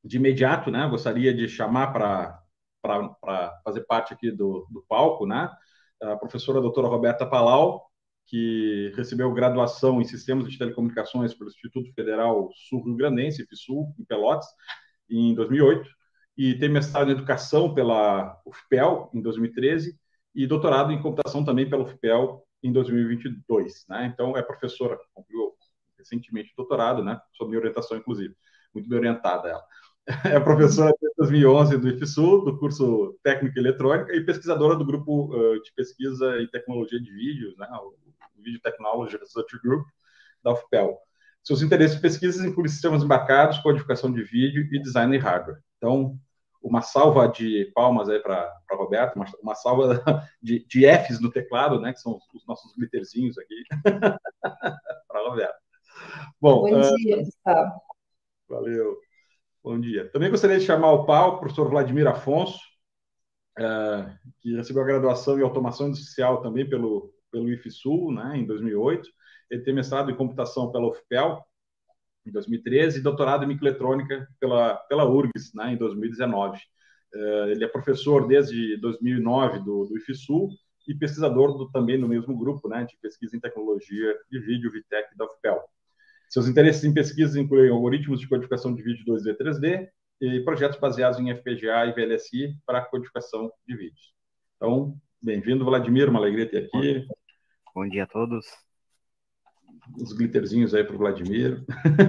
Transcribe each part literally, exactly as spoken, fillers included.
de imediato, né, gostaria de chamar para fazer parte aqui do, do palco, né, a professora doutora Roberta Palau, que recebeu graduação em Sistemas de Telecomunicações pelo Instituto Federal Sul-Rio-Grandense, IFSU, em Pelotas, em dois mil e oito, e tem mestrado em Educação pela U F P E L, em dois mil e treze, e doutorado em Computação também pela U F P E L, em dois mil e vinte e dois. Né? Então, é professora, concluiu recentemente doutorado, né, sob minha orientação, inclusive. Muito bem orientada ela. É professora desde dois mil e onze do IFSU, do curso Técnica Eletrônica, e pesquisadora do grupo uh, de pesquisa em tecnologia de vídeos, né, o Video Technology Research Group, da U F P E L. Seus interesses de pesquisa incluem sistemas embarcados, codificação de vídeo e design de hardware. Então, uma salva de palmas aí para a Roberta, uma, uma salva de, de Fs no teclado, né, que são os nossos glitterzinhos aqui, para a Roberta. Bom, Bom dia, Gustavo. Uh, valeu. Bom dia. Também gostaria de chamar ao palco o professor Vladimir Afonso, uh, que recebeu a graduação em automação industrial também pelo, pelo IFSU, né, em dois mil e oito. Ele tem mestrado em computação pela U F P E L, em dois mil e treze, e doutorado em microeletrônica pela, pela U R G S, né, em dois mil e dezenove. Uh, ele é professor desde dois mil e nove do, do IFSU e pesquisador do, também no mesmo grupo, né, de pesquisa em tecnologia de vídeo, VTech, da U F P E L. Seus interesses em pesquisa incluem algoritmos de codificação de vídeo dois D e três D e projetos baseados em F P G A e V L S I para codificação de vídeos. Então, bem-vindo, Vladimir, uma alegria ter aqui. Bom dia a todos. Os glitterzinhos aí para o Vladimir.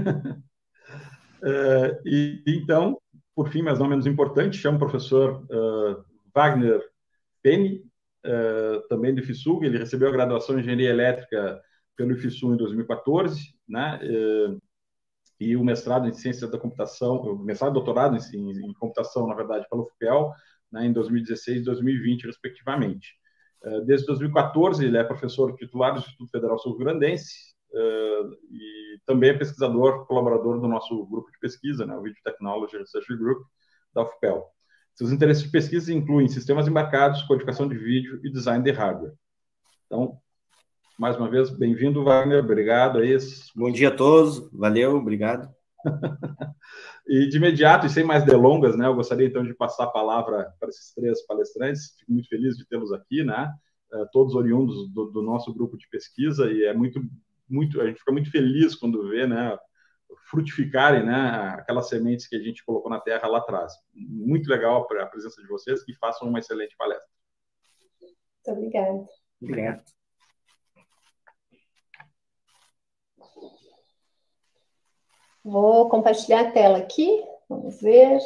uh, e, então, por fim, mas não menos importante, chamo o professor uh, Wagner Penny, uh, também do IFSU. Ele recebeu a graduação em Engenharia Elétrica pelo IFSU em dois mil e quatorze, né? Uh, e o mestrado em Ciência da Computação, o mestrado e doutorado em, em, em Computação, na verdade, pela U F P E L, né, em dois mil e dezesseis e dois mil e vinte, respectivamente. Uh, desde dois mil e quatorze, ele é professor titular do Instituto Federal Sul-Rio-Grandense, Uh, e também é pesquisador, colaborador do nosso grupo de pesquisa, né, o Video Technology Research Group, da U F P E L. Seus interesses de pesquisa incluem sistemas embarcados, codificação de vídeo e design de hardware. Então, mais uma vez, bem-vindo, Wagner, obrigado. É isso. Bom dia a todos, valeu, obrigado. E de imediato, e sem mais delongas, né, eu gostaria então de passar a palavra para esses três palestrantes. Fico muito feliz de tê-los aqui, né, uh, todos oriundos do, do nosso grupo de pesquisa, e é muito Muito, a gente fica muito feliz quando vê, né, frutificarem, né, aquelas sementes que a gente colocou na terra lá atrás. Muito legal a presença de vocês, que façam uma excelente palestra. Muito obrigada. Obrigado. Vou compartilhar a tela aqui, vamos ver.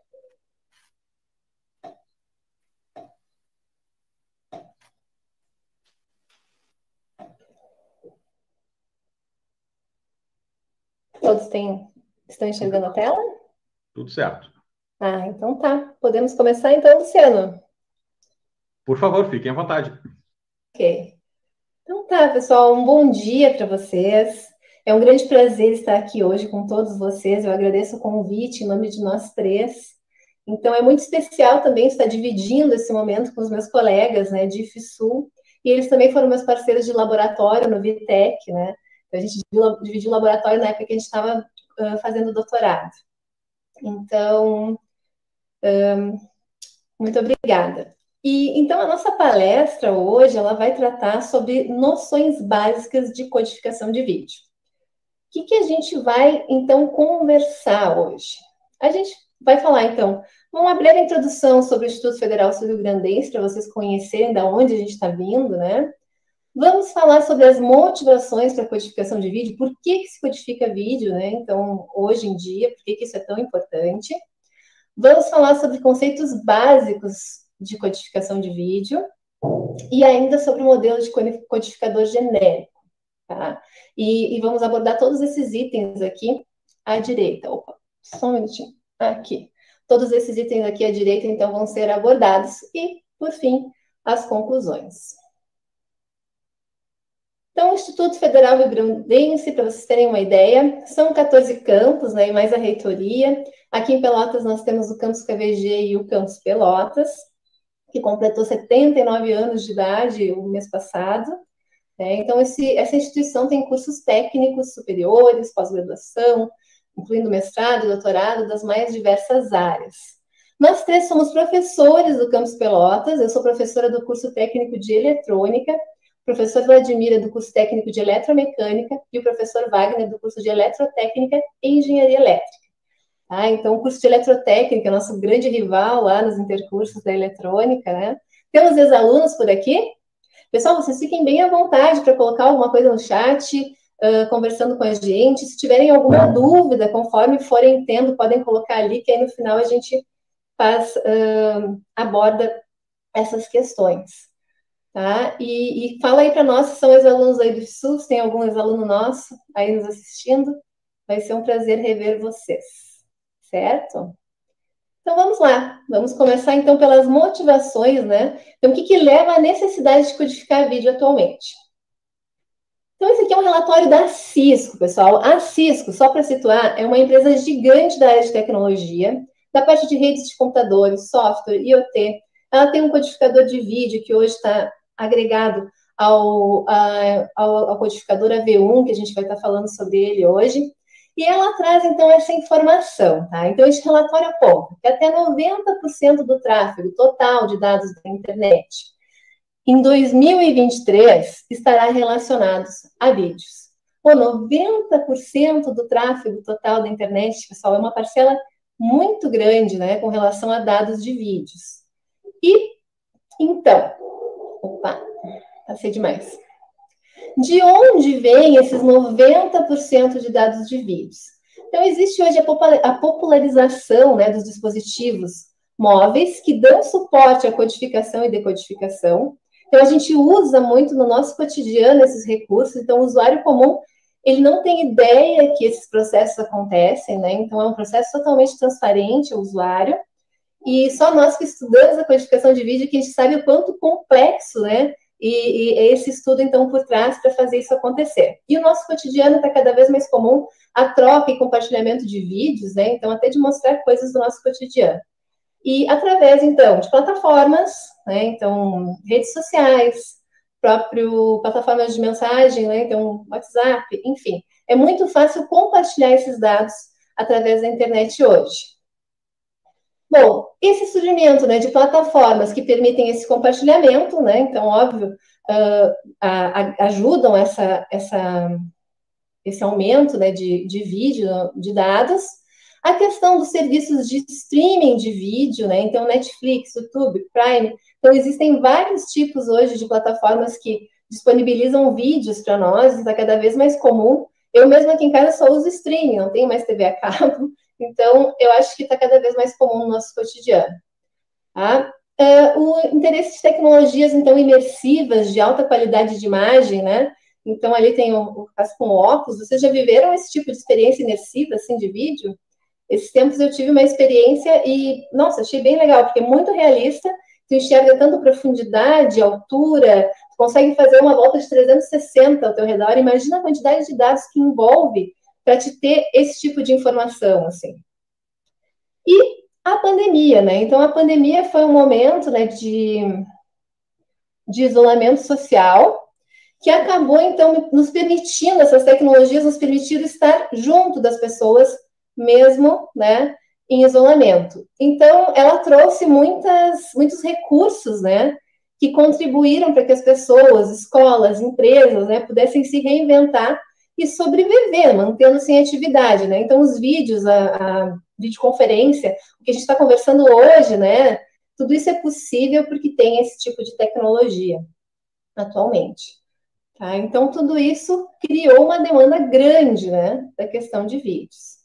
Todos têm, estão enxergando a tela? Tudo certo. Ah, então tá. Podemos começar então, Luciano? Por favor, fiquem à vontade. Ok. Então tá, pessoal, um bom dia para vocês. É um grande prazer estar aqui hoje com todos vocês. Eu agradeço o convite em nome de nós três. Então é muito especial também estar dividindo esse momento com os meus colegas, né, de IFSU, e eles também foram meus parceiros de laboratório no VTech, né? A gente dividiu o laboratório na época que a gente estava uh, fazendo doutorado. Então, um, muito obrigada. E, então, a nossa palestra hoje, ela vai tratar sobre noções básicas de codificação de vídeo. O que, que a gente vai, então, conversar hoje? A gente vai falar, então, uma breve introdução sobre o Instituto Federal Sul-Rio-Grandense, para vocês conhecerem de onde a gente está vindo, né? Vamos falar sobre as motivações para a codificação de vídeo, por que, que se codifica vídeo, né? Então, hoje em dia, por que, que isso é tão importante? Vamos falar sobre conceitos básicos de codificação de vídeo e ainda sobre o modelo de codificador genérico, tá? E, e vamos abordar todos esses itens aqui à direita. Opa, só um minutinho. Aqui. Todos esses itens aqui à direita, então, vão ser abordados. E, por fim, as conclusões. Então, o Instituto Federal Rio-Grandense, para vocês terem uma ideia, são quatorze campos, né, e mais a reitoria. Aqui em Pelotas nós temos o campus K V G e o campus Pelotas, que completou setenta e nove anos de idade o mês passado. Né? Então, esse, essa instituição tem cursos técnicos superiores, pós-graduação, incluindo mestrado e doutorado das mais diversas áreas. Nós três somos professores do Campus Pelotas, eu sou professora do curso técnico de eletrônica, o professor Vladimir é do curso técnico de eletromecânica e o professor Wagner do curso de eletrotécnica e engenharia elétrica. Ah, então, o curso de eletrotécnica é nosso grande rival lá nos intercursos da eletrônica, né? Temos ex-alunos por aqui? Pessoal, vocês fiquem bem à vontade para colocar alguma coisa no chat, uh, conversando com a gente. Se tiverem alguma dúvida, conforme forem tendo, podem colocar ali, que aí no final a gente faz, uh, aborda essas questões. Tá? E, e fala aí para nós se são ex-alunos aí do I F S U, se tem algum ex-aluno nosso aí nos assistindo. Vai ser um prazer rever vocês. Certo? Então, vamos lá. Vamos começar, então, pelas motivações, né? Então, o que, que leva à necessidade de codificar vídeo atualmente? Então, esse aqui é um relatório da Cisco, pessoal. A Cisco, só para situar, é uma empresa gigante da área de tecnologia, da parte de redes de computadores, software, I O T. Ela tem um codificador de vídeo que hoje está agregado ao, a, ao, ao codificador A V um, que a gente vai estar falando sobre ele hoje. E ela traz, então, essa informação, tá? Então, este relatório aponta que até noventa por cento do tráfego total de dados da internet em dois mil e vinte e três estará relacionado a vídeos. Pô, noventa por cento do tráfego total da internet, pessoal, é uma parcela muito grande, né, com relação a dados de vídeos. E, então, opa, passei demais. De onde vem esses noventa por cento de dados de vídeos? Então, existe hoje a popularização, né, dos dispositivos móveis que dão suporte à codificação e decodificação. Então, a gente usa muito no nosso cotidiano esses recursos. Então, o usuário comum, ele não tem ideia que esses processos acontecem, né? Então, é um processo totalmente transparente ao usuário. E só nós que estudamos a codificação de vídeo que a gente sabe o quanto complexo, né? E, e esse estudo, então, por trás para fazer isso acontecer. E o nosso cotidiano está cada vez mais comum a troca e compartilhamento de vídeos, né? Então, até de mostrar coisas do nosso cotidiano. E através, então, de plataformas, né? Então, redes sociais, próprio plataformas de mensagem, né? Então, WhatsApp, enfim. É muito fácil compartilhar esses dados através da internet hoje. Bom, esse surgimento, né, de plataformas que permitem esse compartilhamento, né, então, óbvio, uh, a, a, ajudam essa, essa, esse aumento, né, de, de vídeo, de dados. A questão dos serviços de streaming de vídeo, né, então, Netflix, YouTube, Prime, então, existem vários tipos hoje de plataformas que disponibilizam vídeos para nós, está cada vez mais comum. Eu mesmo aqui em casa só uso streaming, não tenho mais T V a cabo. Então, eu acho que está cada vez mais comum no nosso cotidiano. Tá? Uh, o interesse de tecnologias, então, imersivas, de alta qualidade de imagem, né? Então, ali tem o, o caso com óculos. Vocês já viveram esse tipo de experiência imersiva, assim, de vídeo? Esses tempos eu tive uma experiência e, nossa, achei bem legal, porque é muito realista. Tu enxerga tanto profundidade, altura, tu consegue fazer uma volta de trezentos e sessenta ao teu redor. Imagina a quantidade de dados que envolve para te ter esse tipo de informação, assim. E a pandemia, né? Então, a pandemia foi um momento, né, de, de isolamento social que acabou, então, nos permitindo, essas tecnologias nos permitiram estar junto das pessoas, mesmo, né, em isolamento. Então, ela trouxe muitas, muitos recursos, né, que contribuíram para que as pessoas, escolas, empresas, né, pudessem se reinventar e sobreviver, mantendo-se em atividade, né? Então, os vídeos, a, a videoconferência, o que a gente está conversando hoje, né? Tudo isso é possível porque tem esse tipo de tecnologia atualmente. Tá? Então, tudo isso criou uma demanda grande, né? Da questão de vídeos.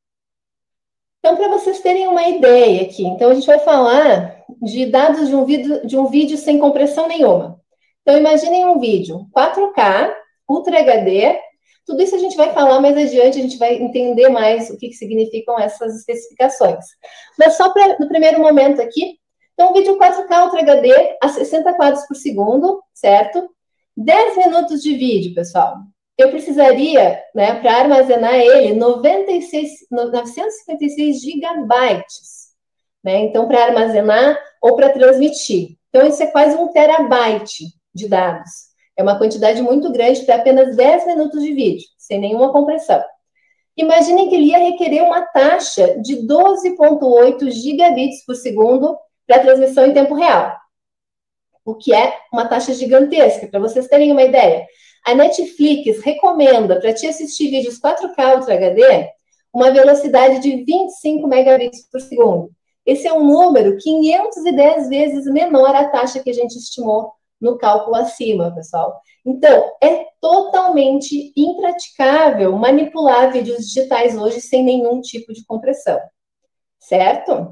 Então, para vocês terem uma ideia aqui, então a gente vai falar de dados de um vídeo, de um vídeo sem compressão nenhuma. Então, imaginem um vídeo quatro K, Ultra H D. Tudo isso a gente vai falar mais adiante, a gente vai entender mais o que, que significam essas especificações. Mas só pra, no primeiro momento aqui, então, um vídeo quatro K Ultra H D a sessenta quadros por segundo, certo? dez minutos de vídeo, pessoal. Eu precisaria, né, para armazenar ele, noventa e seis, novecentos e cinquenta e seis gigabytes, né? Então, para armazenar ou para transmitir. Então, isso é quase um terabyte de dados. É uma quantidade muito grande para apenas dez minutos de vídeo, sem nenhuma compressão. Imaginem que ele ia requerer uma taxa de doze vírgula oito gigabits por segundo para transmissão em tempo real, o que é uma taxa gigantesca. Para vocês terem uma ideia, a Netflix recomenda para te assistir vídeos quatro K Ultra H D uma velocidade de vinte e cinco megabits por segundo. Esse é um número quinhentas e dez vezes menor à taxa que a gente estimou no cálculo acima, pessoal. Então, é totalmente impraticável manipular vídeos digitais hoje sem nenhum tipo de compressão, certo?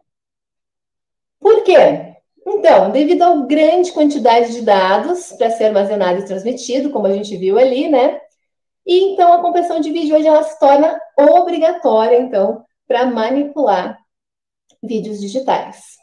Por quê? Então, devido à grande quantidade de dados para ser armazenado e transmitido, como a gente viu ali, né? E então a compressão de vídeo hoje ela se torna obrigatória, então, para manipular vídeos digitais.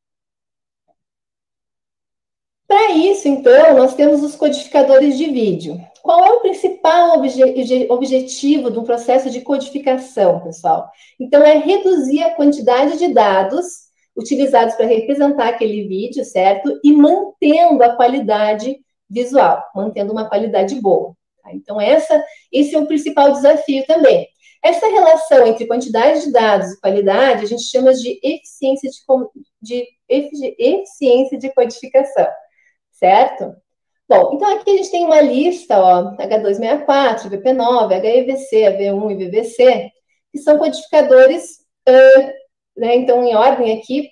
Para isso, então, nós temos os codificadores de vídeo. Qual é o principal obje objetivo do processo de codificação, pessoal? Então, é reduzir a quantidade de dados utilizados para representar aquele vídeo, certo? E mantendo a qualidade visual, mantendo uma qualidade boa. Tá? Então, essa, esse é o principal desafio também. Essa relação entre quantidade de dados e qualidade, a gente chama de eficiência de, de, eficiência de codificação, certo? Bom, então aqui a gente tem uma lista, ó, H duzentos e sessenta e quatro, V P nove, H E V C, A V um e V V C, que são codificadores, uh, né, então em ordem aqui,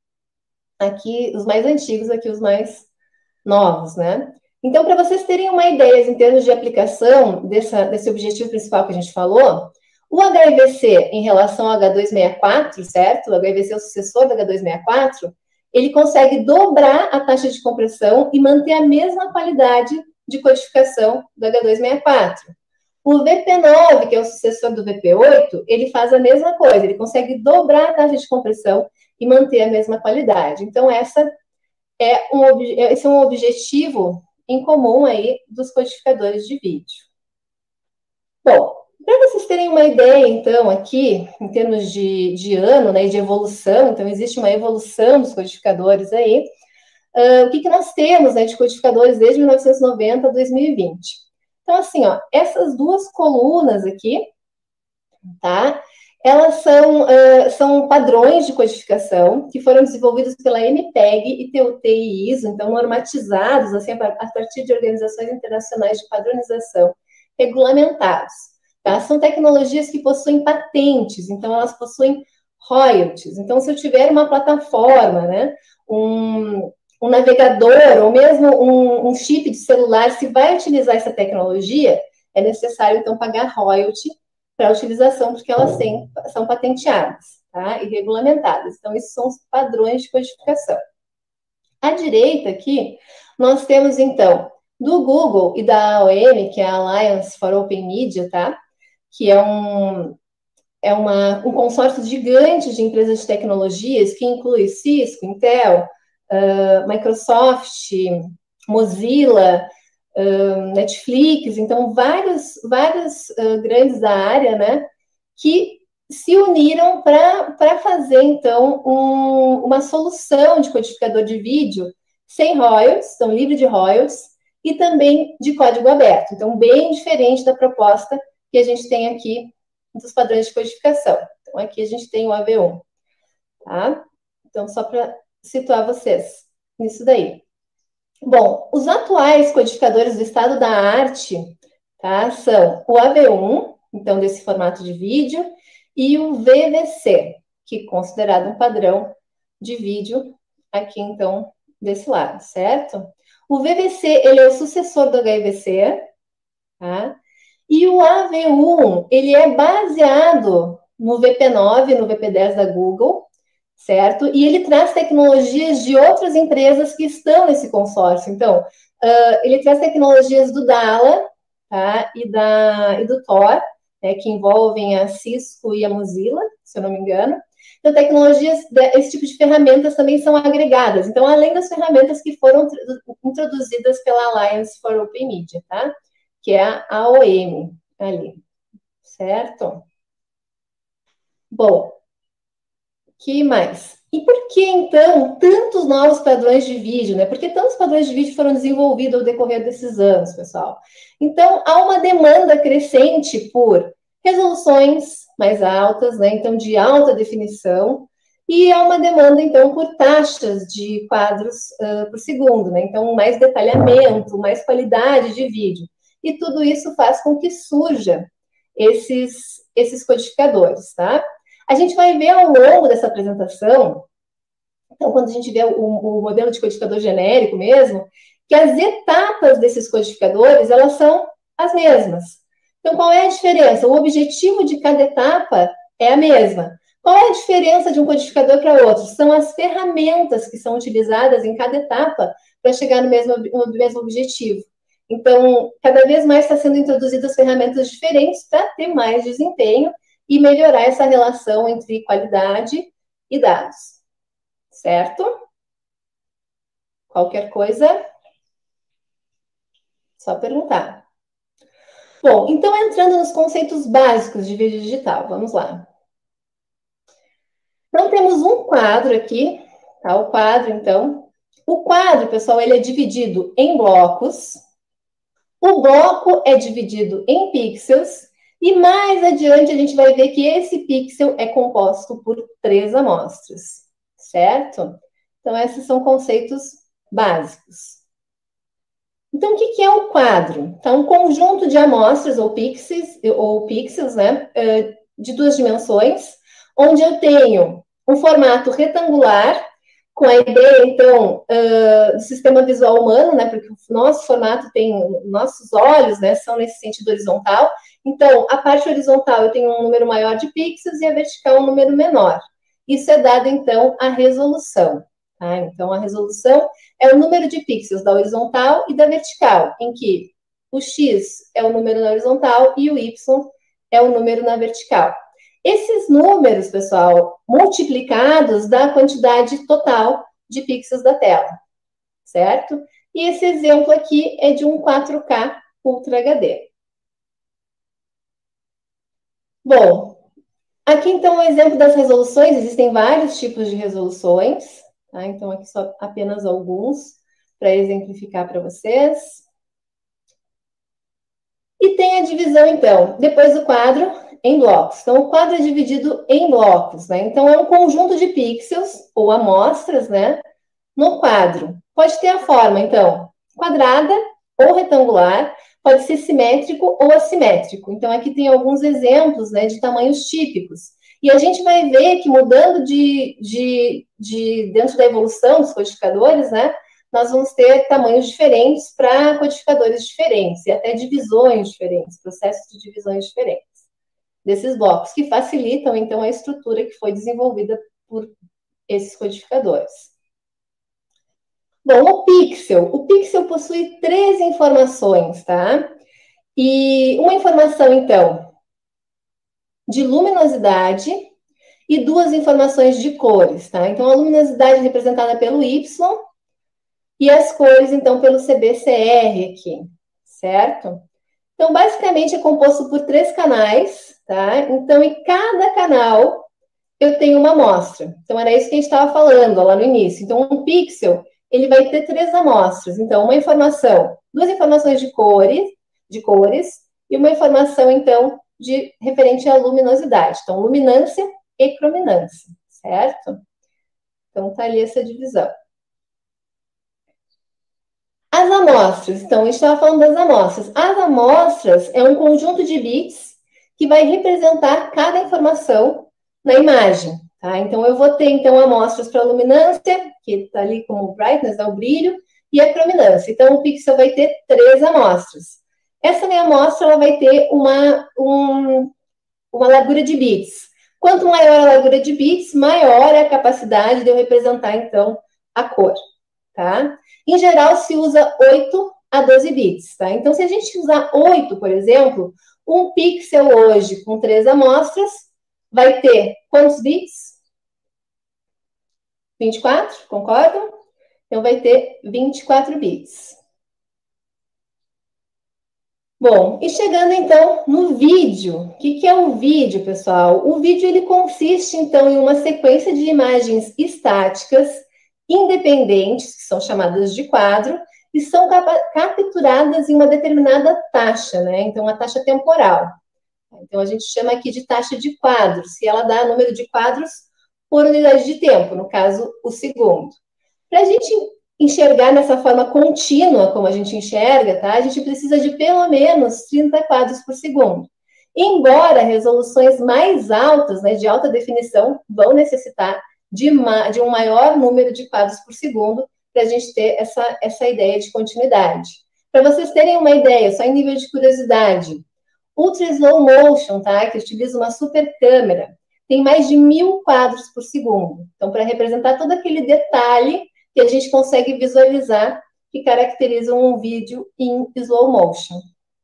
aqui os mais antigos, aqui os mais novos, né? Então, para vocês terem uma ideia em termos de aplicação dessa, desse objetivo principal que a gente falou, o H E V C em relação ao H duzentos e sessenta e quatro, certo? O H E V C é o sucessor do H duzentos e sessenta e quatro, ele consegue dobrar a taxa de compressão e manter a mesma qualidade de codificação do H duzentos e sessenta e quatro. O V P nove, que é o sucessor do V P oito, ele faz a mesma coisa, ele consegue dobrar a taxa de compressão e manter a mesma qualidade. Então, essa é um, esse é um objetivo em comum aí dos codificadores de vídeo. Bom, para vocês terem uma ideia, então, aqui, em termos de, de ano, né, de evolução, então, existe uma evolução dos codificadores aí. Uh, o que, que nós temos, né, de codificadores desde mil novecentos e noventa a dois mil e vinte? Então, assim, ó, essas duas colunas aqui, tá? Elas são, uh, são padrões de codificação que foram desenvolvidos pela M P E G e T U T e I S O, então, normatizados, assim, a partir de organizações internacionais de padronização regulamentados. Tá? São tecnologias que possuem patentes, então elas possuem royalties. Então, se eu tiver uma plataforma, né, um, um navegador, ou mesmo um, um chip de celular, se vai utilizar essa tecnologia, é necessário, então, pagar royalty para a utilização, porque elas têm, são patenteadas, tá? E regulamentadas. Então, esses são os padrões de codificação. À direita aqui, nós temos, então, do Google e da A O M, que é a Alliance for Open Media, tá? Que é um, é uma, um consórcio gigante de empresas de tecnologias que inclui Cisco, Intel, uh, Microsoft, Mozilla, uh, Netflix, então vários, vários uh, grandes da área, né, que se uniram para fazer, então, um, uma solução de codificador de vídeo sem royalties, então livre de royalties, e também de código aberto. Então, bem diferente da proposta que a gente tem aqui dos padrões de codificação. Então, aqui a gente tem o A V um, tá? Então, só para situar vocês nisso daí. Bom, os atuais codificadores do estado da arte, tá, são o A V um, então, desse formato de vídeo, e o V V C, que é considerado um padrão de vídeo aqui, então, desse lado, certo? O V V C, ele é o sucessor do H E V C, tá? E o A V um, ele é baseado no V P nove, no V P dez da Google, certo? E ele traz tecnologias de outras empresas que estão nesse consórcio. Então, uh, ele traz tecnologias do Dala, tá? E, da, e do Tor, né? Que envolvem a Cisco e a Mozilla, se eu não me engano. Então, tecnologias, esse tipo de ferramentas também são agregadas. Então, além das ferramentas que foram introduzidas pela Alliance for Open Media, tá? Que é a A O M ali, certo? Bom, que mais? E por que, então, tantos novos padrões de vídeo, né? Por que tantos padrões de vídeo foram desenvolvidos ao decorrer desses anos, pessoal? Então, há uma demanda crescente por resoluções mais altas, né? Então, de alta definição, e há uma demanda, então, por taxas de quadros uh, por segundo, né? Então, mais detalhamento, mais qualidade de vídeo. E tudo isso faz com que surja esses, esses codificadores, tá? A gente vai ver ao longo dessa apresentação, então, quando a gente vê o, o modelo de codificador genérico mesmo, que as etapas desses codificadores, elas são as mesmas. Então, qual é a diferença? O objetivo de cada etapa é a mesma. Qual é a diferença de um codificador para outro? São as ferramentas que são utilizadas em cada etapa para chegar no mesmo, no mesmo objetivo. Então, cada vez mais está sendo introduzidas ferramentas diferentes para ter mais desempenho e melhorar essa relação entre qualidade e dados. Certo? Qualquer coisa, só perguntar. Bom, então entrando nos conceitos básicos de vídeo digital, vamos lá. Então, temos um quadro aqui, tá? O quadro, então. O quadro, pessoal, ele é dividido em blocos. O bloco é dividido em pixels. E mais adiante, a gente vai ver que esse pixel é composto por três amostras, certo? Então, esses são conceitos básicos. Então, o que é um quadro? Então, um conjunto de amostras ou pixels, ou pixels, né, de duas dimensões, onde eu tenho um formato retangular, com a ideia, então, uh, do sistema visual humano, né, porque o nosso formato tem, nossos olhos, né, são nesse sentido horizontal. Então, a parte horizontal eu tenho um número maior de pixels e a vertical um número menor. Isso é dado, então, a resolução. Tá? Então, a resolução é o número de pixels da horizontal e da vertical, em que o X é o número na horizontal e o Y é o número na vertical. Esses números, pessoal, multiplicados dá a quantidade total de pixels da tela, certo? E esse exemplo aqui é de um quatro K Ultra H D. Bom, aqui então o um exemplo das resoluções, existem vários tipos de resoluções, tá? Então aqui só apenas alguns para exemplificar para vocês. E tem a divisão, então, depois do quadro, em blocos. Então, o quadro é dividido em blocos, né? Então, é um conjunto de pixels, ou amostras, né? No quadro. Pode ter a forma, então, quadrada ou retangular, pode ser simétrico ou assimétrico. Então, aqui tem alguns exemplos, né, de tamanhos típicos. E a gente vai ver que mudando de, de, de dentro da evolução dos codificadores, né? Nós vamos ter tamanhos diferentes para codificadores diferentes, e até divisões diferentes, processos de divisões diferentes desses blocos, que facilitam, então, a estrutura que foi desenvolvida por esses codificadores. Bom, o pixel. O pixel possui três informações, tá? E uma informação, então, de luminosidade e duas informações de cores, tá? Então, a luminosidade representada pelo Y e as cores, então, pelo C B C R aqui, certo? Então, basicamente, é composto por três canais, tá? Então, em cada canal, eu tenho uma amostra. Então, era isso que a gente estava falando lá no início. Então, um pixel, ele vai ter três amostras. Então, uma informação, duas informações de cores, de cores, e uma informação, então, de referente à luminosidade. Então, luminância e crominância, certo? Então, tá ali essa divisão. As amostras, então, a gente estava falando das amostras. As amostras é um conjunto de bits que vai representar cada informação na imagem, tá? Então, eu vou ter, então, amostras para a luminância, que está ali como brightness, dá o brilho, e a crominância. Então, o pixel vai ter três amostras. Essa minha amostra, ela vai ter uma, um, uma largura de bits. Quanto maior a largura de bits, maior é a capacidade de eu representar, então, a cor, tá? Em geral, se usa oito a doze bits, tá? Então, se a gente usar oito, por exemplo, um pixel hoje com três amostras vai ter quantos bits? vinte e quatro, concordam? Então, vai ter vinte e quatro bits. Bom, e chegando, então, no vídeo. O que é o vídeo, pessoal? O vídeo, ele consiste, então, em uma sequência de imagens estáticas independentes, que são chamadas de quadro, e são capturadas em uma determinada taxa, né? Então, a taxa temporal. Então, a gente chama aqui de taxa de quadros, e ela dá número de quadros por unidade de tempo, no caso, o segundo. Para a gente enxergar dessa forma contínua, como a gente enxerga, tá? A gente precisa de pelo menos trinta quadros por segundo. Embora resoluções mais altas, né, de alta definição, vão necessitar de, uma, de um maior número de quadros por segundo para a gente ter essa, essa ideia de continuidade. Para vocês terem uma ideia, só em nível de curiosidade, Ultra Slow Motion, tá? Que utiliza uma super câmera, tem mais de mil quadros por segundo. Então, para representar todo aquele detalhe que a gente consegue visualizar que caracteriza um vídeo em slow motion.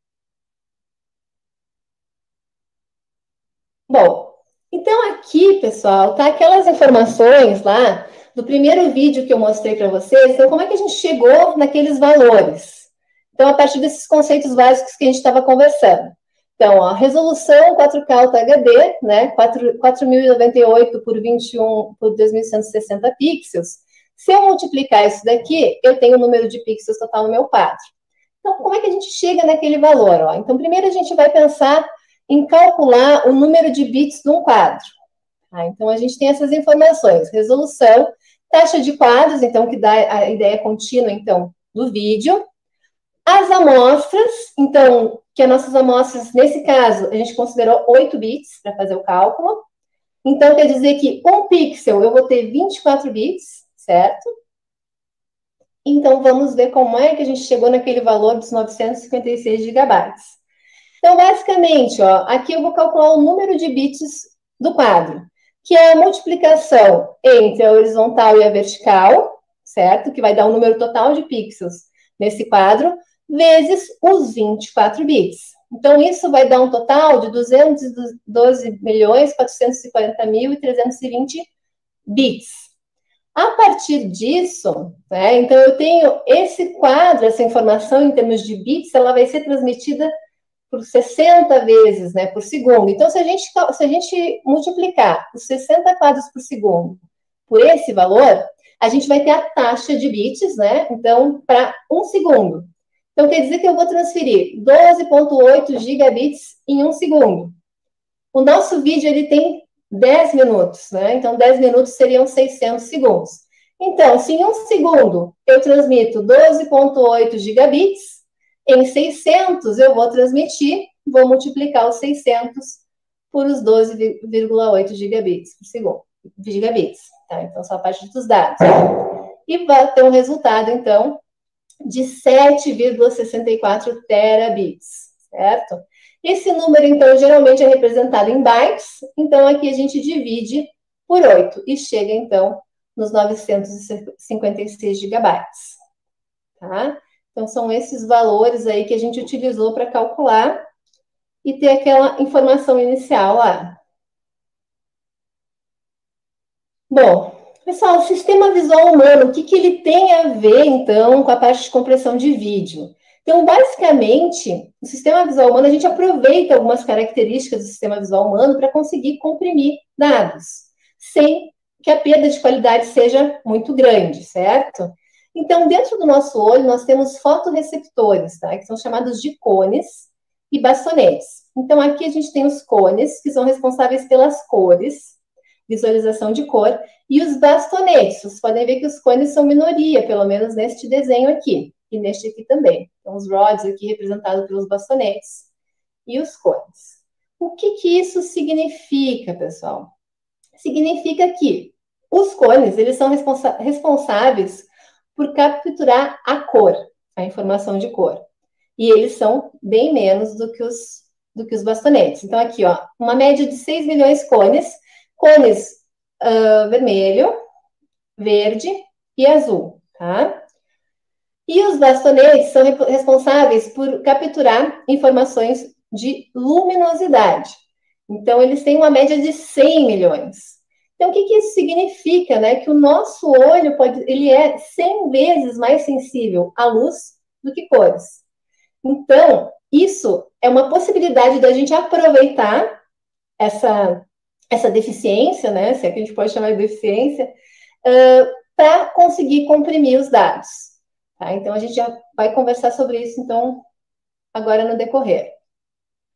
Bom, então aqui, pessoal, tá aquelas informações lá do primeiro vídeo que eu mostrei para vocês. Então, como é que a gente chegou naqueles valores? Então, a partir desses conceitos básicos que a gente estava conversando. Então, a resolução quatro K Ultra H D, né, quatro mil e noventa e oito por vinte e um por dois mil cento e sessenta pixels. Se eu multiplicar isso daqui, eu tenho o número de pixels total no meu quadro. Então, como é que a gente chega naquele valor? Ó? Então, primeiro a gente vai pensar em calcular o número de bits de um quadro. Tá? Então, a gente tem essas informações. Resolução, taxa de quadros, então, que dá a ideia contínua, então, do vídeo. As amostras, então, que as nossas amostras, nesse caso, a gente considerou oito bits para fazer o cálculo. Então, quer dizer que um pixel eu vou ter vinte e quatro bits, certo? Então, vamos ver como é que a gente chegou naquele valor dos novecentos e cinquenta e seis gigabytes. Então, basicamente, ó, aqui eu vou calcular o número de bits do quadro, que é a multiplicação entre a horizontal e a vertical, certo? Que vai dar o número total de pixels nesse quadro, vezes os vinte e quatro bits. Então, isso vai dar um total de duzentos e doze milhões, quatrocentos e quarenta mil e trezentos e vinte bits. A partir disso, né, então eu tenho esse quadro, essa informação em termos de bits, ela vai ser transmitida por sessenta vezes, né, por segundo. Então, se a gente, se a gente multiplicar os sessenta quadros por segundo por esse valor, a gente vai ter a taxa de bits, né, então, para um segundo. Então, quer dizer que eu vou transferir doze vírgula oito gigabits em um segundo. O nosso vídeo, ele tem dez minutos, né? Então, dez minutos seriam seiscentos segundos. Então, se em um segundo eu transmito doze vírgula oito gigabits, em seiscentos eu vou transmitir, vou multiplicar os seiscentos por os doze vírgula oito gigabits por segundo. Gigabits, tá? Então, só a parte dos dados. E vai ter um resultado, então, de sete vírgula sessenta e quatro terabits, certo? Esse número, então, geralmente é representado em bytes, então aqui a gente divide por oito e chega, então, nos novecentos e cinquenta e seis gigabytes, tá? Então, são esses valores aí que a gente utilizou para calcular e ter aquela informação inicial lá. Bom, pessoal, o sistema visual humano, o que, que ele tem a ver, então, com a parte de compressão de vídeo? Então, basicamente, o sistema visual humano, a gente aproveita algumas características do sistema visual humano para conseguir comprimir dados, sem que a perda de qualidade seja muito grande, certo? Então, dentro do nosso olho, nós temos fotorreceptores, tá? Que são chamados de cones e bastonetes. Então, aqui a gente tem os cones, que são responsáveis pelas cores, visualização de cor, e os bastonetes. Vocês podem ver que os cones são minoria, pelo menos neste desenho aqui, e neste aqui também. Então, os rods aqui representados pelos bastonetes e os cones. O que que isso significa, pessoal? Significa que os cones, eles são responsa- responsáveis por capturar a cor, a informação de cor. E eles são bem menos do que os, do que os bastonetes. Então, aqui, ó, uma média de seis milhões cones, cones uh, vermelho, verde e azul, tá? E os bastonetes são responsáveis por capturar informações de luminosidade. Então, eles têm uma média de cem milhões. Então, o que, que isso significa, né? Que o nosso olho pode, ele é cem vezes mais sensível à luz do que cores. Então, isso é uma possibilidade da gente aproveitar essa, essa deficiência, né? Se é que a gente pode chamar de deficiência, uh, para conseguir comprimir os dados. Tá? Então, a gente já vai conversar sobre isso, então, agora no decorrer.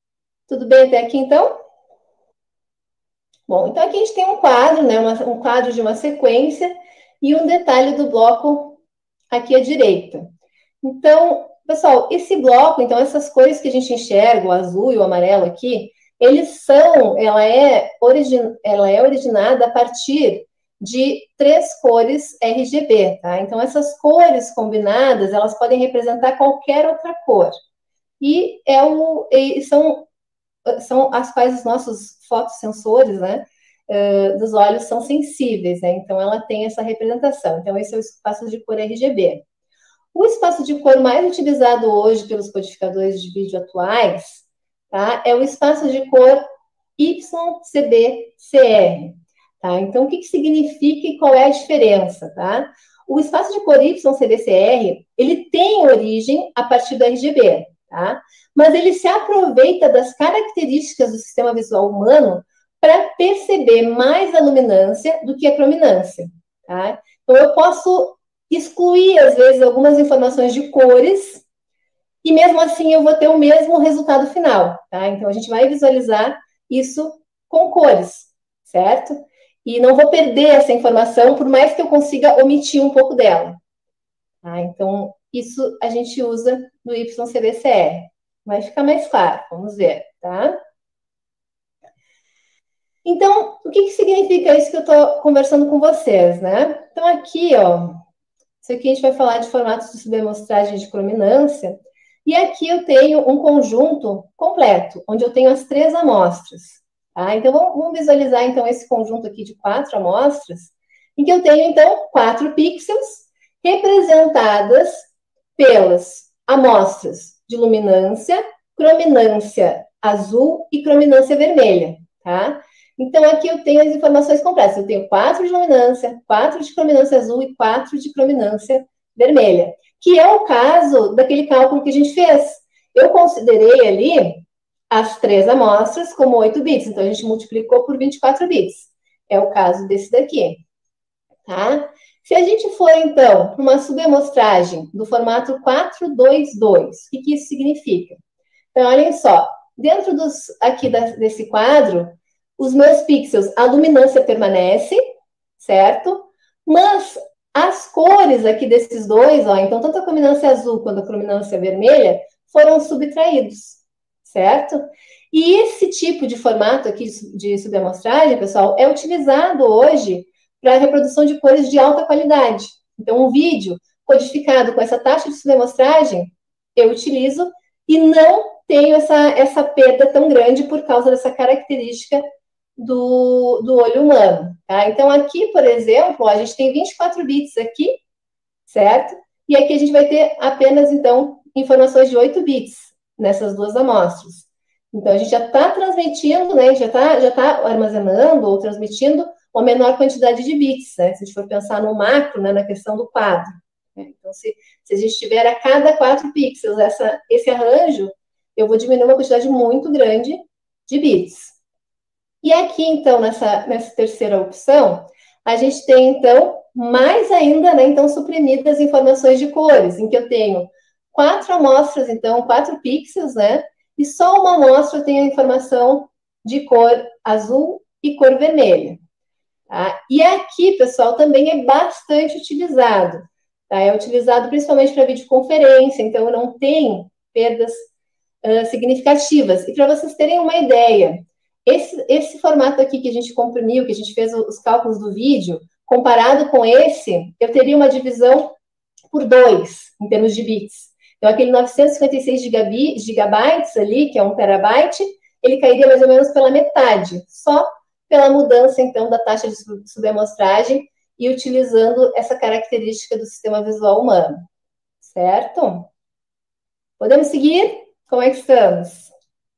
Tudo bem até aqui, então? Bom, então aqui a gente tem um quadro, né, uma, um quadro de uma sequência e um detalhe do bloco aqui à direita. Então, pessoal, esse bloco, então essas cores que a gente enxerga, o azul e o amarelo aqui, eles são, ela é, origin, ela é originada a partir de três cores R G B, tá? Então, essas cores combinadas, elas podem representar qualquer outra cor. E, é o, e são, são as quais os nossos fotossensores, né, uh, dos olhos são sensíveis, né? Então, ela tem essa representação. Então, esse é o espaço de cor R G B. O espaço de cor mais utilizado hoje pelos codificadores de vídeo atuais, tá, é o espaço de cor Y C B C R. Tá? Então, o que, que significa e qual é a diferença? Tá? O espaço de cor Y C B C R, ele tem origem a partir do R G B, tá? Mas ele se aproveita das características do sistema visual humano para perceber mais a luminância do que a crominância. Tá? Então, eu posso excluir, às vezes, algumas informações de cores e, mesmo assim, eu vou ter o mesmo resultado final. Tá? Então, a gente vai visualizar isso com cores, certo? E não vou perder essa informação, por mais que eu consiga omitir um pouco dela. Tá? Então, isso a gente usa no Y C B C R. Vai ficar mais claro, vamos ver, tá? Então, o que, que significa isso que eu estou conversando com vocês, né? Então, aqui, ó, isso aqui a gente vai falar de formatos de subamostragem de crominância, e aqui eu tenho um conjunto completo, onde eu tenho as três amostras. Tá? Então, vamos visualizar, então, esse conjunto aqui de quatro amostras, em que eu tenho, então, quatro pixels representadas pelas amostras de luminância, crominância azul e crominância vermelha, tá? Então, aqui eu tenho as informações completas. Eu tenho quatro de luminância, quatro de crominância azul e quatro de crominância vermelha, que é o caso daquele cálculo que a gente fez. Eu considerei ali as três amostras como oito bits, então a gente multiplicou por vinte e quatro bits. É o caso desse daqui, tá? Se a gente for, então, para uma subamostragem do formato quatro dois dois, o que, que isso significa? Então, olhem só, dentro dos, aqui da, desse quadro, os meus pixels, a luminância permanece, certo? Mas as cores aqui desses dois, ó, então tanto a crominância azul quanto a crominância vermelha, foram subtraídos, certo? E esse tipo de formato aqui de subamostragem, pessoal, é utilizado hoje para a reprodução de cores de alta qualidade. Então, um vídeo codificado com essa taxa de subamostragem, eu utilizo e não tenho essa, essa perda tão grande por causa dessa característica do, do olho humano. Tá? Então, aqui, por exemplo, ó, a gente tem vinte e quatro bits aqui, certo? E aqui a gente vai ter apenas, então, informações de oito bits nessas duas amostras. Então, a gente já está transmitindo, né, já está já tá armazenando ou transmitindo uma menor quantidade de bits, né? Se a gente for pensar no macro, né, na questão do quadro. Né? Então, se, se a gente tiver a cada quatro pixels essa, esse arranjo, eu vou diminuir uma quantidade muito grande de bits. E aqui, então, nessa, nessa terceira opção, a gente tem, então, mais ainda, né, então, suprimidas informações de cores, em que eu tenho quatro amostras, então, quatro pixels, né, e só uma amostra eu tenho a informação de cor azul e cor vermelha. Tá? E aqui, pessoal, também é bastante utilizado. Tá? É utilizado principalmente para videoconferência, então não tem perdas uh, significativas. E para vocês terem uma ideia, esse, esse formato aqui que a gente comprimiu, que a gente fez os cálculos do vídeo, comparado com esse, eu teria uma divisão por dois, em termos de bits. Então, aquele novecentos e cinquenta e seis gigabytes ali, que é um terabyte, ele cairia mais ou menos pela metade, só pela mudança, então, da taxa de subamostragem e utilizando essa característica do sistema visual humano. Certo? Podemos seguir? Como é que estamos?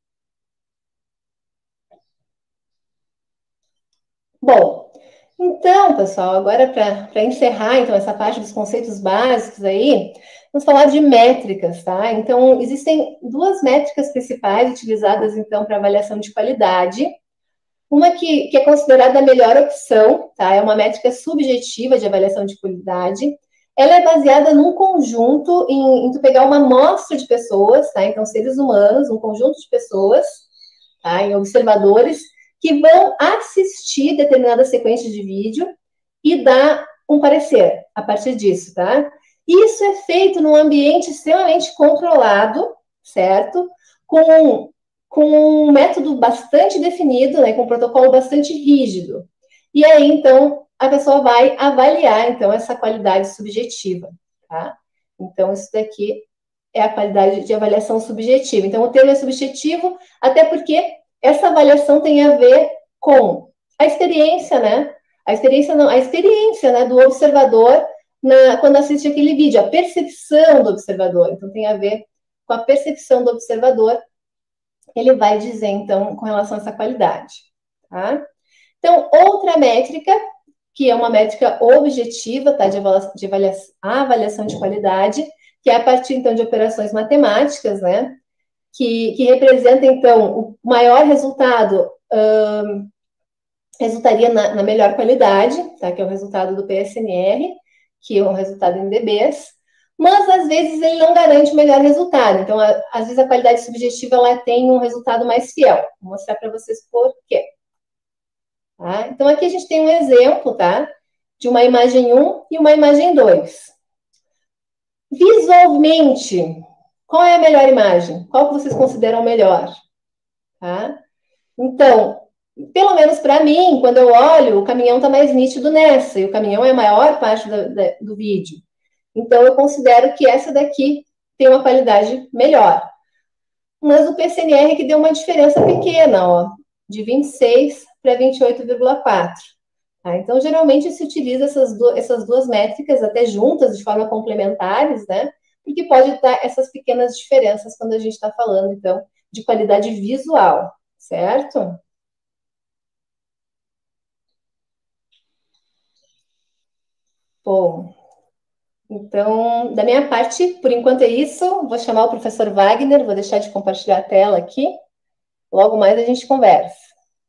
Bom, então, pessoal, agora para encerrar, então, essa parte dos conceitos básicos aí, vamos falar de métricas, tá? Então, existem duas métricas principais utilizadas, então, para avaliação de qualidade. Uma que, que é considerada a melhor opção, tá? É uma métrica subjetiva de avaliação de qualidade. Ela é baseada num conjunto, em, em tu pegar uma amostra de pessoas, tá? Então, seres humanos, um conjunto de pessoas, tá? Em observadores que vão assistir determinadas sequências de vídeo e dar um parecer a partir disso, tá? Isso é feito num ambiente extremamente controlado, certo? Com, com um método bastante definido, né? Com um protocolo bastante rígido. E aí, então, a pessoa vai avaliar, então, essa qualidade subjetiva, tá? Então, isso daqui é a qualidade de avaliação subjetiva. Então, o termo é subjetivo, até porque essa avaliação tem a ver com a experiência, né? A experiência, não, a experiência, né, do observador na, quando assiste aquele vídeo, a percepção do observador. Então, tem a ver com a percepção do observador. Ele vai dizer, então, com relação a essa qualidade, tá? Então, outra métrica, que é uma métrica objetiva, tá, de, avaliação, de avaliação, avaliação de qualidade, que é a partir, então, de operações matemáticas, né, que, que representa, então, o maior resultado, hum, resultaria na, na melhor qualidade, tá, que é o resultado do P S N R, que é um resultado em dBs, mas, às vezes, ele não garante o melhor resultado. Então, a, às vezes, a qualidade subjetiva, ela tem um resultado mais fiel. Vou mostrar para vocês por quê. Tá? Então, aqui a gente tem um exemplo, tá, de uma imagem um e uma imagem dois. Visualmente, qual é a melhor imagem? Qual que vocês consideram melhor? Tá? Então, pelo menos para mim, quando eu olho, o caminhão está mais nítido nessa, e o caminhão é a maior parte do, do vídeo. Então, eu considero que essa daqui tem uma qualidade melhor. Mas o P S N R que deu uma diferença pequena, ó, de vinte e seis para vinte e oito vírgula quatro. Tá? Então, geralmente se utiliza essas, du essas duas métricas até juntas, de forma complementares, né? Porque pode dar essas pequenas diferenças quando a gente está falando, então, de qualidade visual, certo? Bom, então, da minha parte, por enquanto é isso. Vou chamar o professor Wagner, vou deixar de compartilhar a tela aqui. Logo mais a gente conversa.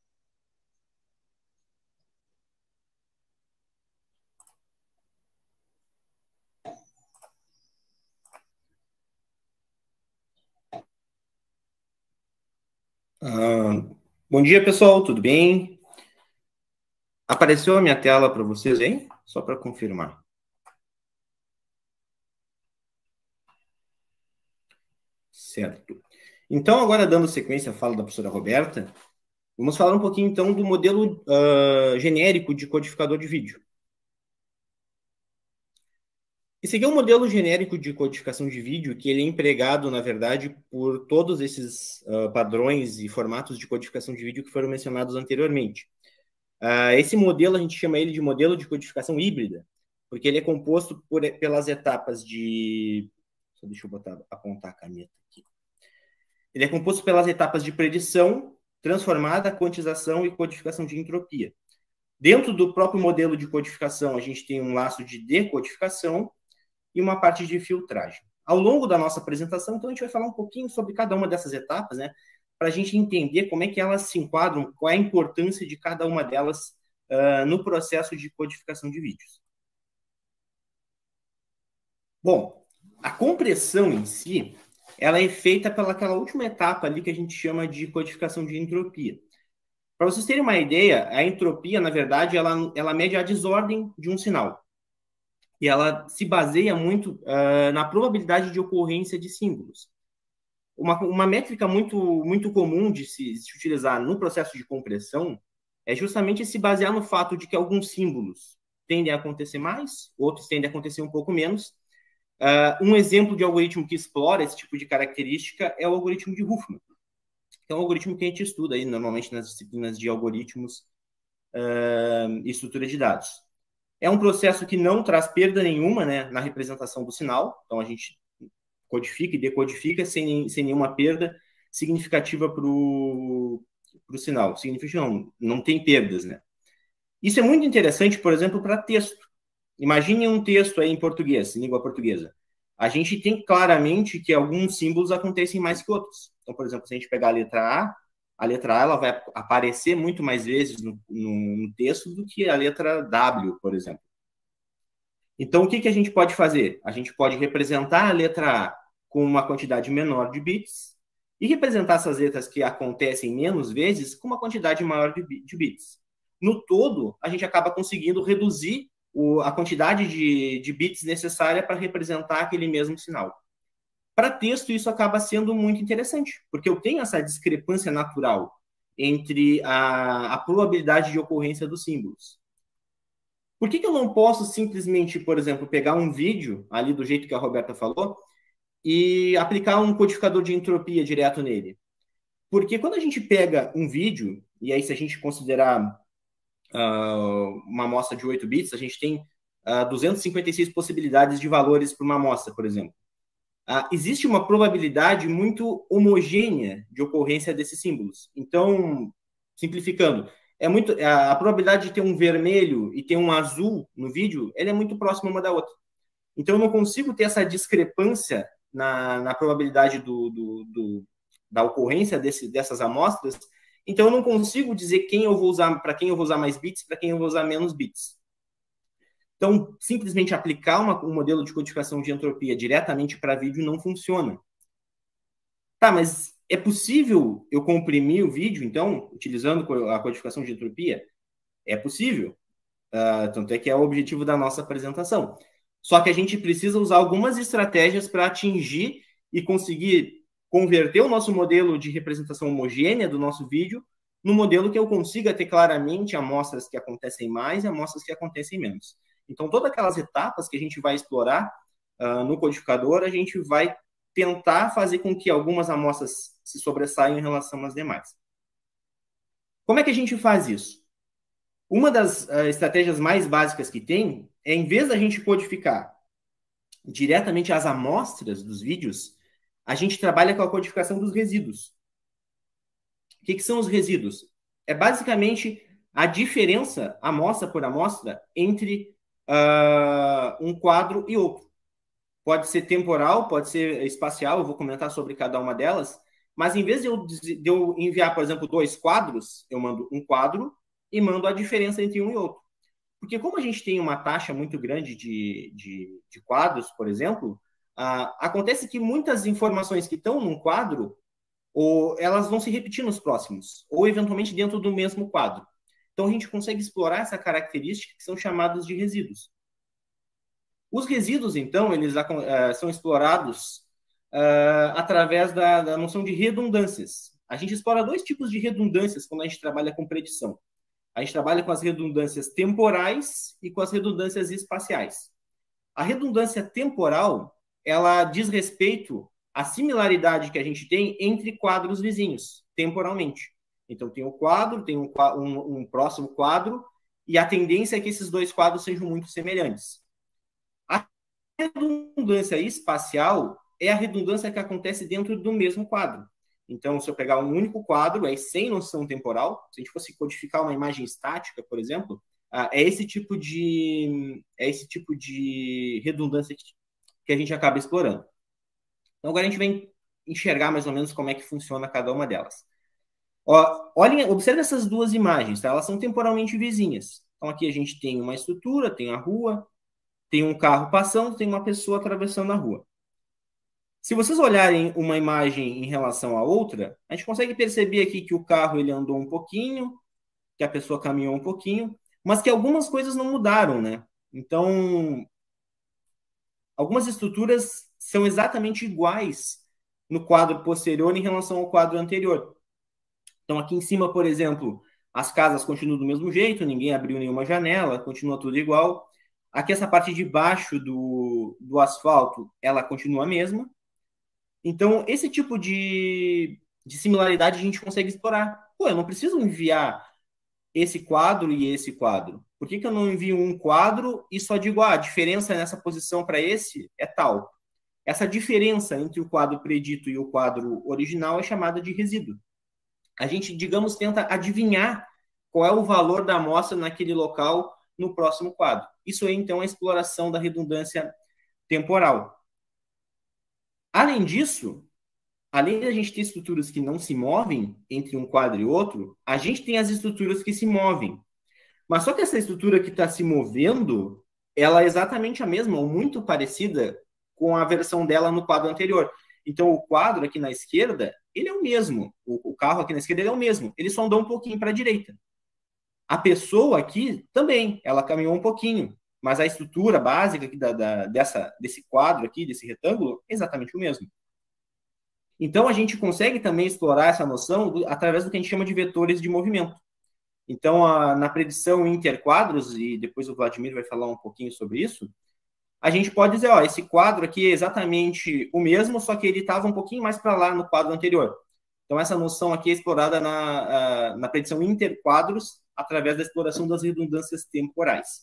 Ah, bom dia, pessoal, tudo bem? Apareceu a minha tela para vocês, hein? Só para confirmar. Certo. Então, agora dando sequência à fala da professora Roberta, vamos falar um pouquinho, então, do modelo uh, genérico de codificador de vídeo. Esse aqui é um modelo genérico de codificação de vídeo que ele é empregado, na verdade, por todos esses uh, padrões e formatos de codificação de vídeo que foram mencionados anteriormente. Uh, esse modelo, a gente chama ele de modelo de codificação híbrida, porque ele é composto por, pelas etapas de... Só deixa eu botar, apontar a caneta aqui. Ele é composto pelas etapas de predição, transformada, quantização e codificação de entropia. Dentro do próprio modelo de codificação, a gente tem um laço de decodificação e uma parte de filtragem. Ao longo da nossa apresentação, então, a gente vai falar um pouquinho sobre cada uma dessas etapas, né, para a gente entender como é que elas se enquadram, qual é a importância de cada uma delas uh, no processo de codificação de vídeos. Bom, a compressão em si, ela é feita pelaquela última etapa ali que a gente chama de codificação de entropia. Para vocês terem uma ideia, a entropia, na verdade, ela, ela mede a desordem de um sinal. E ela se baseia muito uh, na probabilidade de ocorrência de símbolos. Uma, uma métrica muito, muito comum de se, se utilizar no processo de compressão é justamente se basear no fato de que alguns símbolos tendem a acontecer mais, outros tendem a acontecer um pouco menos. Uh, um exemplo de algoritmo que explora esse tipo de característica é o algoritmo de Huffman. É um algoritmo que a gente estuda aí, normalmente nas disciplinas de algoritmos uh, e estrutura de dados. É um processo que não traz perda nenhuma, né, na representação do sinal. Então, a gente codifica e decodifica sem, sem nenhuma perda significativa para o sinal. Significa não, não tem perdas, né? Isso é muito interessante, por exemplo, para texto. Imagine um texto aí em português, em língua portuguesa. A gente tem claramente que alguns símbolos acontecem mais que outros. Então, por exemplo, se a gente pegar a letra A, a letra A ela vai aparecer muito mais vezes no, no, no texto do que a letra W, por exemplo. Então, o que, que a gente pode fazer? A gente pode representar a letra A com uma quantidade menor de bits e representar essas letras que acontecem menos vezes com uma quantidade maior de, de bits. No todo, a gente acaba conseguindo reduzir o, a quantidade de, de bits necessária para representar aquele mesmo sinal. Para texto, isso acaba sendo muito interessante, porque eu tenho essa discrepância natural entre a, a probabilidade de ocorrência dos símbolos. Por que que eu não posso simplesmente, por exemplo, pegar um vídeo, ali do jeito que a Roberta falou, e aplicar um codificador de entropia direto nele? Porque quando a gente pega um vídeo, e aí se a gente considerar uh, uma amostra de oito bits, a gente tem uh, duzentas e cinquenta e seis possibilidades de valores para uma amostra, por exemplo. Uh, existe uma probabilidade muito homogênea de ocorrência desses símbolos. Então, simplificando, é muito, a, a probabilidade de ter um vermelho e ter um azul no vídeo, ela é muito próxima uma da outra. Então, eu não consigo ter essa discrepância na, na probabilidade do, do, do, da ocorrência desse, dessas amostras. Então, eu não consigo dizer quem eu vou usar, para quem eu vou usar mais bits, para quem eu vou usar menos bits. Então, simplesmente aplicar uma, um modelo de codificação de entropia diretamente para vídeo não funciona. Tá, mas é possível eu comprimir o vídeo, então, utilizando a codificação de entropia? É possível. Uh, tanto é que é o objetivo da nossa apresentação. Só que a gente precisa usar algumas estratégias para atingir e conseguir converter o nosso modelo de representação homogênea do nosso vídeo no modelo que eu consiga ter claramente amostras que acontecem mais e amostras que acontecem menos. Então, todas aquelas etapas que a gente vai explorar uh, no codificador, a gente vai tentar fazer com que algumas amostras se sobressaiam em relação às demais. Como é que a gente faz isso? Uma das uh, estratégias mais básicas que tem é, em vez da gente codificar diretamente as amostras dos vídeos, a gente trabalha com a codificação dos resíduos. O que, que são os resíduos? É basicamente a diferença, amostra por amostra, entre uh, um quadro e outro. Pode ser temporal, pode ser espacial, eu vou comentar sobre cada uma delas, mas em vez de eu, de eu enviar, por exemplo, dois quadros, eu mando um quadro e mando a diferença entre um e outro. Porque como a gente tem uma taxa muito grande de, de, de quadros, por exemplo, uh, acontece que muitas informações que estão num quadro, ou elas vão se repetir nos próximos, ou eventualmente dentro do mesmo quadro. Então a gente consegue explorar essa característica que são chamadas de resíduos. Os resíduos, então, eles uh, são explorados uh, através da, da noção de redundâncias. A gente explora dois tipos de redundâncias quando a gente trabalha com predição. A gente trabalha com as redundâncias temporais e com as redundâncias espaciais. A redundância temporal, ela diz respeito à similaridade que a gente tem entre quadros vizinhos, temporalmente. Então, tem um quadro, tem um, um, um próximo quadro, e a tendência é que esses dois quadros sejam muito semelhantes. A redundância espacial é a redundância que acontece dentro do mesmo quadro. Então, se eu pegar um único quadro, é sem noção temporal, se a gente fosse codificar uma imagem estática, por exemplo, é esse tipo de, é esse tipo de redundância que a gente acaba explorando. Então, agora a gente vai enxergar mais ou menos como é que funciona cada uma delas. Ó, olhem, observe essas duas imagens, tá? Elas são temporalmente vizinhas. Então, aqui a gente tem uma estrutura, tem a rua, tem um carro passando, tem uma pessoa atravessando a rua. Se vocês olharem uma imagem em relação à outra, a gente consegue perceber aqui que o carro ele andou um pouquinho, que a pessoa caminhou um pouquinho, mas que algumas coisas não mudaram, né? Então, algumas estruturas são exatamente iguais no quadro posterior em relação ao quadro anterior. Então, aqui em cima, por exemplo, as casas continuam do mesmo jeito, ninguém abriu nenhuma janela, continua tudo igual. Aqui, essa parte de baixo do, do asfalto, ela continua a mesma. Então, esse tipo de, de similaridade a gente consegue explorar. Pô, eu não preciso enviar esse quadro e esse quadro. Por que que eu não envio um quadro e só digo, ah, a diferença nessa posição para esse é tal? Essa diferença entre o quadro predito e o quadro original é chamada de resíduo. A gente, digamos, tenta adivinhar qual é o valor da amostra naquele local no próximo quadro. Isso é, então, a exploração da redundância temporal. Além disso, além da gente ter estruturas que não se movem entre um quadro e outro, a gente tem as estruturas que se movem. Mas só que essa estrutura que está se movendo, ela é exatamente a mesma, ou muito parecida com a versão dela no quadro anterior. Então, o quadro aqui na esquerda, ele é o mesmo. O, o carro aqui na esquerda ele é o mesmo. Ele só andou um pouquinho para a direita. A pessoa aqui também, ela caminhou um pouquinho. Mas a estrutura básica aqui da, da, dessa, desse quadro aqui, desse retângulo, é exatamente o mesmo. Então, a gente consegue também explorar essa noção do, através do que a gente chama de vetores de movimento. Então, a, na predição interquadros, e depois o Vladimir vai falar um pouquinho sobre isso, a gente pode dizer, ó, esse quadro aqui é exatamente o mesmo, só que ele estava um pouquinho mais para lá no quadro anterior. Então, essa noção aqui é explorada na, na predição interquadros, através da exploração das redundâncias temporais.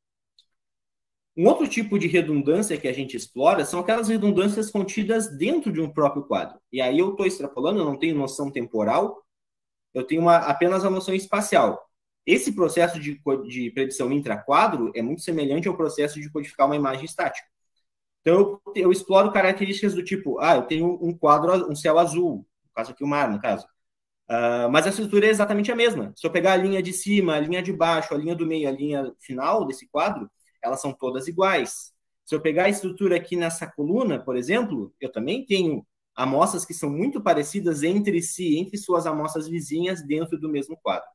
Um outro tipo de redundância que a gente explora são aquelas redundâncias contidas dentro de um próprio quadro. E aí eu estou extrapolando, eu não tenho noção temporal, eu tenho uma, apenas a noção espacial. Esse processo de, de predição intraquadro é muito semelhante ao processo de codificar uma imagem estática. Então, eu, eu exploro características do tipo, ah, eu tenho um quadro, um céu azul, no caso aqui o mar, no caso. Uh, mas a estrutura é exatamente a mesma. Se eu pegar a linha de cima, a linha de baixo, a linha do meio, a linha final desse quadro, elas são todas iguais. Se eu pegar a estrutura aqui nessa coluna, por exemplo, eu também tenho amostras que são muito parecidas entre si, entre suas amostras vizinhas dentro do mesmo quadro.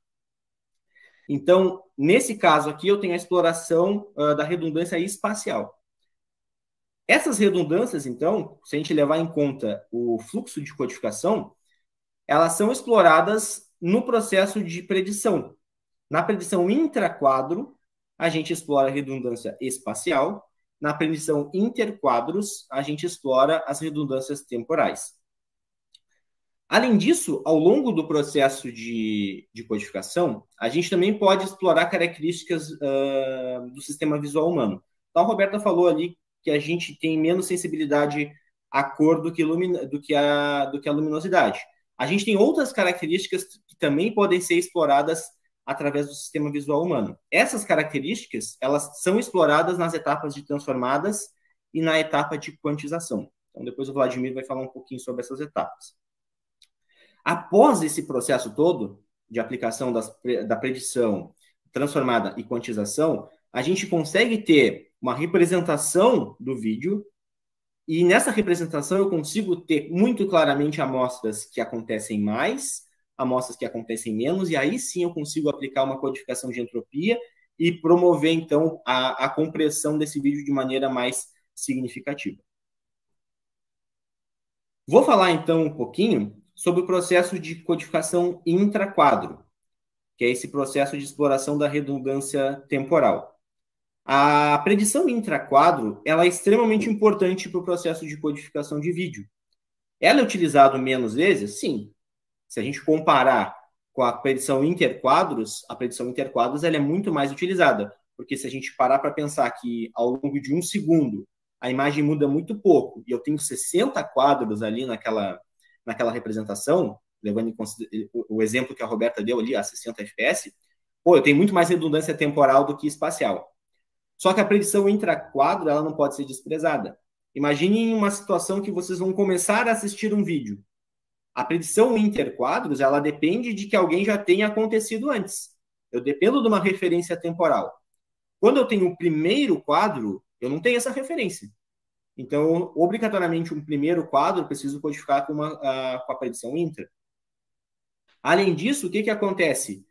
Então, nesse caso aqui, eu tenho a exploração uh, da redundância espacial. Essas redundâncias, então, se a gente levar em conta o fluxo de codificação, elas são exploradas no processo de predição. Na predição intraquadro, a gente explora a redundância espacial. Na predição interquadros, a gente explora as redundâncias temporais. Além disso, ao longo do processo de, de codificação, a gente também pode explorar características uh, do sistema visual humano. Então, a Roberta falou ali que a gente tem menos sensibilidade à cor do que, lumina, do que, a, do que a luminosidade. A gente tem outras características que também podem ser exploradas através do sistema visual humano. Essas características, elas são exploradas nas etapas de transformadas e na etapa de quantização. Então, depois o Vladimir vai falar um pouquinho sobre essas etapas. Após esse processo todo de aplicação das, da predição, transformada e quantização, a gente consegue ter uma representação do vídeo e nessa representação eu consigo ter muito claramente amostras que acontecem mais, amostras que acontecem menos, e aí sim eu consigo aplicar uma codificação de entropia e promover, então, a, a compressão desse vídeo de maneira mais significativa. Vou falar, então, um pouquinho sobre o processo de codificação intraquadro, que é esse processo de exploração da redundância temporal. A predição intraquadro, ela é extremamente importante para o processo de codificação de vídeo. Ela é utilizada menos vezes? Sim. Se a gente comparar com a predição interquadros, a predição interquadros ela é muito mais utilizada, porque se a gente parar para pensar que ao longo de um segundo a imagem muda muito pouco, e eu tenho sessenta quadros ali naquela, naquela representação, levando em consideração o exemplo que a Roberta deu ali, a sessenta F P S, pô, eu tenho muito mais redundância temporal do que espacial. Só que a predição intraquadro ela não pode ser desprezada. Imaginem uma situação que vocês vão começar a assistir um vídeo. A predição interquadros, ela depende de que alguém já tenha acontecido antes. Eu dependo de uma referência temporal. Quando eu tenho o primeiro quadro, eu não tenho essa referência. Então, obrigatoriamente, um primeiro quadro eu preciso codificar com, uma, a, com a predição intra. Além disso, o que, que acontece?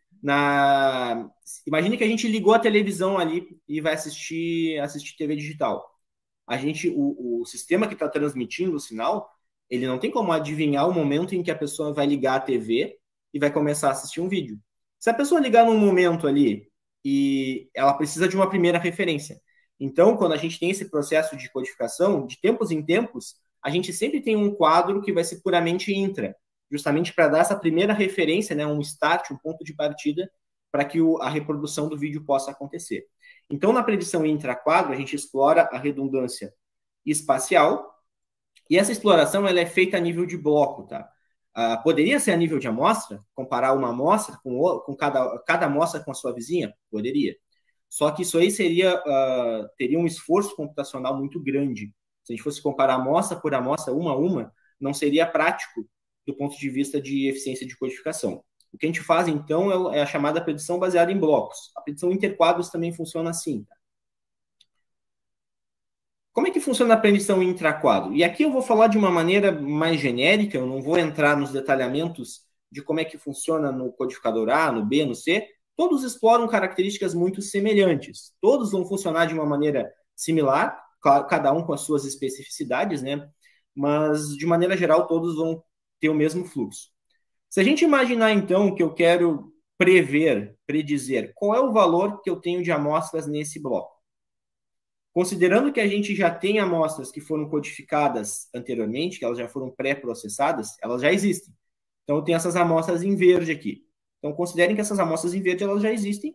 Na... Imagine que a gente ligou a televisão ali e vai assistir, assistir T V digital. A gente, o, o sistema que está transmitindo o sinal, ele não tem como adivinhar o momento em que a pessoa vai ligar a T V e vai começar a assistir um vídeo. Se a pessoa ligar num momento ali e ela precisa de uma primeira referência. Então, quando a gente tem esse processo de codificação, de tempos em tempos, a gente sempre tem um quadro que vai ser puramente intra, justamente para dar essa primeira referência, né, um start, um ponto de partida, para que o, a reprodução do vídeo possa acontecer. Então, na predição intraquadro, a gente explora a redundância espacial, e essa exploração ela é feita a nível de bloco, tá? Uh, poderia ser a nível de amostra, comparar uma amostra com, com cada, cada amostra com a sua vizinha? Poderia. Só que isso aí seria, uh, teria um esforço computacional muito grande. Se a gente fosse comparar amostra por amostra, uma a uma, não seria prático do ponto de vista de eficiência de codificação. O que a gente faz, então, é a chamada predição baseada em blocos. A predição interquadros também funciona assim, tá? como é que funciona a predição intraquadro? E aqui eu vou falar de uma maneira mais genérica, eu não vou entrar nos detalhamentos de como é que funciona no codificador A, no B, no C. Todos exploram características muito semelhantes. Todos vão funcionar de uma maneira similar, cada um com as suas especificidades, né? Mas, de maneira geral, todos vão ter o mesmo fluxo. Se a gente imaginar, então, que eu quero prever, predizer qual é o valor que eu tenho de amostras nesse bloco. Considerando que a gente já tem amostras que foram codificadas anteriormente, que elas já foram pré-processadas, elas já existem. Então, eu tenho essas amostras em verde aqui. Então, considerem que essas amostras em verde elas já existem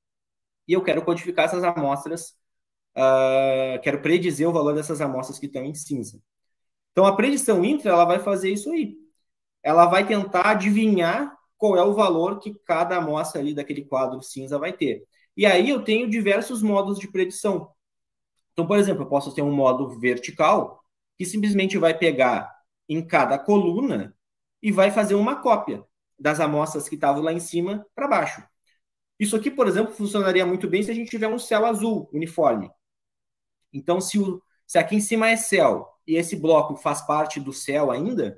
e eu quero codificar essas amostras, uh, quero predizer o valor dessas amostras que estão em cinza. Então, a predição intra ela vai fazer isso aí. Ela vai tentar adivinhar qual é o valor que cada amostra ali daquele quadro cinza vai ter. E aí eu tenho diversos modos de predição. Então, por exemplo, eu posso ter um modo vertical que simplesmente vai pegar em cada coluna e vai fazer uma cópia das amostras que estavam lá em cima para baixo. Isso aqui, por exemplo, funcionaria muito bem se a gente tiver um céu azul uniforme. Então, se, o, se aqui em cima é céu e esse bloco faz parte do céu ainda,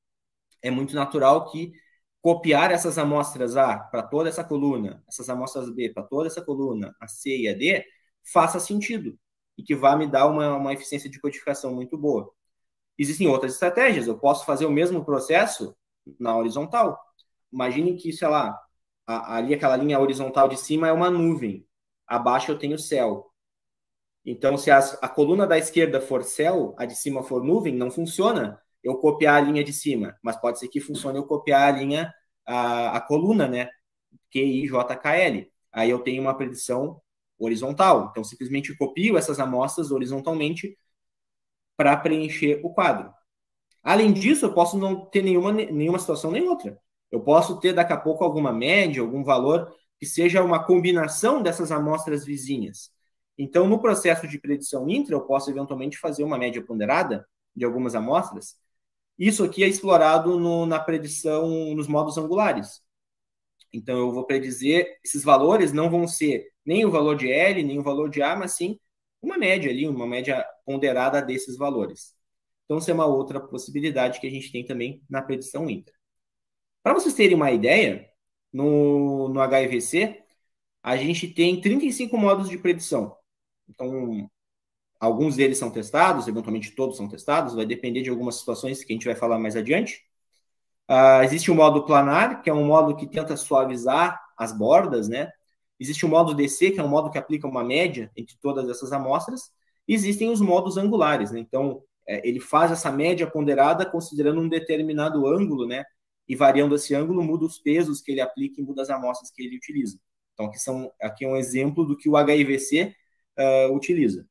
é muito natural que copiar essas amostras A para toda essa coluna, essas amostras B para toda essa coluna, a C e a D, faça sentido e que vá me dar uma, uma eficiência de codificação muito boa. Existem outras estratégias. Eu posso fazer o mesmo processo na horizontal. Imagine que, sei lá, a, ali aquela linha horizontal de cima é uma nuvem. Abaixo eu tenho céu. Então, se as, a coluna da esquerda for céu, a de cima for nuvem, não funciona eu copiar a linha de cima. Mas pode ser que funcione eu copiar a linha, a, a coluna, né? Q I J K L. Aí eu tenho uma predição horizontal. Então, simplesmente copio essas amostras horizontalmente para preencher o quadro. Além disso, eu posso não ter nenhuma, nenhuma situação nem outra. Eu posso ter, daqui a pouco, alguma média, algum valor que seja uma combinação dessas amostras vizinhas. Então, no processo de predição intra, eu posso, eventualmente, fazer uma média ponderada de algumas amostras. Isso aqui é explorado no, na predição nos modos angulares. Então, eu vou predizer, esses valores não vão ser nem o valor de L, nem o valor de A, mas sim uma média ali, uma média ponderada desses valores. Então, isso é uma outra possibilidade que a gente tem também na predição intra. Para vocês terem uma ideia, no, no H I V C, a gente tem trinta e cinco modos de predição. Então, alguns deles são testados, eventualmente todos são testados, vai depender de algumas situações que a gente vai falar mais adiante. Uh, existe o modo planar, que é um modo que tenta suavizar as bordas, né? Existe o modo D C, que é um modo que aplica uma média entre todas essas amostras. E existem os modos angulares, né? Então, é, ele faz essa média ponderada considerando um determinado ângulo, né? E variando esse ângulo, muda os pesos que ele aplica e muda as amostras que ele utiliza. Então, aqui, são, aqui é um exemplo do que o H I V C uh, utiliza.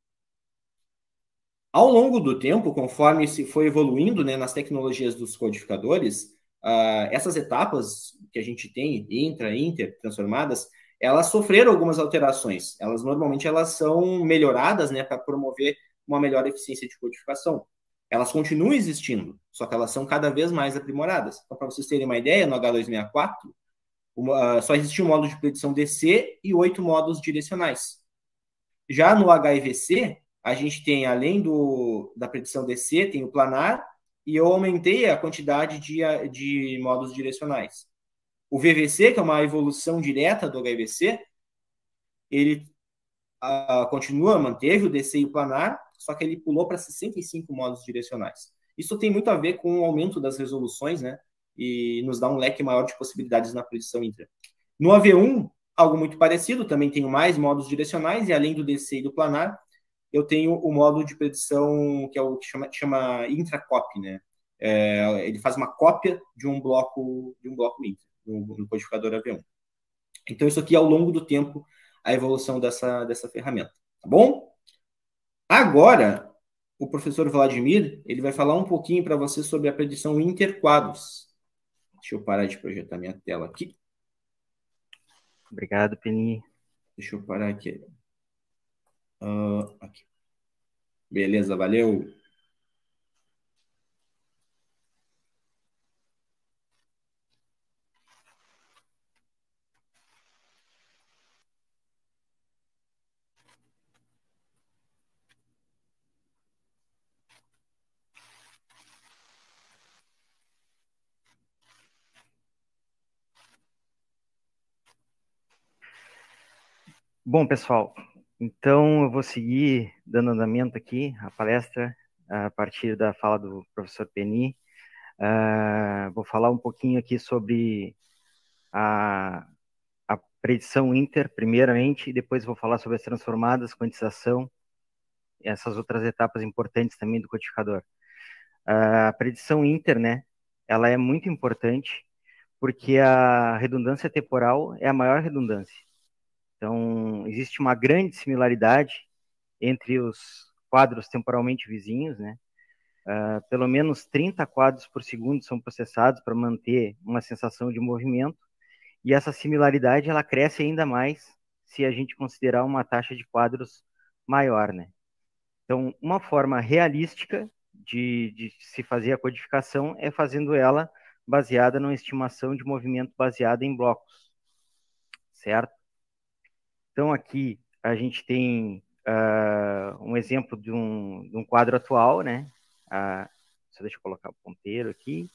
Ao longo do tempo, conforme se foi evoluindo, né, nas tecnologias dos codificadores, uh, essas etapas que a gente tem, intra, inter, transformadas, elas sofreram algumas alterações. Elas, normalmente, elas são melhoradas, né, para promover uma melhor eficiência de codificação. Elas continuam existindo, só que elas são cada vez mais aprimoradas. Então, para vocês terem uma ideia, no H duzentos e sessenta e quatro, uma, uh, só existe um modo de predição D C e oito modos direcionais. Já no H I V C, a gente tem, além do, da predição D C, tem o planar, e eu aumentei a quantidade de, de modos direcionais. O V V C, que é uma evolução direta do H I V C, ele uh, continua, manteve o D C e o planar, só que ele pulou para sessenta e cinco modos direcionais. Isso tem muito a ver com o aumento das resoluções, né? E nos dá um leque maior de possibilidades na predição intra. No A V um, algo muito parecido, também tenho mais modos direcionais, e além do D C e do planar, eu tenho o modo de predição que é o que chama, chama intracopy, né? É, ele faz uma cópia de um bloco de um bloco intra no, no codificador A V um. Então, isso aqui, ao longo do tempo, a evolução dessa, dessa ferramenta. Tá bom? Agora, o professor Vladimir, ele vai falar um pouquinho para você sobre a predição interquadros. Deixa eu parar de projetar minha tela aqui. Obrigado, Peninha. Deixa eu parar aqui. Uh, aqui. Beleza, valeu. Bom, pessoal, então eu vou seguir dando andamento aqui a palestra a partir da fala do professor Penny. Uh, vou falar um pouquinho aqui sobre a, a predição inter, primeiramente, e depois vou falar sobre as transformadas, quantização, e essas outras etapas importantes também do codificador. Uh, a predição inter, né, ela é muito importante, porque a redundância temporal é a maior redundância. Então, existe uma grande similaridade entre os quadros temporalmente vizinhos, né? Uh, pelo menos trinta quadros por segundo são processados para manter uma sensação de movimento, e essa similaridade ela cresce ainda mais se a gente considerar uma taxa de quadros maior, né? Então, uma forma realística de, de se fazer a codificação é fazendo ela baseada numa estimação de movimento baseada em blocos, certo? Então, aqui a gente tem uh, um exemplo de um, de um quadro atual, né? Uh, só deixa eu colocar o ponteiro aqui.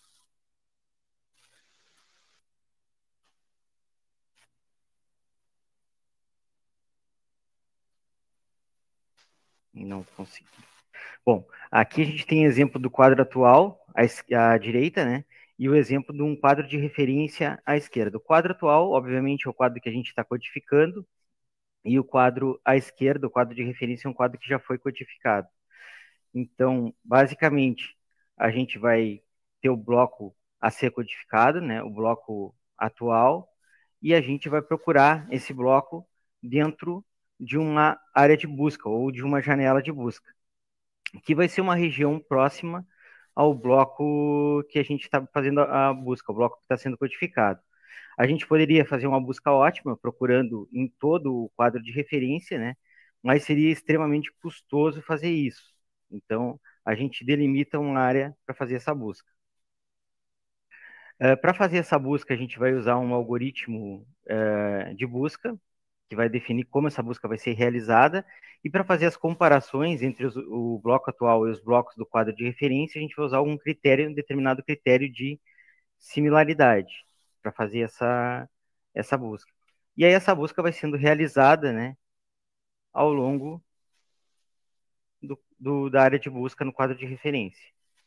Não consegui. Bom, aqui a gente tem exemplo do quadro atual, à, à direita, né? E o exemplo de um quadro de referência à esquerda. O quadro atual, obviamente, é o quadro que a gente está codificando, e o quadro à esquerda, o quadro de referência, é um quadro que já foi codificado. Então, basicamente, a gente vai ter o bloco a ser codificado, né? O bloco atual, e a gente vai procurar esse bloco dentro de uma área de busca ou de uma janela de busca, que vai ser uma região próxima ao bloco que a gente está fazendo a busca, o bloco que está sendo codificado. A gente poderia fazer uma busca ótima, procurando em todo o quadro de referência, né? Mas seria extremamente custoso fazer isso. Então, a gente delimita uma área para fazer essa busca. Uh, para fazer essa busca, a gente vai usar um algoritmo uh, de busca, que vai definir como essa busca vai ser realizada, e para fazer as comparações entre os, o bloco atual e os blocos do quadro de referência, a gente vai usar algum critério, um determinado critério de similaridade, para fazer essa, essa busca. E aí essa busca vai sendo realizada, né, ao longo do, do, da área de busca no quadro de referência.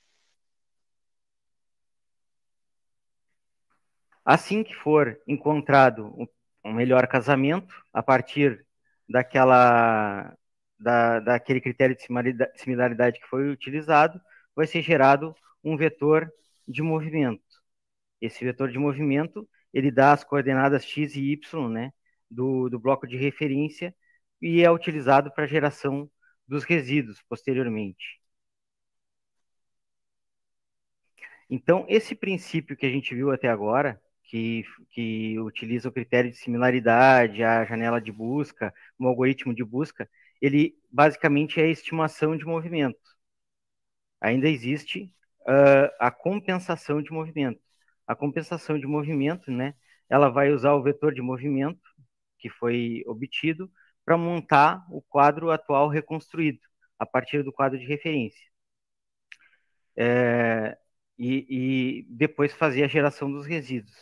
Assim que for encontrado um melhor casamento, a partir daquela, da, daquele critério de similaridade que foi utilizado, vai ser gerado um vetor de movimento. Esse vetor de movimento, ele dá as coordenadas x e y, né, do, do bloco de referência, e é utilizado para a geração dos resíduos posteriormente. Então, esse princípio que a gente viu até agora, que, que utiliza o critério de similaridade, a janela de busca, um algoritmo de busca, ele basicamente é a estimação de movimento. Ainda existe uh, a compensação de movimento. A compensação de movimento, né, ela vai usar o vetor de movimento que foi obtido para montar o quadro atual reconstruído, a partir do quadro de referência. É, e, e depois fazer a geração dos resíduos.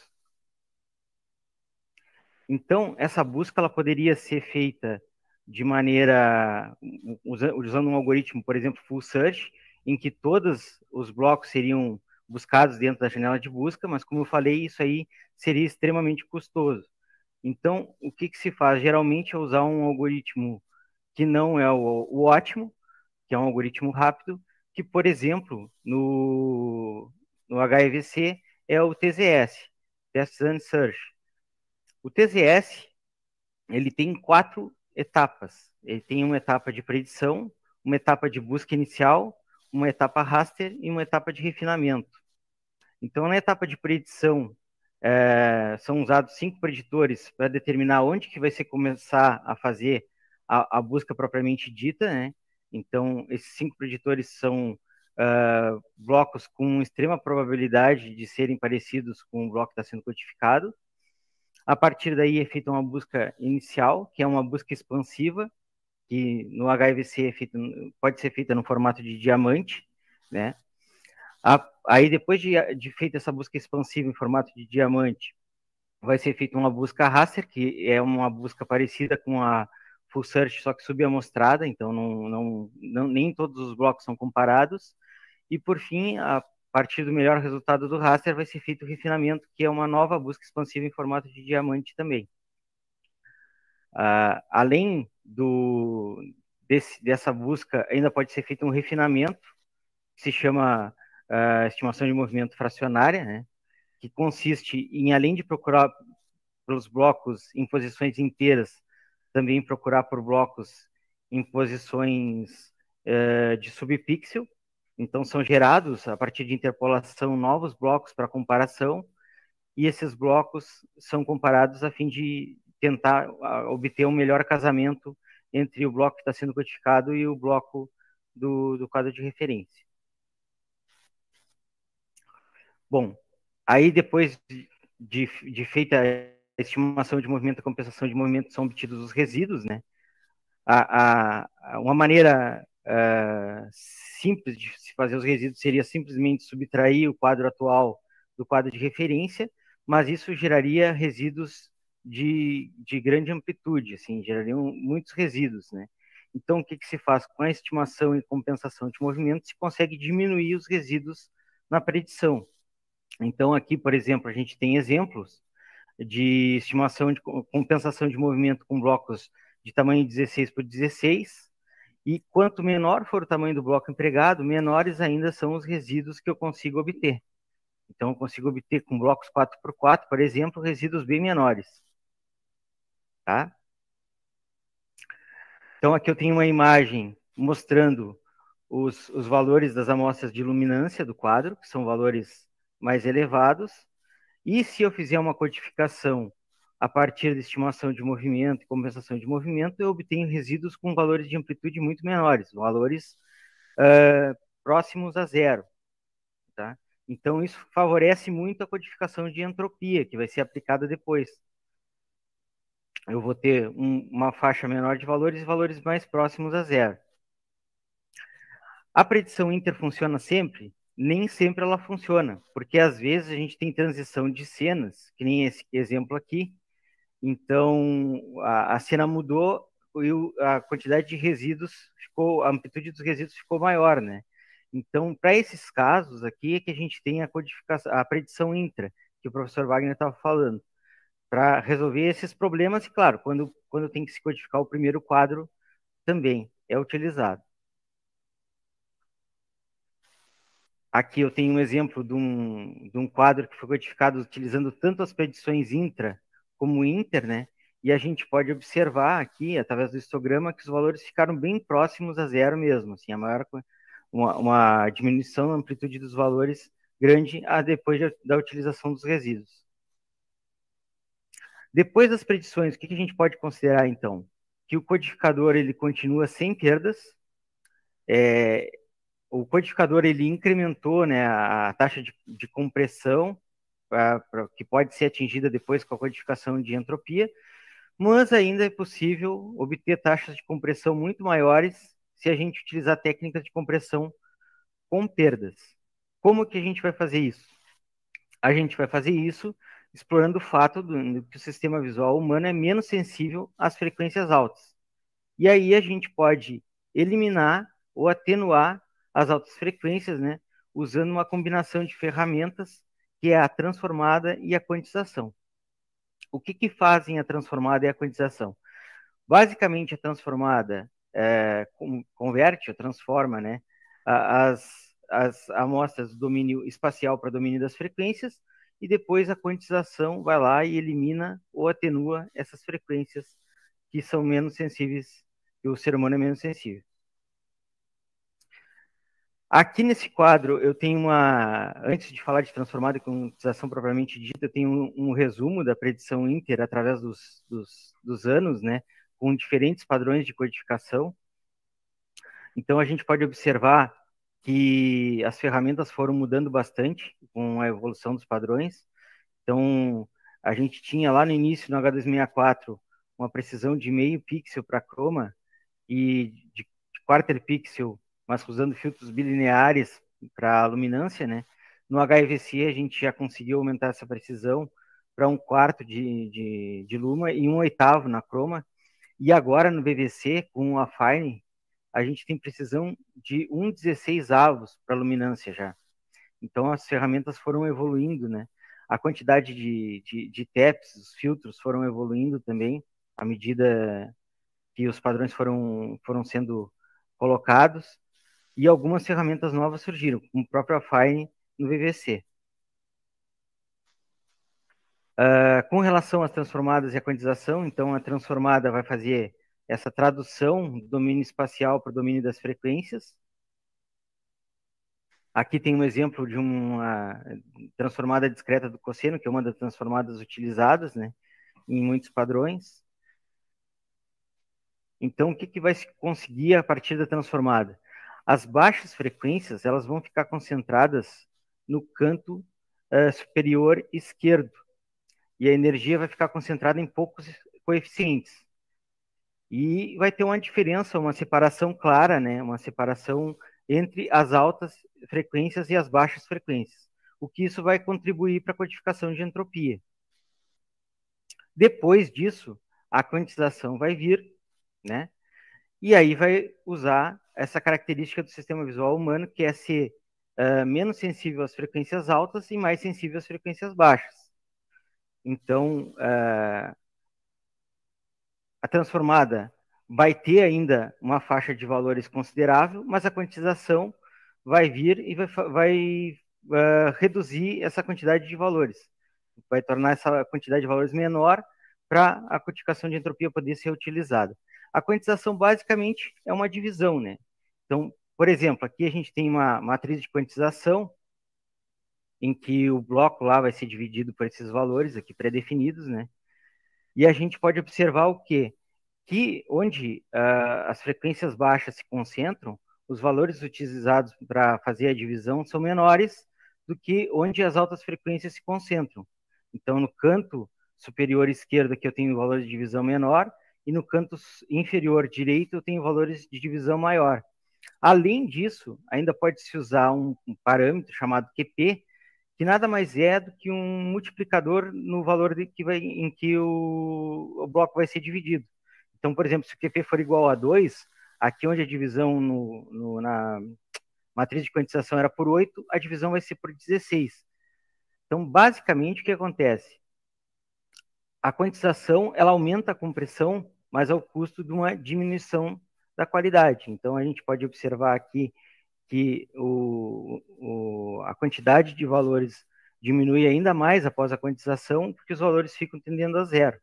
Então, essa busca ela poderia ser feita de maneira, usando um algoritmo, por exemplo, full search, em que todos os blocos seriam buscados dentro da janela de busca, mas como eu falei, isso aí seria extremamente custoso. Então, o que, que se faz? Geralmente é usar um algoritmo que não é o, o ótimo, que é um algoritmo rápido, que, por exemplo, no, no H E V C é o T Z S, Test and Search. O T Z S, ele tem quatro etapas. Ele tem uma etapa de predição, uma etapa de busca inicial, uma etapa raster e uma etapa de refinamento. Então, na etapa de predição, é, são usados cinco preditores para determinar onde que vai se começar a fazer a, a busca propriamente dita, né? Então, esses cinco preditores são uh, blocos com extrema probabilidade de serem parecidos com o bloco que está sendo codificado. A partir daí é feita uma busca inicial, que é uma busca expansiva, que no H E V C é feita, pode ser feita no formato de diamante, né? A, aí depois de, de feita essa busca expansiva em formato de diamante, vai ser feita uma busca raster, que é uma busca parecida com a full search, só que subamostrada, então não, não, não, nem todos os blocos são comparados. E, por fim, a partir do melhor resultado do raster, vai ser feito o refinamento, que é uma nova busca expansiva em formato de diamante também. Uh, além do, desse, dessa busca, ainda pode ser feito um refinamento, que se chama uh, estimação de movimento fracionária, né, que consiste em, além de procurar pelos blocos em posições inteiras, também procurar por blocos em posições uh, de subpixel. Então, são gerados, a partir de interpolação, novos blocos para comparação, e esses blocos são comparados a fim de tentar obter um melhor casamento entre o bloco que está sendo codificado e o bloco do, do quadro de referência. Bom, aí depois de, de, de feita a estimação de movimento e compensação de movimento, são obtidos os resíduos, né? A, a, uma maneira uh, simples de se fazer os resíduos seria simplesmente subtrair o quadro atual do quadro de referência, mas isso geraria resíduos de, de grande amplitude, assim, gerariam muitos resíduos, né? Então, o que, que se faz? Com a estimação e compensação de movimento, se consegue diminuir os resíduos na predição. Então, aqui, por exemplo, a gente tem exemplos de estimação de compensação de movimento com blocos de tamanho dezesseis por dezesseis, e quanto menor for o tamanho do bloco empregado, menores ainda são os resíduos que eu consigo obter. Então, eu consigo obter com blocos quatro por quatro, por exemplo, resíduos bem menores. Tá? Então, aqui eu tenho uma imagem mostrando os, os valores das amostras de luminância do quadro, que são valores mais elevados. E se eu fizer uma codificação a partir de estimação de movimento e compensação de movimento, eu obtenho resíduos com valores de amplitude muito menores, valores uh, próximos a zero. Tá? Então, isso favorece muito a codificação de entropia, que vai ser aplicada depois. Eu vou ter um, uma faixa menor de valores e valores mais próximos a zero. A predição inter funciona sempre? Nem sempre ela funciona, porque às vezes a gente tem transição de cenas, que nem esse exemplo aqui. Então, a, a cena mudou e o, a quantidade de resíduos ficou, a amplitude dos resíduos ficou maior, né? Então, para esses casos aqui é que a gente tem a codificação, a predição intra, que o professor Wagner estava falando, para resolver esses problemas, e claro, quando, quando tem que se codificar o primeiro quadro, também é utilizado. Aqui eu tenho um exemplo de um, de um quadro que foi codificado utilizando tanto as predições intra como inter, né? E a gente pode observar aqui, através do histograma, que os valores ficaram bem próximos a zero mesmo, assim, a maior, uma, uma diminuição na amplitude dos valores grande a depois de, da utilização dos resíduos. Depois das predições, o que, que a gente pode considerar, então? Que o codificador ele continua sem perdas, é, o codificador ele incrementou, né, a taxa de, de compressão, pra, pra, que pode ser atingida depois com a codificação de entropia, mas ainda é possível obter taxas de compressão muito maiores se a gente utilizar técnicas de compressão com perdas. Como que a gente vai fazer isso? A gente vai fazer isso explorando o fato de que o sistema visual humano é menos sensível às frequências altas. E aí a gente pode eliminar ou atenuar as altas frequências, né, usando uma combinação de ferramentas, que é a transformada e a quantização. O que que fazem a transformada e a quantização? Basicamente, a transformada é, converte ou transforma, né, as, as amostras do domínio espacial para domínio das frequências, e depois a quantização vai lá e elimina ou atenua essas frequências que são menos sensíveis, que o ser humano é menos sensível. Aqui nesse quadro, eu tenho uma... Antes de falar de transformada e quantização propriamente dita, eu tenho um, um resumo da predição inter através dos, dos, dos anos, né, com diferentes padrões de codificação. Então, a gente pode observar que as ferramentas foram mudando bastante com a evolução dos padrões. Então, a gente tinha lá no início, no H duzentos e sessenta e quatro, uma precisão de meio pixel para chroma e de quarter pixel, mas usando filtros bilineares para luminância, né? No H E V C a gente já conseguiu aumentar essa precisão para um quarto de, de, de luma e um oitavo na croma. E agora no B V C, com a Fine, a gente tem precisão de um dezesseis avos para luminância já. Então as ferramentas foram evoluindo, né? A quantidade de, de, de T E Ps, os filtros foram evoluindo também, à medida que os padrões foram, foram sendo colocados, e algumas ferramentas novas surgiram, como o próprio Fine no V V C. Uh, com relação às transformadas e a quantização, então a transformada vai fazer essa tradução do domínio espacial para o domínio das frequências. Aqui tem um exemplo de uma transformada discreta do cosseno, que é uma das transformadas utilizadas, né, em muitos padrões. Então, o que, que vai se conseguir a partir da transformada? As baixas frequências, elas vão ficar concentradas no canto uh, superior esquerdo, e a energia vai ficar concentrada em poucos coeficientes. E vai ter uma diferença, uma separação clara, né? Uma separação entre as altas frequências e as baixas frequências. O que isso vai contribuir para a codificação de entropia. Depois disso, a quantização vai vir, né? E aí vai usar essa característica do sistema visual humano, que é ser uh, menos sensível às frequências altas e mais sensível às frequências baixas. Então, uh, a transformada vai ter ainda uma faixa de valores considerável, mas a quantização vai vir e vai, vai uh, reduzir essa quantidade de valores. Vai tornar essa quantidade de valores menor para a codificação de entropia poder ser utilizada. A quantização, basicamente, é uma divisão, né? Então, por exemplo, aqui a gente tem uma matriz de quantização, em que o bloco lá vai ser dividido por esses valores aqui pré-definidos, né? E a gente pode observar o quê? Que onde uh, as frequências baixas se concentram, os valores utilizados para fazer a divisão são menores do que onde as altas frequências se concentram. Então, no canto superior esquerdo aqui eu tenho valores de divisão menor, e no canto inferior direito eu tenho valores de divisão maior. Além disso, ainda pode-se usar um, um parâmetro chamado Q P, que nada mais é do que um multiplicador no valor de que vai, em que o, o bloco vai ser dividido. Então, por exemplo, se o Q P for igual a dois, aqui onde a divisão no, no, na matriz de quantização era por oito, a divisão vai ser por dezesseis. Então, basicamente, o que acontece? A quantização, ela aumenta a compressão, mas ao custo de uma diminuição da qualidade. Então, a gente pode observar aqui que o, o, a quantidade de valores diminui ainda mais após a quantização, porque os valores ficam tendendo a zero.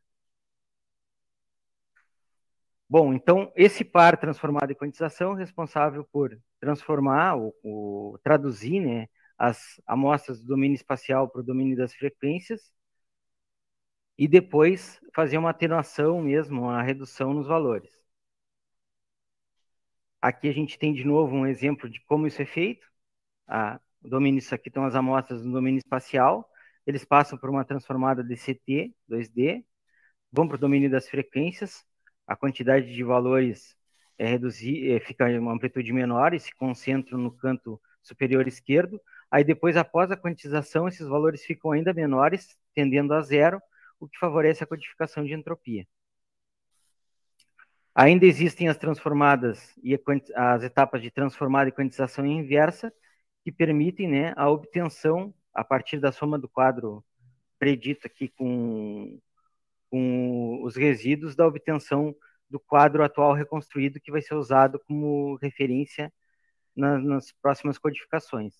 Bom, então, esse par transformado em quantização é responsável por transformar, ou, ou traduzir, né, as amostras do domínio espacial para o domínio das frequências, e depois fazer uma atenuação mesmo, uma redução nos valores. Aqui a gente tem de novo um exemplo de como isso é feito. Ah, o domínio, isso aqui estão as amostras do domínio espacial, eles passam por uma transformada D C T, dois D, vão para o domínio das frequências, a quantidade de valores é reduzir, é, fica uma amplitude menor e se concentram no canto superior esquerdo. Aí depois, após a quantização, esses valores ficam ainda menores, tendendo a zero, o que favorece a codificação de entropia. Ainda existem as transformadas e as etapas de transformada e quantização inversa, que permitem, né, a obtenção, a partir da soma do quadro predito aqui com, com os resíduos, da obtenção do quadro atual reconstruído, que vai ser usado como referência na, nas próximas codificações.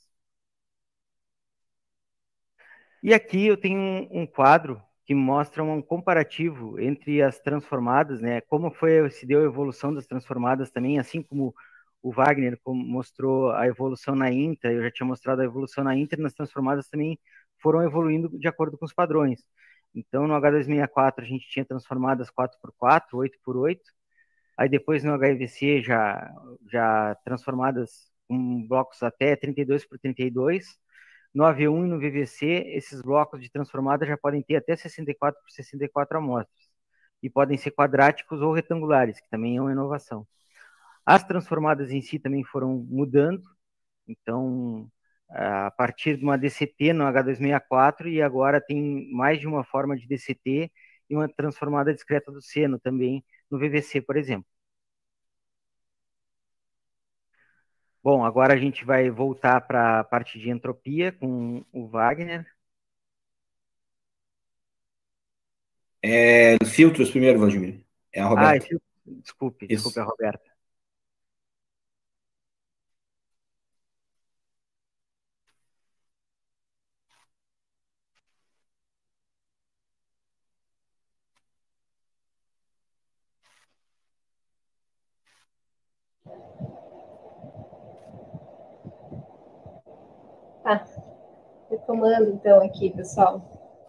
E aqui eu tenho um, um quadro que mostra um comparativo entre as transformadas, né? Como foi, se deu a evolução das transformadas também, assim como o Wagner mostrou a evolução na Inter, eu já tinha mostrado a evolução na Inter, nas transformadas também foram evoluindo de acordo com os padrões. Então, no H duzentos e sessenta e quatro, a gente tinha transformadas quatro por quatro, oito por oito, aí depois no H E V C já, já transformadas com blocos até trinta e dois por trinta e dois, no A V um e no V V C, esses blocos de transformada já podem ter até sessenta e quatro por sessenta e quatro amostras, e podem ser quadráticos ou retangulares, que também é uma inovação. As transformadas em si também foram mudando, então a partir de uma D C T no H duzentos e sessenta e quatro, e agora tem mais de uma forma de D C T e uma transformada discreta do seno também no V V C, por exemplo. Bom, agora a gente vai voltar para a parte de entropia com o Wagner. É, filtros primeiro, Vladimir. É a Roberta. Ah, desculpe, Isso. desculpe, a Roberta. Tá, retomando então aqui, pessoal.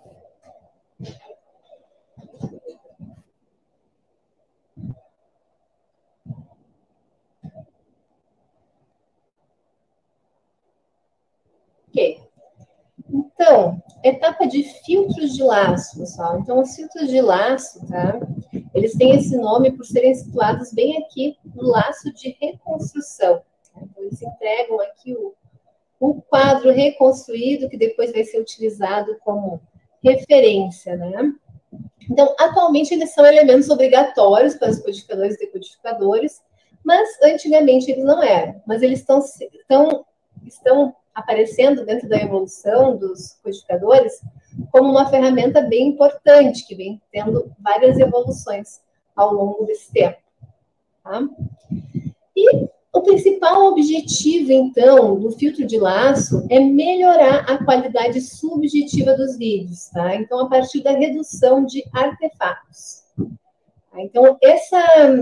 Ok. Então, etapa de filtros de laço, pessoal. Então, os filtros de laço, tá? Eles têm esse nome por serem situados bem aqui no laço de reconstrução. Então, eles entregam aqui o um quadro reconstruído que depois vai ser utilizado como referência, né? Então, atualmente, eles são elementos obrigatórios para os codificadores e decodificadores, mas antigamente eles não eram. Mas eles estão, estão, estão aparecendo dentro da evolução dos codificadores como uma ferramenta bem importante, que vem tendo várias evoluções ao longo desse tempo. Tá? E o principal objetivo, então, do filtro de laço é melhorar a qualidade subjetiva dos vídeos, tá? Então, a partir da redução de artefatos. Então, essa,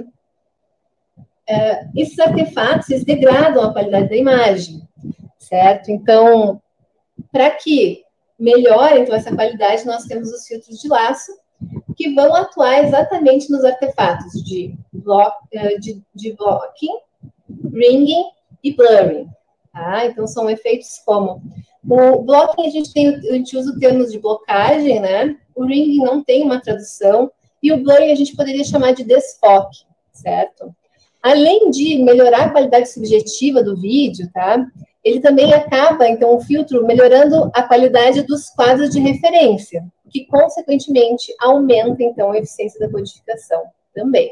uh, esses artefatos, eles degradam a qualidade da imagem, certo? Então, para que melhore, então, essa qualidade, nós temos os filtros de laço, que vão atuar exatamente nos artefatos de, block, uh, de, de blocking, ringing e blurring, tá? Então, são efeitos como o blocking, a gente, tem, a gente usa termos de blocagem, né? O ringing não tem uma tradução, e o blurring a gente poderia chamar de desfoque, certo? Além de melhorar a qualidade subjetiva do vídeo, tá? Ele também acaba, então, o filtro melhorando a qualidade dos quadros de referência, que, consequentemente, aumenta, então, a eficiência da codificação também.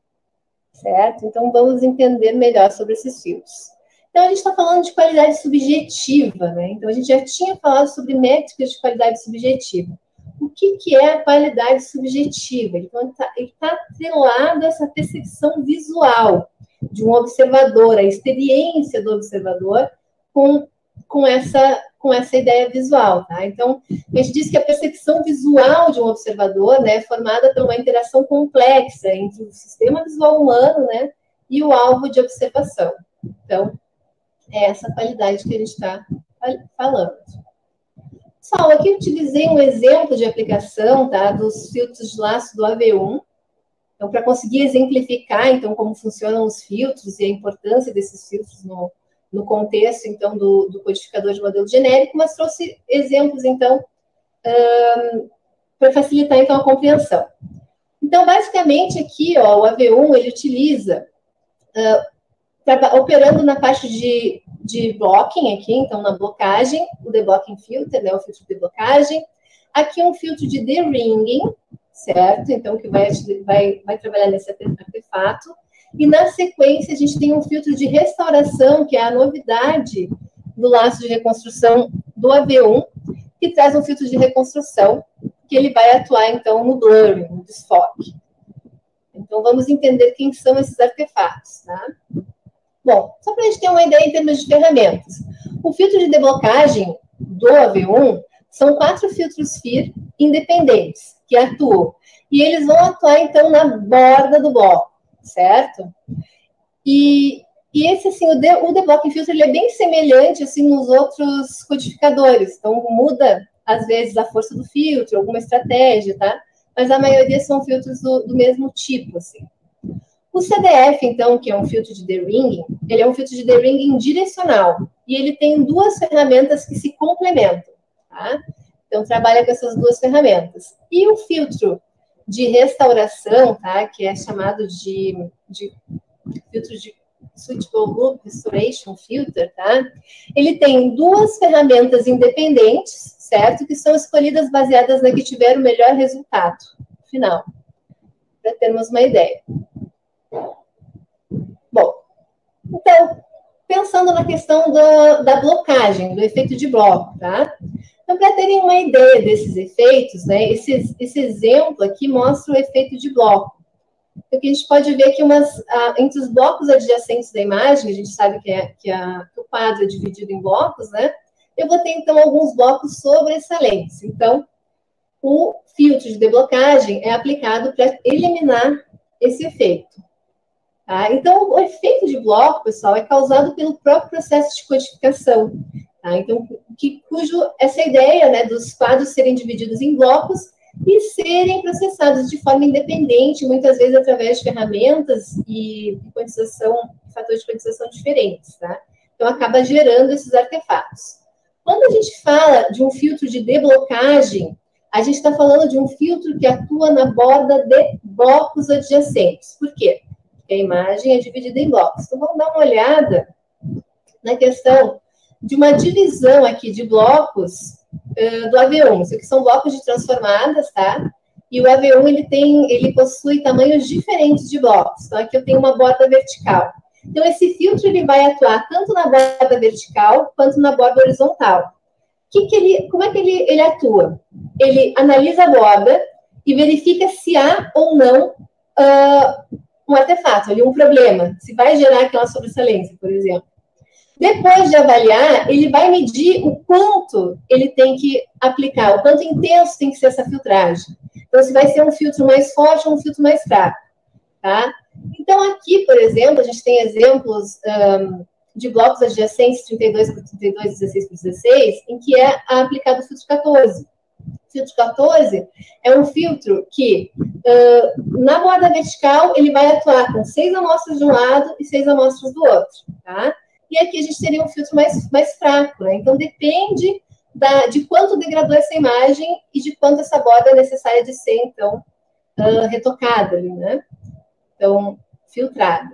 Certo? Então, vamos entender melhor sobre esses filtros. Então, a gente está falando de qualidade subjetiva, né? Então, a gente já tinha falado sobre métricas de qualidade subjetiva. O que, que é a qualidade subjetiva? Então, ele está tá atrelado a essa percepção visual de um observador, a experiência do observador com, com, essa, com essa ideia visual, tá? Então, a gente diz que a percepção visual de um observador, né, é formada por uma interação complexa entre o sistema visual humano, né, e o alvo de observação. Então, é essa qualidade que a gente está falando. Pessoal, aqui eu utilizei um exemplo de aplicação, tá, dos filtros de laço do A V um. Então, para conseguir exemplificar, então, como funcionam os filtros e a importância desses filtros no, no contexto, então, do, do codificador de modelo genérico, mas trouxe exemplos, então, um, para facilitar, então, a compreensão. Então, basicamente, aqui, ó, o A V um, ele utiliza, uh, pra, operando na parte de, de blocking, aqui, então, na blocagem, o deblocking filter, né, o filtro de blocagem. Aqui, um filtro de deringing, certo? Então, que vai, vai, vai trabalhar nesse artefato. E, na sequência, a gente tem um filtro de restauração, que é a novidade do laço de reconstrução do A V um, que traz um filtro de reconstrução, que ele vai atuar, então, no blurring, no desfoque. Então, vamos entender quem são esses artefatos, tá? Bom, só para a gente ter uma ideia em termos de ferramentas. O filtro de deblocagem do A V um são quatro filtros F I R independentes, que atuam. E eles vão atuar, então, na borda do bloco, certo? E, e esse, assim, o, de, o deblocking filter, ele é bem semelhante, assim, nos outros codificadores. Então, muda, às vezes, a força do filtro, alguma estratégia, tá? Mas a maioria são filtros do, do mesmo tipo, assim. O C D F, então, que é um filtro de deringing, ele é um filtro de deringing direcional. E ele tem duas ferramentas que se complementam, tá? Então, trabalha com essas duas ferramentas. E o filtro de restauração, tá? Que é chamado de, de filtro de Switchable Loop Restoration Filter, tá? Ele tem duas ferramentas independentes, certo? Que são escolhidas baseadas na que tiver o melhor resultado final, para termos uma ideia. Bom, então, pensando na questão da, da blocagem, do efeito de bloco, tá? Então, para terem uma ideia desses efeitos, né, esse, esse exemplo aqui mostra o efeito de bloco. Então, a gente pode ver que umas, ah, entre os blocos adjacentes da imagem, a gente sabe que, é, que, a, que o quadro é dividido em blocos, né? Eu vou ter, então, alguns blocos sobressalentes. Então, o filtro de deblocagem é aplicado para eliminar esse efeito. Tá? Então, o efeito de bloco, pessoal, é causado pelo próprio processo de codificação. Tá? Então, que, cujo, essa ideia, né, dos quadros serem divididos em blocos e serem processados de forma independente, muitas vezes através de ferramentas e quantização, fatores de quantização diferentes. Tá? Então, acaba gerando esses artefatos. Quando a gente fala de um filtro de deblocagem, a gente está falando de um filtro que atua na borda de blocos adjacentes. Por quê? Porque a imagem é dividida em blocos. Então, vamos dar uma olhada na questão de uma divisão aqui de blocos uh, do A V um. Isso aqui são blocos de transformadas, tá? E o A V um, ele, tem, ele possui tamanhos diferentes de blocos. Então, aqui eu tenho uma borda vertical. Então, esse filtro, ele vai atuar tanto na borda vertical quanto na borda horizontal. Que que ele, como é que ele, ele atua? Ele analisa a borda e verifica se há ou não uh, um artefato, ali um problema, se vai gerar aquela sobressalência, por exemplo. Depois de avaliar, ele vai medir o quanto ele tem que aplicar, o quanto intenso tem que ser essa filtragem. Então, se vai ser um filtro mais forte ou um filtro mais fraco, tá? Então, aqui, por exemplo, a gente tem exemplos um, de blocos adjacentes trinta e dois por trinta e dois, dezesseis por dezesseis, em que é aplicado o filtro quatorze. O filtro quatorze é um filtro que, uh, na borda vertical, ele vai atuar com seis amostras de um lado e seis amostras do outro, tá? E aqui a gente teria um filtro mais, mais fraco, né? Então, depende da, de quanto degradou essa imagem e de quanto essa borda é necessária de ser, então, uh, retocada ali, né? Então, filtrada.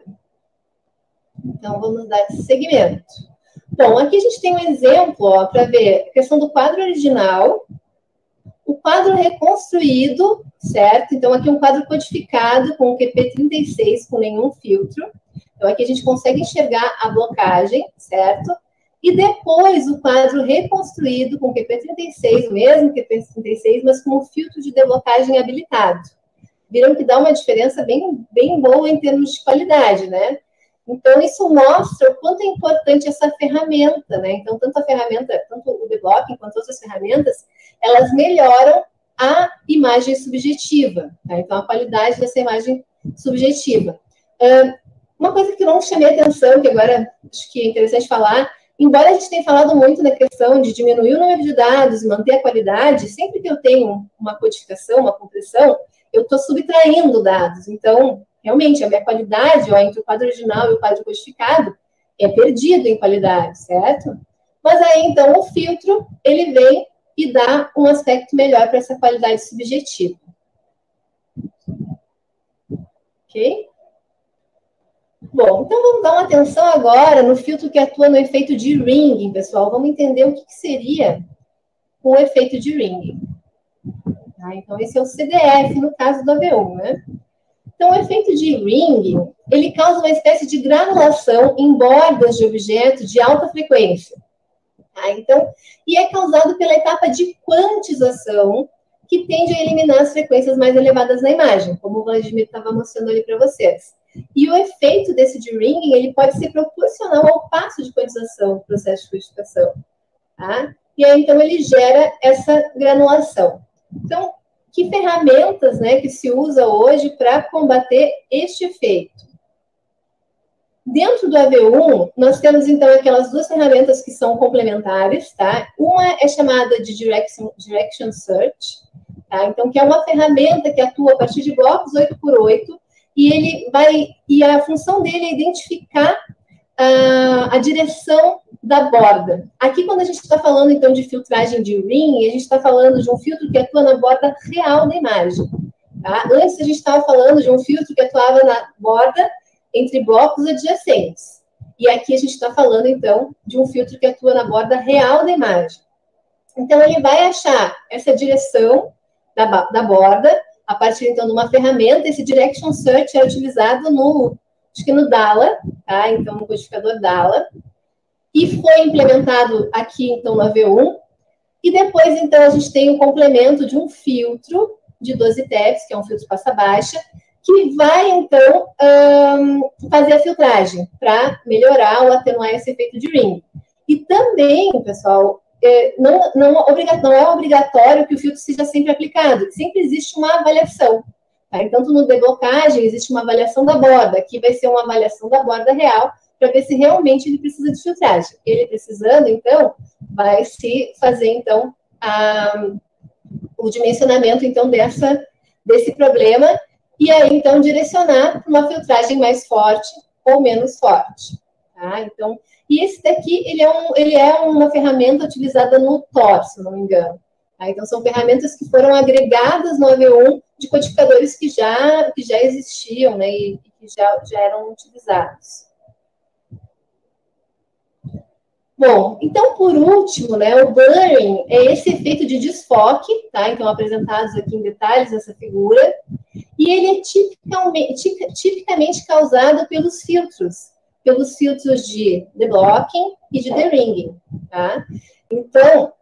Então, vamos dar seguimento. Bom, aqui a gente tem um exemplo para ver a questão do quadro original, o quadro reconstruído, certo? Então, aqui um quadro codificado com o Q P trinta e seis, com nenhum filtro. Então, aqui a gente consegue enxergar a blocagem, certo? E depois o quadro reconstruído com o Q P trinta e seis, o mesmo Q P trinta e seis, mas com o filtro de deblocagem habilitado. Viram que dá uma diferença bem, bem boa em termos de qualidade, né? Então, isso mostra o quanto é importante essa ferramenta, né? Então, tanto a ferramenta, tanto o deblocking quanto outras ferramentas, elas melhoram a imagem subjetiva, tá? Então, a qualidade dessa imagem subjetiva. Uh, uma coisa que não chamei atenção, que agora acho que é interessante falar, embora a gente tenha falado muito na questão de diminuir o número de dados e manter a qualidade, sempre que eu tenho uma codificação, uma compressão, eu estou subtraindo dados. Então, realmente, a minha qualidade, ó, entre o quadro original e o quadro codificado, é perdido em qualidade, certo? Mas aí, então, o filtro, ele vem e dá um aspecto melhor para essa qualidade subjetiva. Ok? Bom, então vamos dar uma atenção agora no filtro que atua no efeito de ringing, pessoal. Vamos entender o que, que seria o efeito de ringing. Tá? Então, esse é o C D F, no caso do A V um, né? Então, o efeito de ringing, ele causa uma espécie de granulação em bordas de objeto de alta frequência. Tá? Então, e é causado pela etapa de quantização, que tende a eliminar as frequências mais elevadas na imagem, como o Vladimir estava mostrando ali para vocês. E o efeito desse de ringing, ele pode ser proporcional ao passo de quantização do processo de codificação. Tá? E aí, então, ele gera essa granulação. Então, que ferramentas, né, que se usa hoje para combater este efeito? Dentro do A V um, nós temos, então, aquelas duas ferramentas que são complementares, tá? Uma é chamada de Direction, Direction Search, tá? Então, que é uma ferramenta que atua a partir de blocos oito por oito, e ele vai, e a função dele é identificar a, a direção da borda. Aqui, quando a gente está falando, então, de filtragem de ring, a gente está falando de um filtro que atua na borda real da imagem. Tá? Antes, a gente estava falando de um filtro que atuava na borda entre blocos adjacentes. E aqui a gente está falando, então, de um filtro que atua na borda real da imagem. Então, ele vai achar essa direção da, da borda, a partir, então, de uma ferramenta. Esse Direction Search é utilizado no, acho que no Dala, tá? Então, no codificador Dala. E foi implementado aqui, então, no A V um. E depois, então, a gente tem o complemento de um filtro de doze taps, que é um filtro passa-baixa, que vai, então, um, fazer a filtragem para melhorar ou atenuar esse efeito de ring. E também, pessoal, é, não, não, não é obrigatório que o filtro seja sempre aplicado. Sempre existe uma avaliação. Tá? Então, no deblocagem, existe uma avaliação da borda. Aqui vai ser uma avaliação da borda real, para ver se realmente ele precisa de filtragem. Ele precisando, então, vai se fazer, então, a, o dimensionamento, então, dessa, desse problema, e aí, então, direcionar para uma filtragem mais forte ou menos forte. Tá? Então, e esse daqui, ele é, um, ele é uma ferramenta utilizada no T O R, se não me engano. Tá? Então, são ferramentas que foram agregadas no A V um de codificadores que já, que já existiam, né, e que já, já eram utilizados. Bom, então, por último, né, o blurring é esse efeito de desfoque, tá? Então, apresentados aqui em detalhes nessa figura, e ele é tipicamente, tipicamente causado pelos filtros, pelos filtros de deblocking e de deringing, tá? Então,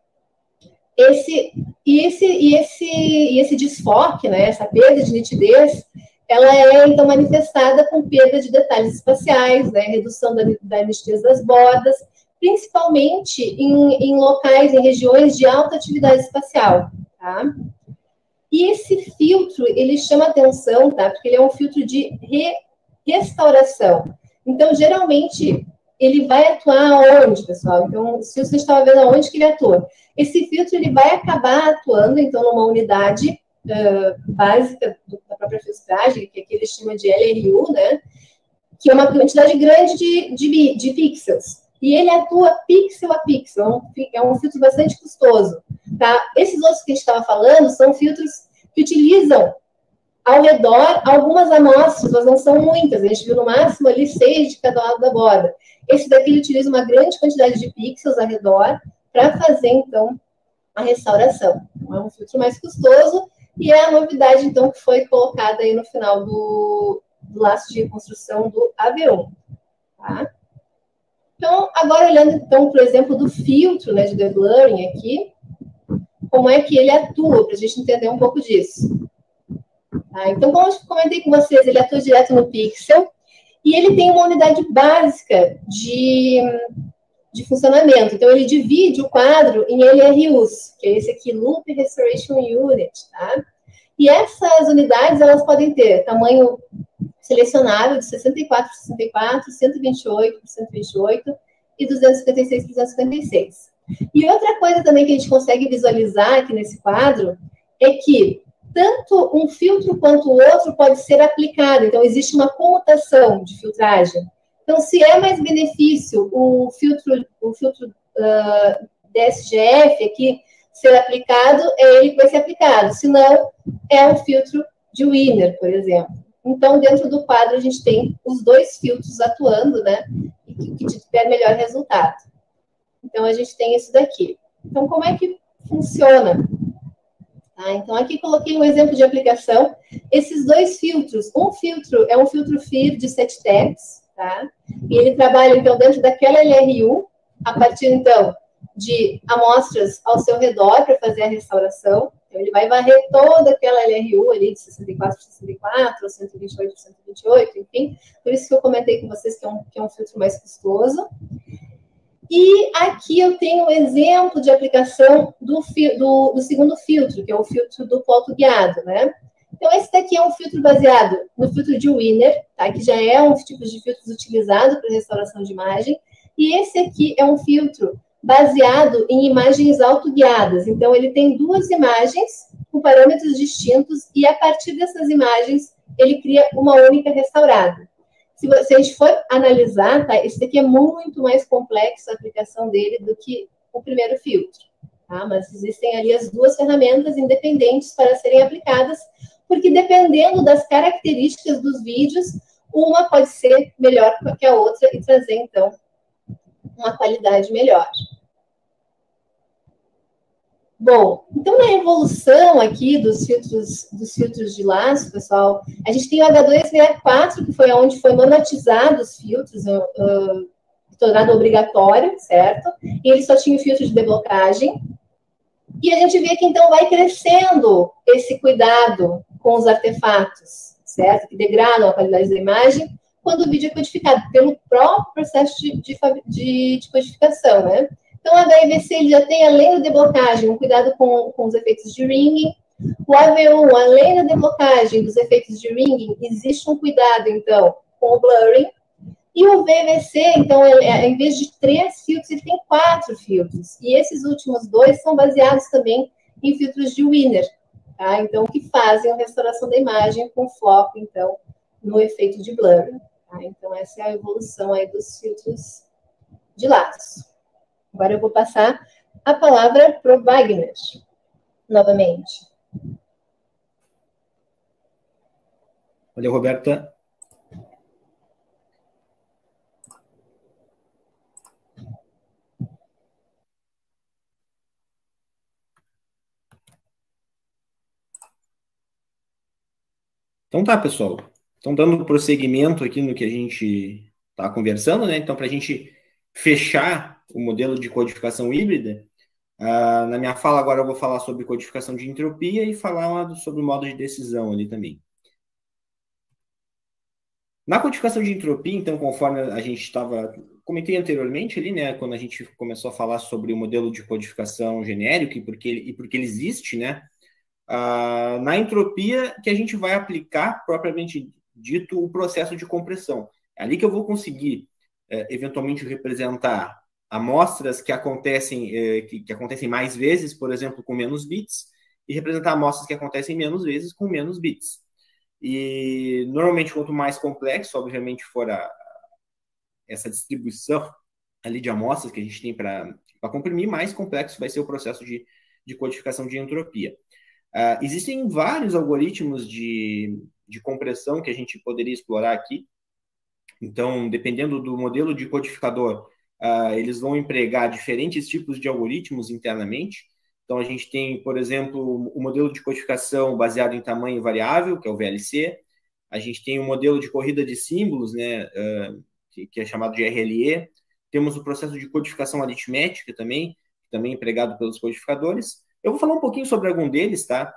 esse, e, esse, e, esse, e esse desfoque, né, essa perda de nitidez, ela é, então, manifestada com perda de detalhes espaciais, né, redução da, da nitidez das bordas, principalmente em, em locais, em regiões de alta atividade espacial, tá? E esse filtro, ele chama atenção, tá? Porque ele é um filtro de re, restauração. Então, geralmente, ele vai atuar onde, pessoal? Então, se você estava vendo aonde que ele atua. Esse filtro, ele vai acabar atuando, então, numa unidade uh, básica da própria filtragem, que aqui ele chama de L R U, né? Que é uma quantidade grande de, de, de pixels. E ele atua pixel a pixel, é um, é um filtro bastante custoso. Tá? Esses outros que a gente estava falando são filtros que utilizam ao redor algumas amostras, mas não são muitas. A gente viu no máximo ali seis de cada lado da borda. Esse daqui ele utiliza uma grande quantidade de pixels ao redor para fazer, então, a restauração. É um filtro mais custoso e é a novidade, então, que foi colocada aí no final do, do laço de reconstrução do A V um. Tá? Então, agora olhando, então, por exemplo, do filtro, né, de deblurring aqui, como é que ele atua, para a gente entender um pouco disso. Tá? Então, como eu comentei com vocês, ele atua direto no pixel, e ele tem uma unidade básica de, de funcionamento. Então, ele divide o quadro em L R Us, que é esse aqui, Loop Restoration Unit, tá? E essas unidades, elas podem ter tamanho selecionável de sessenta e quatro por sessenta e quatro, cento e vinte e oito por cento e vinte e oito e duzentos e cinquenta e seis por duzentos e cinquenta e seis. E outra coisa também que a gente consegue visualizar aqui nesse quadro é que tanto um filtro quanto o outro pode ser aplicado. Então, existe uma comutação de filtragem. Então, se é mais benefício o filtro, o filtro uh, D S G F aqui ser aplicado, é ele que vai ser aplicado. Se não, é um filtro de Wiener, por exemplo. Então, dentro do quadro, a gente tem os dois filtros atuando, né? E que, que tiver melhor resultado. Então, a gente tem isso daqui. Então, como é que funciona? Tá? Então, aqui coloquei um exemplo de aplicação. Esses dois filtros, um filtro é um filtro F I R de sete taps, tá? E ele trabalha, então, dentro daquela L R U, a partir, então, de amostras ao seu redor para fazer a restauração. Então, ele vai varrer toda aquela L R U ali de sessenta e quatro por sessenta e quatro, ou cento e vinte e oito por cento e vinte e oito, enfim. Por isso que eu comentei com vocês que é um, que é um filtro mais custoso. E aqui eu tenho um exemplo de aplicação do, do, do segundo filtro, que é o filtro duplo autoguiado, né? Então, esse daqui é um filtro baseado no filtro de Wiener, tá? Que já é um tipo de filtros utilizado para restauração de imagem. E esse aqui é um filtro baseado em imagens autoguiadas. Então, ele tem duas imagens com parâmetros distintos e, a partir dessas imagens, ele cria uma única restaurada. Se, se a gente for analisar, tá, esse daqui é muito mais complexo a aplicação dele do que o primeiro filtro. Tá? Mas existem ali as duas ferramentas independentes para serem aplicadas, porque dependendo das características dos vídeos, uma pode ser melhor que a outra e trazer, então, uma qualidade melhor. Bom, então na evolução aqui dos filtros, dos filtros de laço, pessoal, a gente tem o H dois V A quatro, que foi onde foi normatizado os filtros, uh, tornado obrigatório, certo? E ele só tinha o filtro de deblocagem. E a gente vê que então vai crescendo esse cuidado com os artefatos, certo? Que degradam a qualidade da imagem quando o vídeo é codificado, pelo próprio processo de, de, de, de codificação, né? Então, o H E V C ele já tem, além da deblocagem, um cuidado com, com os efeitos de ringing. O A V um, além da deblocagem dos efeitos de ringing, existe um cuidado, então, com o blurring. E o V V C, então, ele, em vez de três filtros, ele tem quatro filtros. E esses últimos dois são baseados também em filtros de Wiener, tá? Então, que fazem a restauração da imagem com foco, então, no efeito de blurring. Tá? Então, essa é a evolução aí dos filtros de laço. Agora eu vou passar a palavra para o Wagner, novamente. Olha, Roberta. Então tá, pessoal. Então, dando prosseguimento aqui no que a gente está conversando, né? Então, para a gente fechar o modelo de codificação híbrida, uh, na minha fala agora eu vou falar sobre codificação de entropia e falar sobre o modo de decisão ali também. Na codificação de entropia, então, conforme a gente estava... Comentei anteriormente ali, né? Quando a gente começou a falar sobre o modelo de codificação genérico e porque ele, e porque ele existe, né? Uh, na entropia que a gente vai aplicar, propriamente dito, o processo de compressão. É ali que eu vou conseguir, eh, eventualmente, representar amostras que acontecem, eh, que, que acontecem mais vezes, por exemplo, com menos bits, e representar amostras que acontecem menos vezes com menos bits. E, normalmente, quanto mais complexo, obviamente, for a, essa distribuição ali de amostras que a gente tem para comprimir, mais complexo vai ser o processo de, de codificação de entropia. Uh, existem vários algoritmos de, de compressão que a gente poderia explorar aqui. Então, dependendo do modelo de codificador, uh, eles vão empregar diferentes tipos de algoritmos internamente. Então, a gente tem, por exemplo, o modelo de codificação baseado em tamanho variável, que é o V L C. A gente tem o modelo de corrida de símbolos, né, uh, que, que é chamado de R L E. Temos o processo de codificação aritmética também, também empregado pelos codificadores. Eu vou falar um pouquinho sobre algum deles, tá?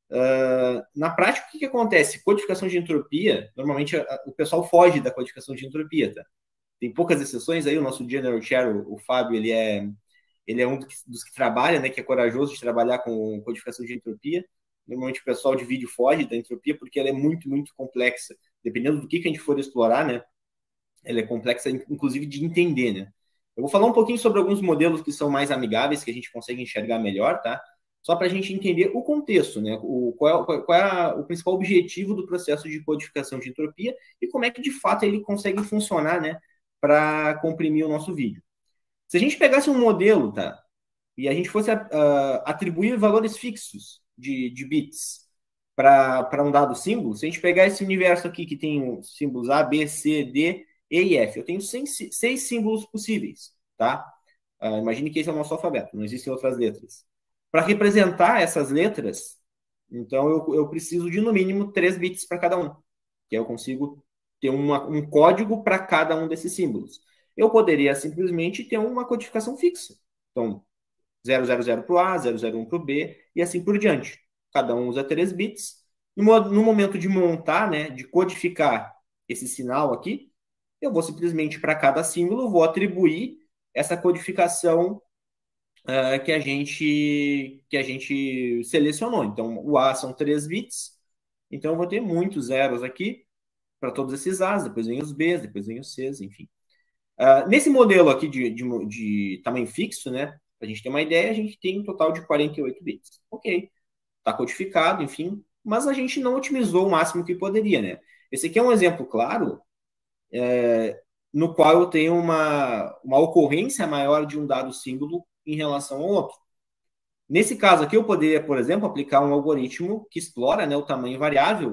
Uh, na prática, o que, que acontece? Codificação de entropia, normalmente a, a, o pessoal foge da codificação de entropia, tá? Tem poucas exceções aí, o nosso General Chair, o, o Fábio, ele é, ele é um dos que, dos que trabalha, né, que é corajoso de trabalhar com codificação de entropia. Normalmente o pessoal de vídeo foge da entropia porque ela é muito, muito complexa. Dependendo do que, que a gente for explorar, né, ela é complexa, inclusive, de entender, né? Eu vou falar um pouquinho sobre alguns modelos que são mais amigáveis, que a gente consegue enxergar melhor, tá? Só para a gente entender o contexto, né? O, qual é, qual é a, o principal objetivo do processo de codificação de entropia e como é que, de fato, ele consegue funcionar, né? Para comprimir o nosso vídeo. Se a gente pegasse um modelo, tá? E a gente fosse uh, atribuir valores fixos de, de bits para um dado símbolo, se a gente pegar esse universo aqui que tem símbolos A, B, C, D, E e F, eu tenho seis, seis símbolos possíveis, tá? Uh, imagine que esse é o nosso alfabeto, não existem outras letras. Para representar essas letras, então eu, eu preciso de, no mínimo, três bits para cada um. Que aí eu consigo ter uma, um código para cada um desses símbolos. Eu poderia simplesmente ter uma codificação fixa. Então, zero zero zero para o A, zero zero um para o B, e assim por diante. Cada um usa três bits. No, no momento de montar, né, de codificar esse sinal aqui, eu vou simplesmente, para cada símbolo, vou atribuir essa codificação Uh, que a gente que a gente selecionou. Então, o A são três bits, então eu vou ter muitos zeros aqui para todos esses As, depois vem os Bs, depois vem os Cs, enfim. Uh, nesse modelo aqui de, de, de tamanho fixo, né, para a gente ter uma ideia, a gente tem um total de quarenta e oito bits. Ok, está codificado, enfim, mas a gente não otimizou o máximo que poderia, né? Esse aqui é um exemplo claro é, no qual eu tenho uma, uma ocorrência maior de um dado símbolo em relação ao outro. Nesse caso aqui, eu poderia, por exemplo, aplicar um algoritmo que explora, né, o tamanho variável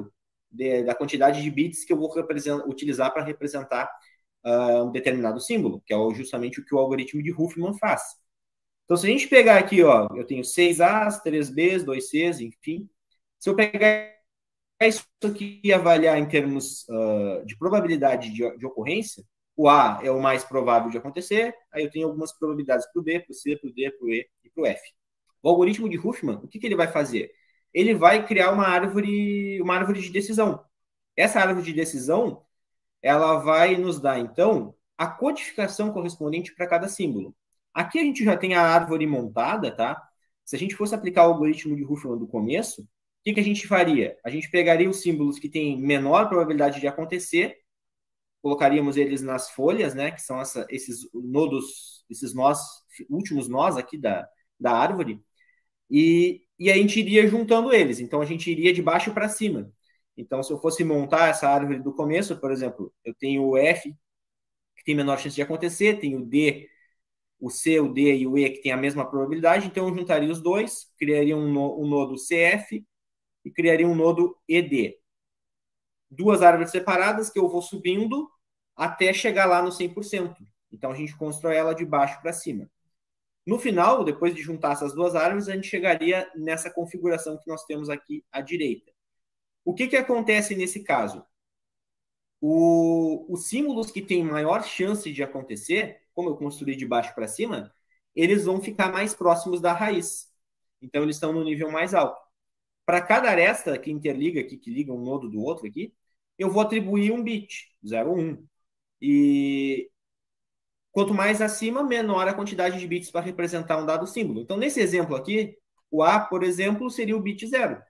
de, da quantidade de bits que eu vou utilizar para representar uh, um determinado símbolo, que é justamente o que o algoritmo de Huffman faz. Então, se a gente pegar aqui, ó, eu tenho seis A's, três B's, dois C's, enfim. Se eu pegar isso aqui e avaliar em termos uh, de probabilidade de, de ocorrência, o A é o mais provável de acontecer, aí eu tenho algumas probabilidades para o B, para o C, para o D, para o E e para o F. O algoritmo de Huffman, o que, que ele vai fazer? Ele vai criar uma árvore, uma árvore de decisão. Essa árvore de decisão, ela vai nos dar, então, a codificação correspondente para cada símbolo. Aqui a gente já tem a árvore montada, tá? Se a gente fosse aplicar o algoritmo de Huffman do começo, o que, que a gente faria? A gente pegaria os símbolos que têm menor probabilidade de acontecer, colocaríamos eles nas folhas, né? Que são essa, esses nodos, esses nós, últimos nós aqui da, da árvore, e, e a gente iria juntando eles. Então, a gente iria de baixo para cima. Então, se eu fosse montar essa árvore do começo, por exemplo, eu tenho o F, que tem menor chance de acontecer, tenho o D, o C, o D e o E, que tem a mesma probabilidade, então eu juntaria os dois, criaria um, no, um nodo C F e criaria um nodo E D. Duas árvores separadas que eu vou subindo até chegar lá no cem por cento. Então, a gente constrói ela de baixo para cima. No final, depois de juntar essas duas árvores, a gente chegaria nessa configuração que nós temos aqui à direita. O que, que acontece nesse caso? O, os símbolos que têm maior chance de acontecer, como eu construí de baixo para cima, eles vão ficar mais próximos da raiz. Então, eles estão no nível mais alto. Para cada aresta que interliga aqui, que liga um nodo do outro aqui, eu vou atribuir um bit, zero, um. E quanto mais acima, menor a quantidade de bits para representar um dado símbolo. Então, nesse exemplo aqui, o A, por exemplo, seria o bit zero.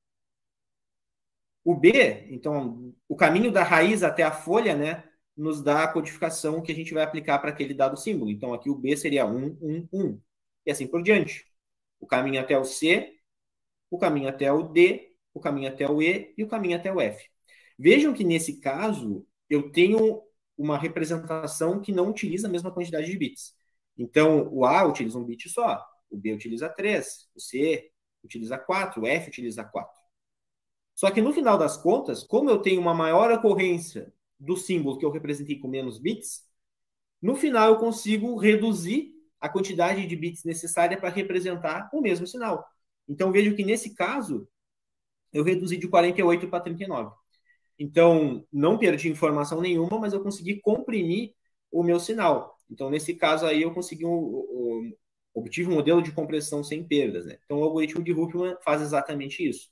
O B, então, o caminho da raiz até a folha, né, nos dá a codificação que a gente vai aplicar para aquele dado símbolo. Então, aqui o B seria um, um, um. E assim por diante. O caminho até o C, o caminho até o D, o caminho até o E e o caminho até o F. Vejam que, nesse caso, eu tenho uma representação que não utiliza a mesma quantidade de bits. Então, o A utiliza um bit só, o B utiliza três, o C utiliza quatro, o F utiliza quatro. Só que, no final das contas, como eu tenho uma maior ocorrência do símbolo que eu representei com menos bits, no final eu consigo reduzir a quantidade de bits necessária para representar o mesmo sinal. Então, vejo que, nesse caso, eu reduzi de quarenta e oito para trinta e nove. Então, não perdi informação nenhuma, mas eu consegui comprimir o meu sinal. Então, nesse caso aí, eu consegui um, um, obtive um modelo de compressão sem perdas, né? Então, o algoritmo de Huffman faz exatamente isso.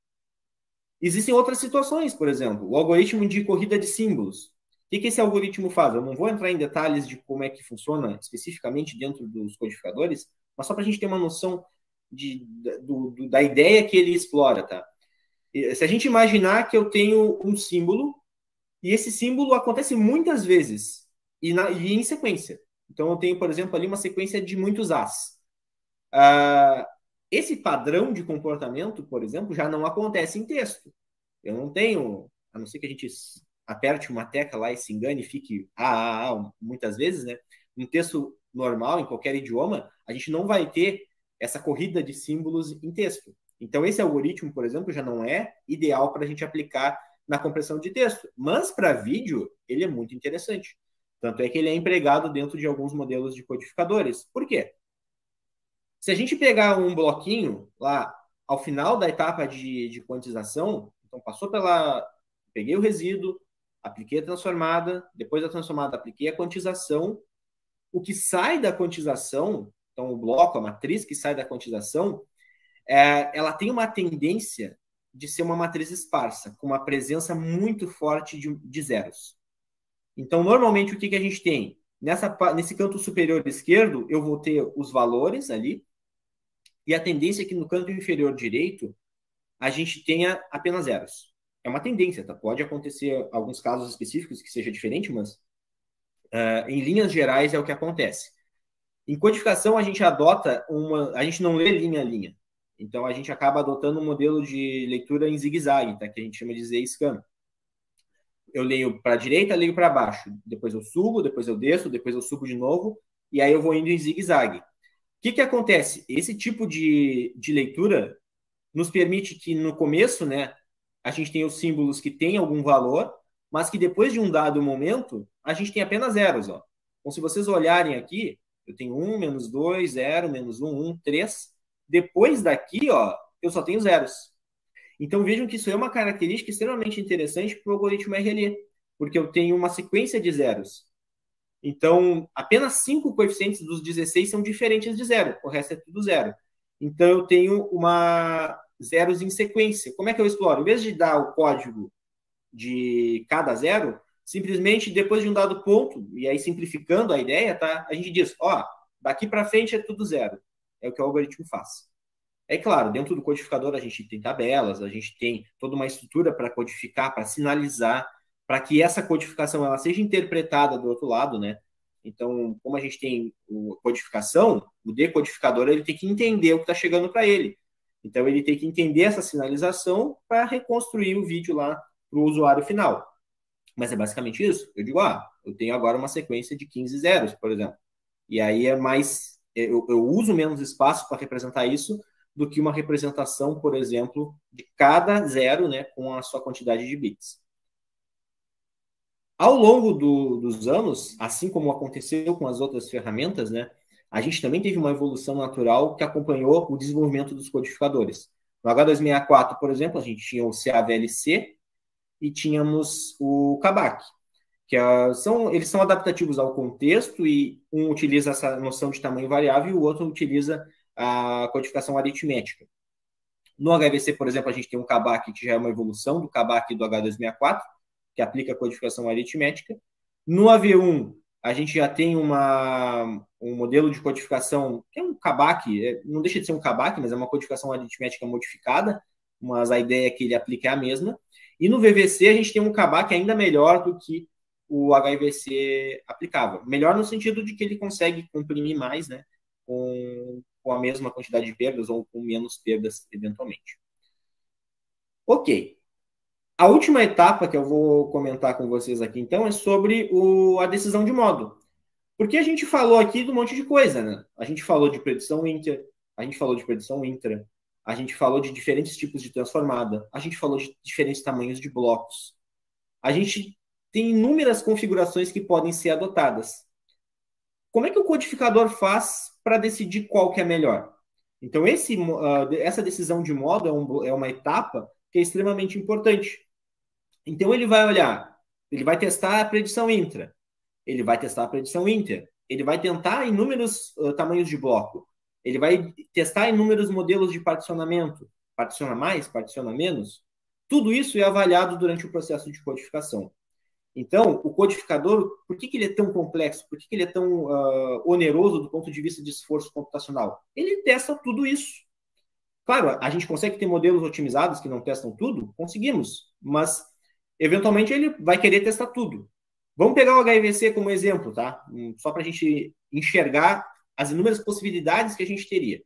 Existem outras situações, por exemplo, o algoritmo de corrida de símbolos. O que, que esse algoritmo faz? Eu não vou entrar em detalhes de como é que funciona especificamente dentro dos codificadores, mas só para a gente ter uma noção de, do, do, da ideia que ele explora, tá? Se a gente imaginar que eu tenho um símbolo, e esse símbolo acontece muitas vezes, e, na, e em sequência. Então, eu tenho, por exemplo, ali uma sequência de muitos As. Uh, esse padrão de comportamento, por exemplo, já não acontece em texto. Eu não tenho, a não ser que a gente aperte uma tecla lá e se engane e fique A, A, A, muitas vezes, né? Um texto normal, em qualquer idioma, a gente não vai ter essa corrida de símbolos em texto. Então, esse algoritmo, por exemplo, já não é ideal para a gente aplicar na compressão de texto. Mas, para vídeo, ele é muito interessante. Tanto é que ele é empregado dentro de alguns modelos de codificadores. Por quê? Se a gente pegar um bloquinho lá, ao final da etapa de, de quantização, então passou pela... Peguei o resíduo, apliquei a transformada, depois da transformada apliquei a quantização. O que sai da quantização, então o bloco, a matriz que sai da quantização, É, ela tem uma tendência de ser uma matriz esparsa, com uma presença muito forte de, de zeros. Então, normalmente, o que, que a gente tem? Nessa, nesse canto superior esquerdo, eu vou ter os valores ali, e a tendência é que no canto inferior direito, a gente tenha apenas zeros. É uma tendência, tá? Pode acontecer alguns casos específicos que seja diferente, mas uh, em linhas gerais é o que acontece. Em codificação, a gente adota uma... A gente não lê linha a linha. Então, a gente acaba adotando um modelo de leitura em zigue-zague, tá? Que a gente chama de Z-scan. Eu leio para a direita, leio para baixo. Depois eu subo, depois eu desço, depois eu subo de novo, e aí eu vou indo em zigue-zague. O que, que acontece? Esse tipo de, de leitura nos permite que, no começo, né, a gente tem os símbolos que têm algum valor, mas que depois de um dado momento, a gente tem apenas zeros. Ó. Então, se vocês olharem aqui, eu tenho um, menos dois, zero, menos um, um, três. Depois daqui, ó, eu só tenho zeros. Então, vejam que isso é uma característica extremamente interessante para o algoritmo R L E, porque eu tenho uma sequência de zeros. Então, apenas cinco coeficientes dos dezesseis são diferentes de zero, o resto é tudo zero. Então, eu tenho uma zeros em sequência. Como é que eu exploro? Em vez de dar o código de cada zero, simplesmente depois de um dado ponto, e aí simplificando a ideia, tá? A gente diz, ó, daqui para frente é tudo zero. É o que o algoritmo faz. É claro, dentro do codificador a gente tem tabelas, a gente tem toda uma estrutura para codificar, para sinalizar, para que essa codificação ela seja interpretada do outro lado, né? Então, como a gente tem a codificação, o decodificador ele tem que entender o que está chegando para ele. Então, ele tem que entender essa sinalização para reconstruir o vídeo lá para o usuário final. Mas é basicamente isso. Eu digo, ah, eu tenho agora uma sequência de quinze zeros, por exemplo. E aí é mais... Eu, eu uso menos espaço para representar isso do que uma representação, por exemplo, de cada zero, né, com a sua quantidade de bits. Ao longo do, dos anos, assim como aconteceu com as outras ferramentas, né, a gente também teve uma evolução natural que acompanhou o desenvolvimento dos codificadores. No H duzentos e sessenta e quatro, por exemplo, a gente tinha o C A V L C e tínhamos o C A B A C, que é, são, eles são adaptativos ao contexto e um utiliza essa noção de tamanho variável e o outro utiliza a codificação aritmética. No H V C, por exemplo, a gente tem um C A B A C que já é uma evolução do C A B A C do H duzentos e sessenta e quatro, que aplica a codificação aritmética. No A V um, a gente já tem uma, um modelo de codificação, que é um C A B A C, não deixa de ser um C A B A C, mas é uma codificação aritmética modificada, mas a ideia que ele aplica é a mesma. E no V V C, a gente tem um C A B A C ainda melhor do que o H V C aplicava. Melhor no sentido de que ele consegue comprimir mais, né, com, com a mesma quantidade de perdas ou com menos perdas, eventualmente. Ok. A última etapa que eu vou comentar com vocês aqui, então, é sobre o, a decisão de modo. Porque a gente falou aqui de um monte de coisa, né? A gente falou de predição inter, a gente falou de predição intra, a gente falou de diferentes tipos de transformada, a gente falou de diferentes tamanhos de blocos. A gente tem inúmeras configurações que podem ser adotadas. Como é que o codificador faz para decidir qual que é melhor? Então, esse, uh, essa decisão de modo é, um, é uma etapa que é extremamente importante. Então, ele vai olhar, ele vai testar a predição intra, ele vai testar a predição inter, ele vai tentar inúmeros uh, tamanhos de bloco, ele vai testar inúmeros modelos de particionamento, particiona mais, particiona menos. Tudo isso é avaliado durante o processo de codificação. Então, o codificador, por que, que ele é tão complexo? Por que, que ele é tão uh, oneroso do ponto de vista de esforço computacional? Ele testa tudo isso. Claro, a gente consegue ter modelos otimizados que não testam tudo? Conseguimos, mas eventualmente ele vai querer testar tudo. Vamos pegar o H V C como exemplo, tá? Só para a gente enxergar as inúmeras possibilidades que a gente teria.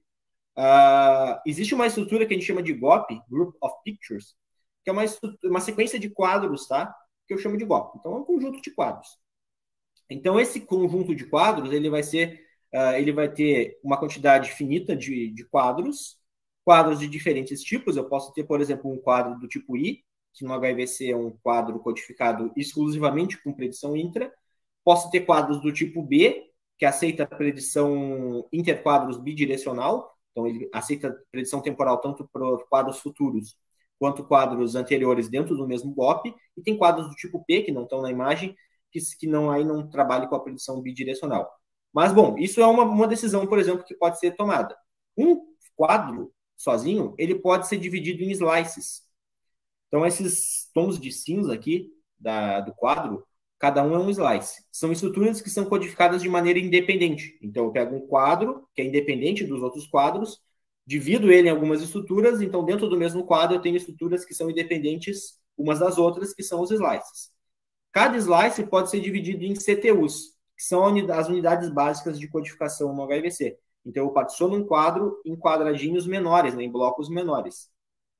Uh, existe uma estrutura que a gente chama de G O P, Group of Pictures, que é uma, uma sequência de quadros, tá? Que eu chamo de G O P. Então, é um conjunto de quadros. Então, esse conjunto de quadros, ele vai ser, uh, ele vai ter uma quantidade finita de, de quadros, quadros de diferentes tipos. Eu posso ter, por exemplo, um quadro do tipo I, que no H V C é um quadro codificado exclusivamente com predição intra. Posso ter quadros do tipo B, que aceita a predição interquadros bidirecional. Então, ele aceita predição temporal tanto para quadros futuros quanto quadros anteriores dentro do mesmo G O P, e tem quadros do tipo P, que não estão na imagem, que, que não, aí não trabalham com a predição bidirecional. Mas, bom, isso é uma, uma decisão, por exemplo, que pode ser tomada. Um quadro sozinho, ele pode ser dividido em slices. Então, esses tons de cinza aqui da, do quadro, cada um é um slice. São estruturas que são codificadas de maneira independente. Então, eu pego um quadro, que é independente dos outros quadros, divido ele em algumas estruturas, então dentro do mesmo quadro eu tenho estruturas que são independentes umas das outras, que são os slices. Cada slice pode ser dividido em C T Us, que são as unidades básicas de codificação no H V C. Então eu particiono um quadro em quadradinhos menores, né, em blocos menores.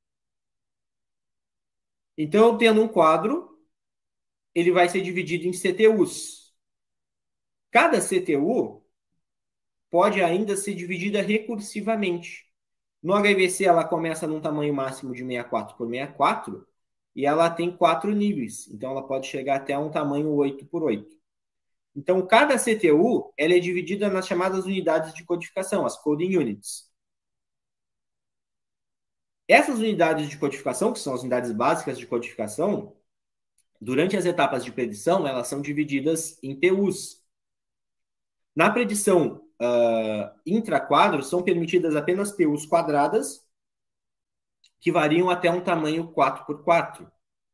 Então, eu tendo um quadro, ele vai ser dividido em C T Us. Cada C T U pode ainda ser dividida recursivamente. No H V C, ela começa num tamanho máximo de sessenta e quatro por sessenta e quatro, e ela tem quatro níveis. Então, ela pode chegar até um tamanho oito por oito. Então, cada C T U ela é dividida nas chamadas unidades de codificação, as coding units. Essas unidades de codificação, que são as unidades básicas de codificação, durante as etapas de predição, elas são divididas em P Us. Na predição uh, intra-quadro, são permitidas apenas P Us quadradas, que variam até um tamanho quatro por quatro.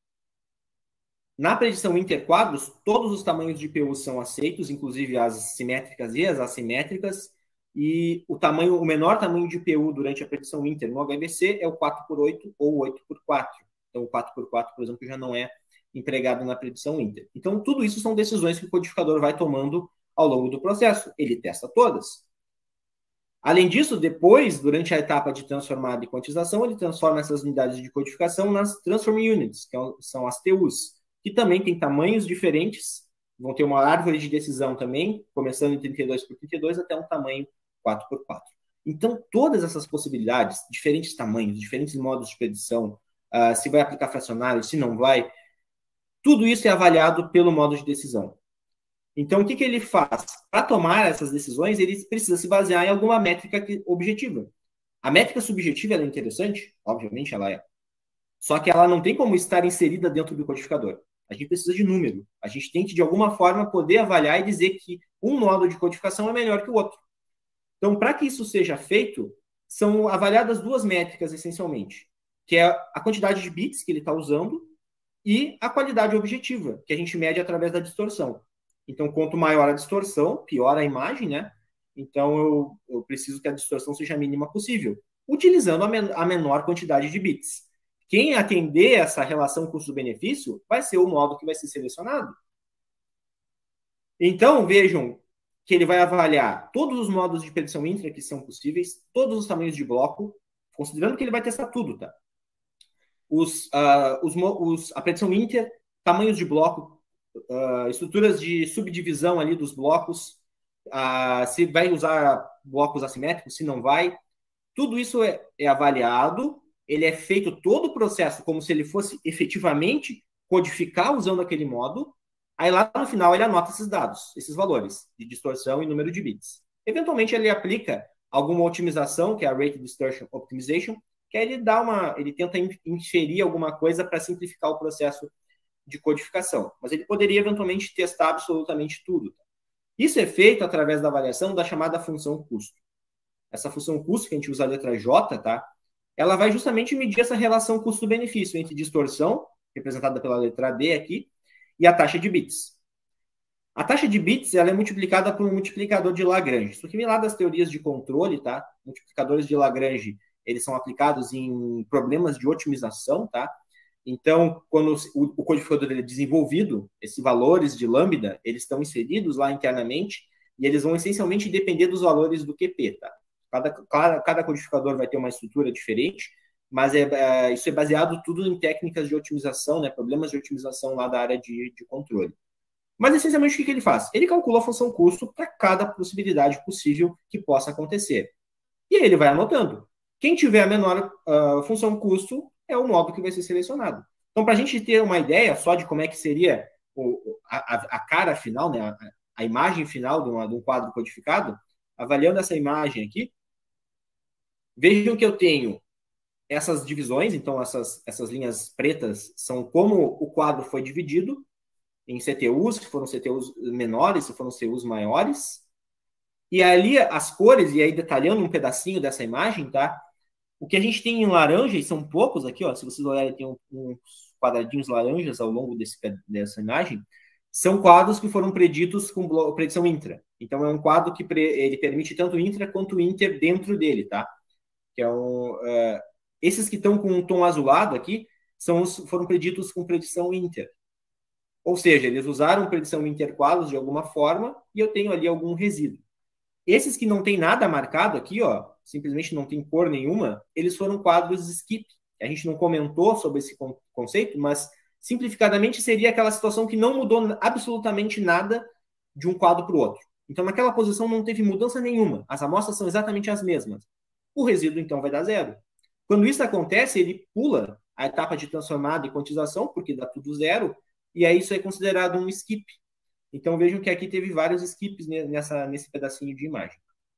Na predição interquadros, todos os tamanhos de P U são aceitos, inclusive as simétricas e as assimétricas, e o, tamanho, o menor tamanho de P U durante a predição inter no H B C é o quatro por oito ou oito por quatro. Então, o quatro por quatro, por exemplo, já não é empregado na predição inter. Então, tudo isso são decisões que o codificador vai tomando ao longo do processo. Ele testa todas. Além disso, depois, durante a etapa de transformada e quantização, ele transforma essas unidades de codificação nas transform units, que são as T Us, que também têm tamanhos diferentes, vão ter uma árvore de decisão também, começando em trinta e dois por trinta e dois até um tamanho quatro por quatro. Então, todas essas possibilidades, diferentes tamanhos, diferentes modos de predição, uh, se vai aplicar fracionário, se não vai, tudo isso é avaliado pelo modo de decisão. Então, o que, que ele faz? Para tomar essas decisões, ele precisa se basear em alguma métrica objetiva. A métrica subjetiva ela é interessante, obviamente ela é, só que ela não tem como estar inserida dentro do codificador. A gente precisa de número. A gente tem que, de alguma forma, poder avaliar e dizer que um modo de codificação é melhor que o outro. Então, para que isso seja feito, são avaliadas duas métricas, essencialmente, que é a quantidade de bits que ele está usando e a qualidade objetiva, que a gente mede através da distorção. Então, quanto maior a distorção, pior a imagem, né? Então, eu, eu preciso que a distorção seja a mínima possível, utilizando a, men a menor quantidade de bits. Quem atender essa relação custo-benefício vai ser o modo que vai ser selecionado. Então, vejam que ele vai avaliar todos os modos de predição intra que são possíveis, todos os tamanhos de bloco, considerando que ele vai testar tudo, tá? Os, uh, os, os, a predição inter, tamanhos de bloco, uh, estruturas de subdivisão ali dos blocos, uh, se vai usar blocos assimétricos, se não vai. Tudo isso é, é avaliado. Ele é feito todo o processo como se ele fosse efetivamente codificar usando aquele modo. Aí lá no final ele anota esses dados, esses valores de distorção e número de bits. Eventualmente ele aplica alguma otimização, que é a Rate Distortion Optimization, que aí ele dá uma, ele tenta inferir alguma coisa para simplificar o processo de codificação. Mas ele poderia eventualmente testar absolutamente tudo. Isso é feito através da avaliação da chamada função custo. Essa função custo, que a gente usa a letra J, tá? Ela vai justamente medir essa relação custo-benefício entre distorção, representada pela letra D aqui, e a taxa de bits. A taxa de bits ela é multiplicada por um multiplicador de Lagrange. Isso aqui vem lá das teorias de controle, tá? Multiplicadores de Lagrange, eles são aplicados em problemas de otimização, tá? Então, quando o, o codificador é desenvolvido, esses valores de lambda, eles estão inseridos lá internamente e eles vão essencialmente depender dos valores do Q P, tá? Cada, cada, cada codificador vai ter uma estrutura diferente, mas é, é, isso é baseado tudo em técnicas de otimização, né, problemas de otimização lá da área de, de controle. Mas, essencialmente, o que, que ele faz? Ele calcula a função custo para cada possibilidade possível que possa acontecer. E aí ele vai anotando. Quem tiver a menor uh, função custo é o modo que vai ser selecionado. Então, para a gente ter uma ideia só de como é que seria o, a, a cara final, né, a, a imagem final de, uma, de um quadro codificado, avaliando essa imagem aqui, vejam que eu tenho essas divisões, então essas, essas linhas pretas são como o quadro foi dividido em C T Us, se foram C T Us menores, se foram C T Us maiores. E ali as cores, e aí detalhando um pedacinho dessa imagem, tá? O que a gente tem em laranja, e são poucos aqui, ó, se vocês olharem, tem uns quadradinhos laranjas ao longo desse, dessa imagem, são quadros que foram preditos com predição intra. Então é um quadro que pre, ele permite tanto intra quanto inter dentro dele, tá? Que é um, uh, esses que estão com um tom azulado aqui são os, foram preditos com predição inter. Ou seja, eles usaram predição interquadros de alguma forma e eu tenho ali algum resíduo. Esses que não tem nada marcado aqui, ó, simplesmente não tem cor nenhuma, eles foram quadros skip. A gente não comentou sobre esse conceito, mas simplificadamente seria aquela situação que não mudou absolutamente nada de um quadro para o outro. Então, naquela posição não teve mudança nenhuma. As amostras são exatamente as mesmas. O resíduo, então, vai dar zero. Quando isso acontece, ele pula a etapa de transformada e quantização, porque dá tudo zero, e aí isso é considerado um skip. Então, vejam que aqui teve vários skips nessa, nesse pedacinho de imagem.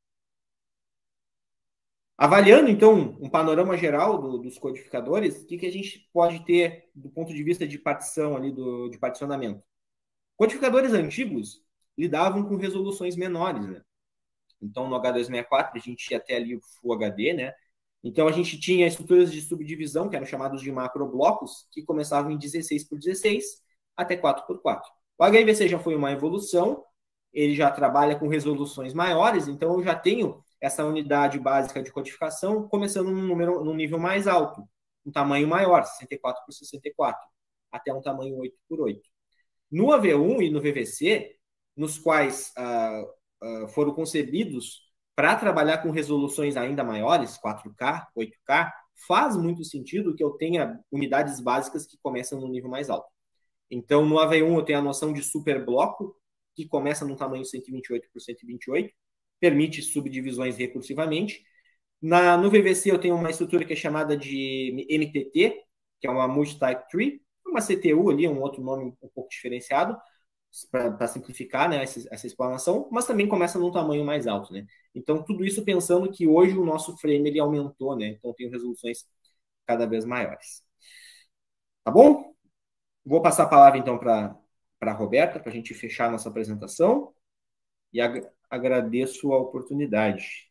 Avaliando, então, um panorama geral do, dos codificadores, o que, que a gente pode ter do ponto de vista de partição, ali do, de particionamento? Codificadores antigos lidavam com resoluções menores, né? Então, no H duzentos e sessenta e quatro, a gente tinha até ali o Full H D, né? Então, a gente tinha estruturas de subdivisão, que eram chamados de macroblocos, que começavam em dezesseis por dezesseis até quatro por quatro. O H I V C já foi uma evolução, ele já trabalha com resoluções maiores, então eu já tenho essa unidade básica de codificação começando num, número, num nível mais alto, um tamanho maior, sessenta e quatro por sessenta e quatro, até um tamanho oito por oito. No A V um e no V V C, nos quais ah, ah, foram concebidos para trabalhar com resoluções ainda maiores, quatro K, oito K, faz muito sentido que eu tenha unidades básicas que começam no nível mais alto. Então, no A V um eu tenho a noção de superbloco, que começa no tamanho cento e vinte e oito por cento e vinte e oito, permite subdivisões recursivamente. Na, no V V C eu tenho uma estrutura que é chamada de M T T, que é uma Multi-Type Tree, uma C T U ali, um outro nome um pouco diferenciado, para simplificar, né, essa, essa explanação, mas também começa num tamanho mais alto, né? Então, tudo isso pensando que hoje o nosso frame ele aumentou, né? Então, tem resoluções cada vez maiores. Tá bom? Vou passar a palavra, então, para a Roberta, para a gente fechar a nossa apresentação. E ag agradeço a oportunidade.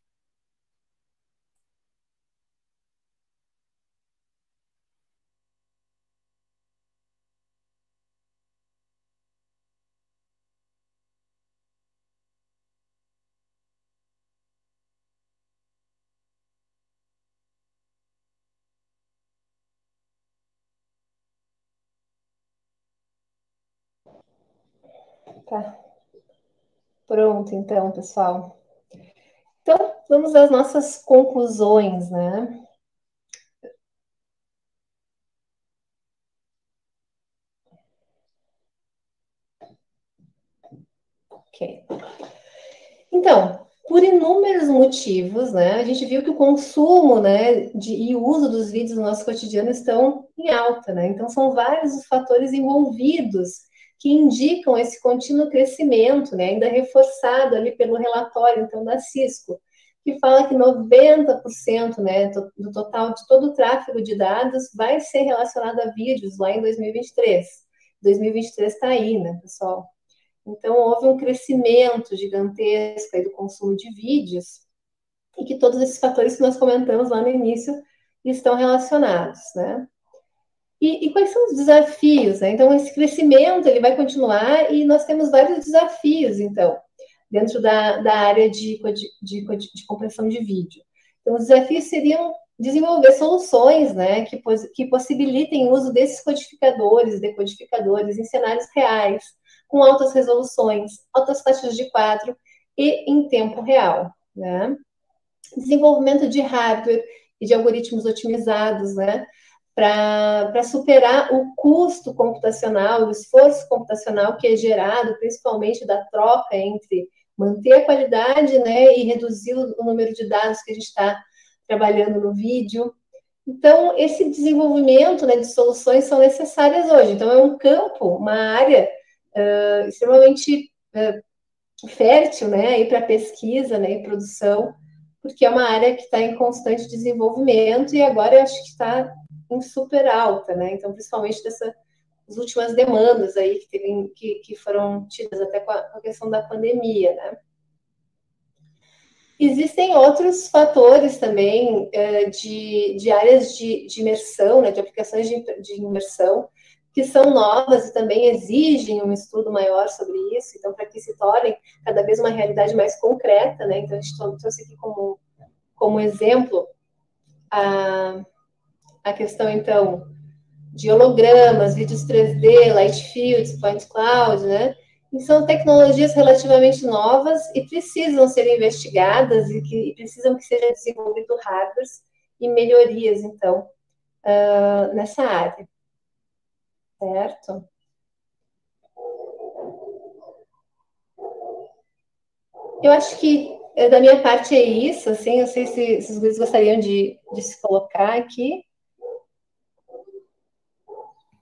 Tá. Pronto, então, pessoal. Então, vamos às nossas conclusões, né? Ok. Então, por inúmeros motivos, né, a gente viu que o consumo, né, de, e o uso dos vídeos no nosso cotidiano estão em alta, né? Então, são vários os fatores envolvidos que indicam esse contínuo crescimento, né, ainda reforçado ali pelo relatório, então, da Cisco, que fala que noventa por cento, né, do total de todo o tráfego de dados vai ser relacionado a vídeos lá em dois mil e vinte e três. dois mil e vinte e três está aí, né, pessoal? Então, houve um crescimento gigantesco aí do consumo de vídeos e que todos esses fatores que nós comentamos lá no início estão relacionados, né? E, e quais são os desafios, né? Então, esse crescimento, ele vai continuar e nós temos vários desafios, então, dentro da, da área de, de, de, de compressão de vídeo. Então, os desafios seriam desenvolver soluções, né, que, que possibilitem o uso desses codificadores, decodificadores em cenários reais, com altas resoluções, altas taxas de quadro e em tempo real, né? Desenvolvimento de hardware e de algoritmos otimizados, né? Para superar o custo computacional, o esforço computacional que é gerado, principalmente da troca entre manter a qualidade, né, e reduzir o número de dados que a gente está trabalhando no vídeo. Então, esse desenvolvimento, né, de soluções são necessárias hoje. Então, é um campo, uma área uh, extremamente uh, fértil, né, para pesquisa, né, e produção, porque é uma área que está em constante desenvolvimento e agora eu acho que está em super alta, né? Então, principalmente dessas últimas demandas aí que, teve, que, que foram tidas até com a, com a questão da pandemia, né? Existem outros fatores também uh, de, de áreas de, de imersão, né, de aplicações de, de imersão, que são novas e também exigem um estudo maior sobre isso, então, para que se tornem cada vez uma realidade mais concreta, né? Então, a gente trouxe aqui como, como exemplo a, a questão, então, de hologramas, vídeos três D, light fields, point cloud, né? E são tecnologias relativamente novas e precisam ser investigadas e que e precisam que seja desenvolvido hardware e melhorias, então, uh, nessa área. Certo? Eu acho que, da minha parte, é isso, assim, eu sei se, se os gostariam de, de se colocar aqui.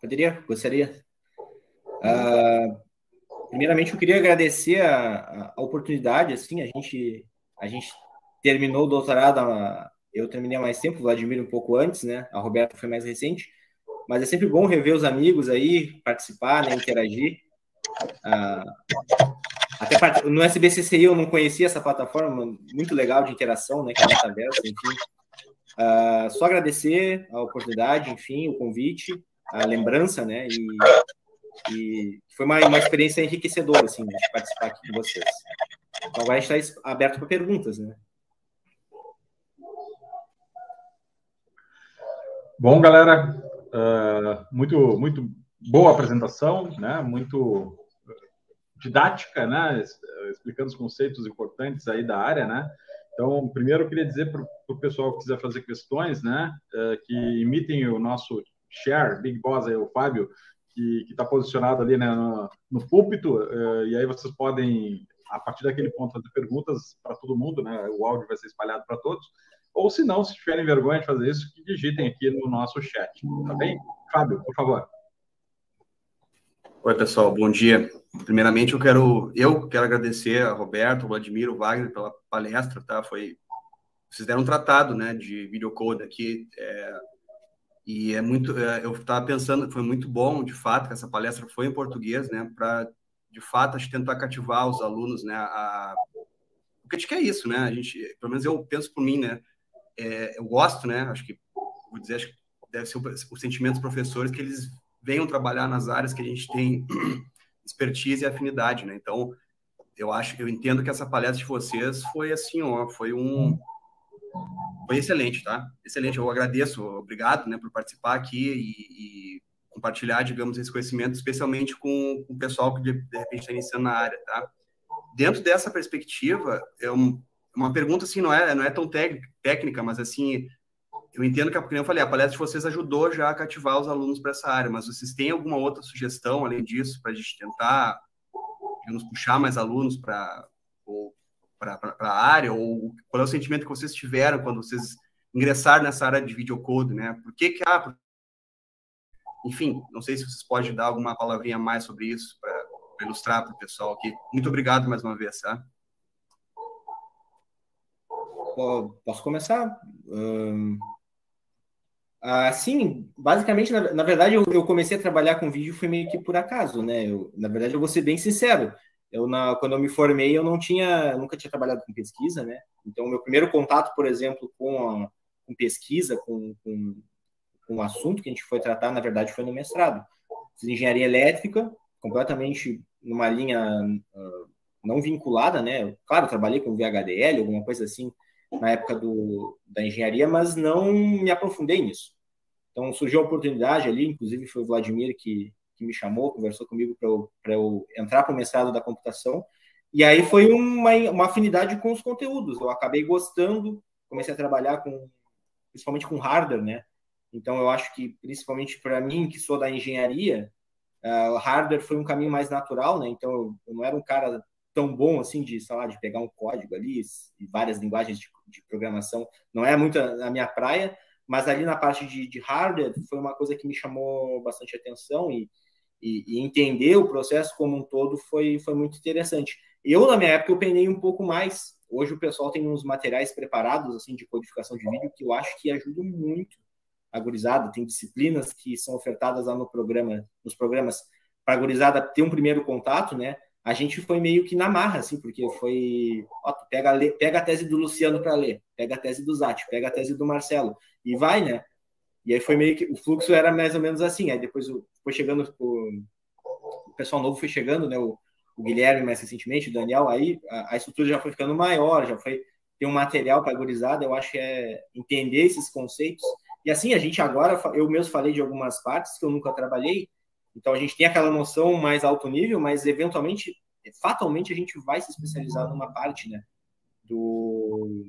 Poderia? Gostaria. Uh, primeiramente, eu queria agradecer a, a oportunidade, assim, a gente, a gente terminou o doutorado, eu terminei há mais tempo, o Vladimir um pouco antes, né? A Roberta foi mais recente, mas é sempre bom rever os amigos aí, participar, né, interagir. Uh, até part... no S B C C I eu não conhecia essa plataforma muito legal de interação, né, que é a Metaverso, enfim. Uh, só agradecer a oportunidade, enfim, o convite, a lembrança, né, e, e foi uma, uma experiência enriquecedora, assim, de participar aqui com vocês. Então agora a gente está aberto para perguntas, né. Bom, galera, uh, muito, muito boa apresentação, né? Muito didática, né? Explicando os conceitos importantes aí da área, né? Então, primeiro eu queria dizer para o pessoal que quiser fazer questões, né? Uh, que imitem o nosso share, Big Boss, aí, o Fábio, que está posicionado ali, né, no, no púlpito, uh, e aí vocês podem, a partir daquele ponto, fazer perguntas para todo mundo, né? O áudio vai ser espalhado para todos. Ou, se não, se tiverem vergonha de fazer isso, que digitem aqui no nosso chat, tá bem? Fábio, por favor. Oi, pessoal, bom dia. Primeiramente, eu quero, eu quero agradecer a Roberto, o Vladimir, o Wagner pela palestra, tá? Foi, vocês deram um tratado, né, de videocode aqui, é, e é muito, é, eu estava pensando, foi muito bom, de fato, que essa palestra foi em português, né, para, de fato, a gente tentar cativar os alunos, né, a, porque a gente quer isso, né, a gente, pelo menos eu penso por mim, né, É, eu gosto, né? Acho que, vou dizer, acho que deve ser o, o sentimento dos professores que eles venham trabalhar nas áreas que a gente tem expertise e afinidade, né? Então, eu acho, eu entendo que essa palestra de vocês foi assim, ó, foi um, foi excelente, tá? Excelente. Eu agradeço, obrigado, né, por participar aqui e, e compartilhar, digamos, esse conhecimento, especialmente com, com o pessoal que de, de repente está iniciando na área, tá? Dentro dessa perspectiva, é um uma pergunta, assim, não é, não é tão técnica, mas, assim, eu entendo que, como eu falei, a palestra de vocês ajudou já a cativar os alunos para essa área, mas vocês têm alguma outra sugestão, além disso, para a gente tentar, digamos, puxar mais alunos para a área, ou qual é o sentimento que vocês tiveram quando vocês ingressaram nessa área de videocode, né? Por que que há... Enfim, não sei se vocês podem dar alguma palavrinha a mais sobre isso, para ilustrar para o pessoal aqui. Muito obrigado mais uma vez, tá? Posso começar? Um, assim, basicamente, na, na verdade, eu, eu comecei a trabalhar com vídeo foi meio que por acaso, né? Eu, na verdade, eu vou ser bem sincero. Eu, na, quando eu me formei, eu não tinha, nunca tinha trabalhado com pesquisa, né? Então, meu primeiro contato, por exemplo, com, a, com pesquisa, com, com, com o assunto que a gente foi tratar, na verdade, foi no mestrado. Fiz engenharia elétrica, completamente numa linha uh, não vinculada, né? Claro, trabalhei com V H D L, alguma coisa assim, na época do, da engenharia, mas não me aprofundei nisso. Então, surgiu a oportunidade ali, inclusive foi o Vladimir que, que me chamou, conversou comigo para eu, para eu entrar para o mestrado da computação, e aí foi uma, uma afinidade com os conteúdos. Eu acabei gostando, comecei a trabalhar com, principalmente com hardware, né? Então, eu acho que, principalmente para mim, que sou da engenharia, uh, o hardware foi um caminho mais natural, né? Então, eu, eu não era um cara tão bom assim de, sei lá, de pegar um código ali e várias linguagens de, de programação, não é muito a, a minha praia, mas ali na parte de, de hardware foi uma coisa que me chamou bastante atenção e, e, e entender o processo como um todo foi, foi muito interessante. Eu, na minha época, eu penei um pouco mais. Hoje o pessoal tem uns materiais preparados assim de codificação de vídeo que eu acho que ajudam muito a gurizada. Tem disciplinas que são ofertadas lá no programa, nos programas para a gurizada ter um primeiro contato, né? A gente foi meio que na marra, assim, porque foi... Ó, pega, pega a tese do Luciano para ler, pega a tese do Zatti, pega a tese do Marcelo, e vai, né? E aí foi meio que... O fluxo era mais ou menos assim, aí depois foi chegando... O, o pessoal novo foi chegando, né? O, o Guilherme mais recentemente, o Daniel, aí a, a estrutura já foi ficando maior, já foi ter um material para a gurizada, eu acho que é entender esses conceitos. E assim, a gente agora... Eu mesmo falei de algumas partes que eu nunca trabalhei, então, a gente tem aquela noção mais alto nível, mas, eventualmente, fatalmente, a gente vai se especializar numa parte, né? Do...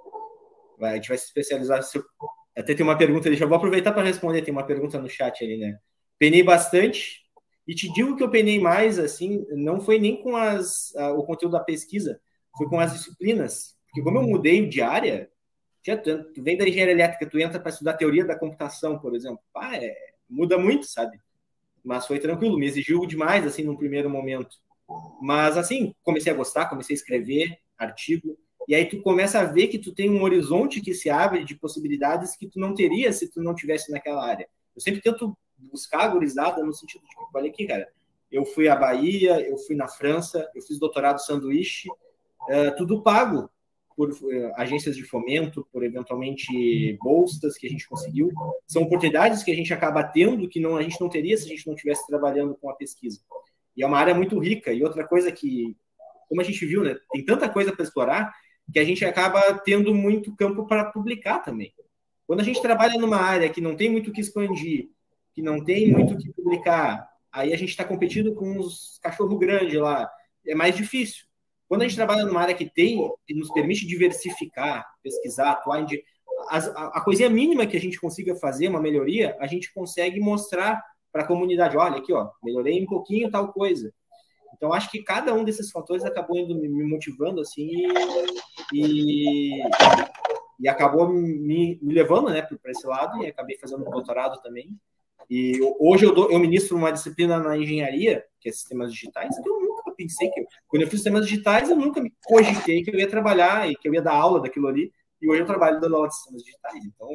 A gente vai se especializar... Até tem uma pergunta ali, já vou aproveitar para responder, tem uma pergunta no chat ali, né? Penei bastante, e te digo que eu penei mais, assim, não foi nem com as, a, o conteúdo da pesquisa, foi com as disciplinas. Porque como eu mudei de área, já, tu vem da engenharia elétrica, tu entra para estudar teoria da computação, por exemplo, pá, é, muda muito, sabe? mas foi tranquilo, me exigiu demais, assim, no primeiro momento. Mas, assim, comecei a gostar, comecei a escrever artigo, e aí tu começa a ver que tu tem um horizonte que se abre de possibilidades que tu não teria se tu não tivesse naquela área. Eu sempre tento buscar a gurizada no sentido de que, olha aqui, cara, eu fui à Bahia, eu fui na França, eu fiz doutorado sanduíche, uh, tudo pago por uh, agências de fomento, por eventualmente bolsas que a gente conseguiu. São oportunidades que a gente acaba tendo que não, a gente não teria se a gente não estivesse trabalhando com a pesquisa. E é uma área muito rica. E outra coisa que, como a gente viu, né, tem tanta coisa para explorar que a gente acaba tendo muito campo para publicar também. Quando a gente trabalha numa área que não tem muito o que expandir, que não tem muito o que publicar, aí a gente está competindo com os cachorro grande lá, é mais difícil. Quando a gente trabalha numa área que tem, que nos permite diversificar, pesquisar, atuar, em, a, a coisinha mínima que a gente consiga fazer, uma melhoria, a gente consegue mostrar para a comunidade, olha aqui, ó, melhorei um pouquinho tal coisa. Então, acho que cada um desses fatores acabou indo me motivando, assim, e, e acabou me, me levando, né, para esse lado, e acabei fazendo um doutorado também. E hoje eu, dou, eu ministro uma disciplina na engenharia, que é sistemas digitais, que eu nunca pensei que... Eu, quando eu fiz sistemas digitais, eu nunca me cogitei que eu ia trabalhar e que eu ia dar aula daquilo ali, e hoje eu trabalho dando aula de sistemas digitais. Então,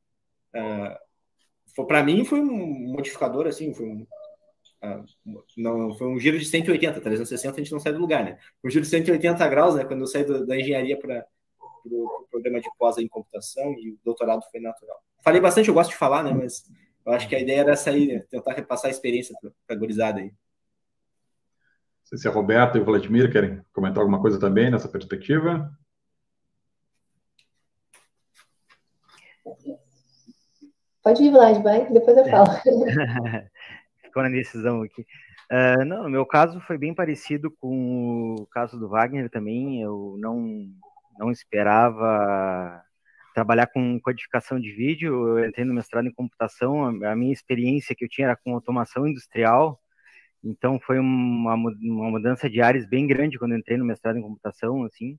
uh, para mim, foi um modificador, assim, foi um... Uh, não, foi um giro de cento e oitenta, trezentos e sessenta a gente não sai do lugar, né? Um giro de cento e oitenta graus, né? Quando eu saí do, da engenharia para o pro programa de pós em computação, e o doutorado foi natural. Falei bastante, eu gosto de falar, né? Mas eu acho que a ideia era sair, né? Tentar repassar a experiência para a gurizada aí. Não sei se a Roberta e o Vladimir querem comentar alguma coisa também nessa perspectiva. Pode ir, Vlad, vai, depois eu falo. Ficou na decisão aqui. Uh, não, no meu caso foi bem parecido com o caso do Wagner também. Eu não, não esperava trabalhar com codificação de vídeo. Eu entrei no mestrado em computação. A, a minha experiência que eu tinha era com automação industrial. Então foi uma, uma mudança de áreas bem grande quando eu entrei no mestrado em computação, assim.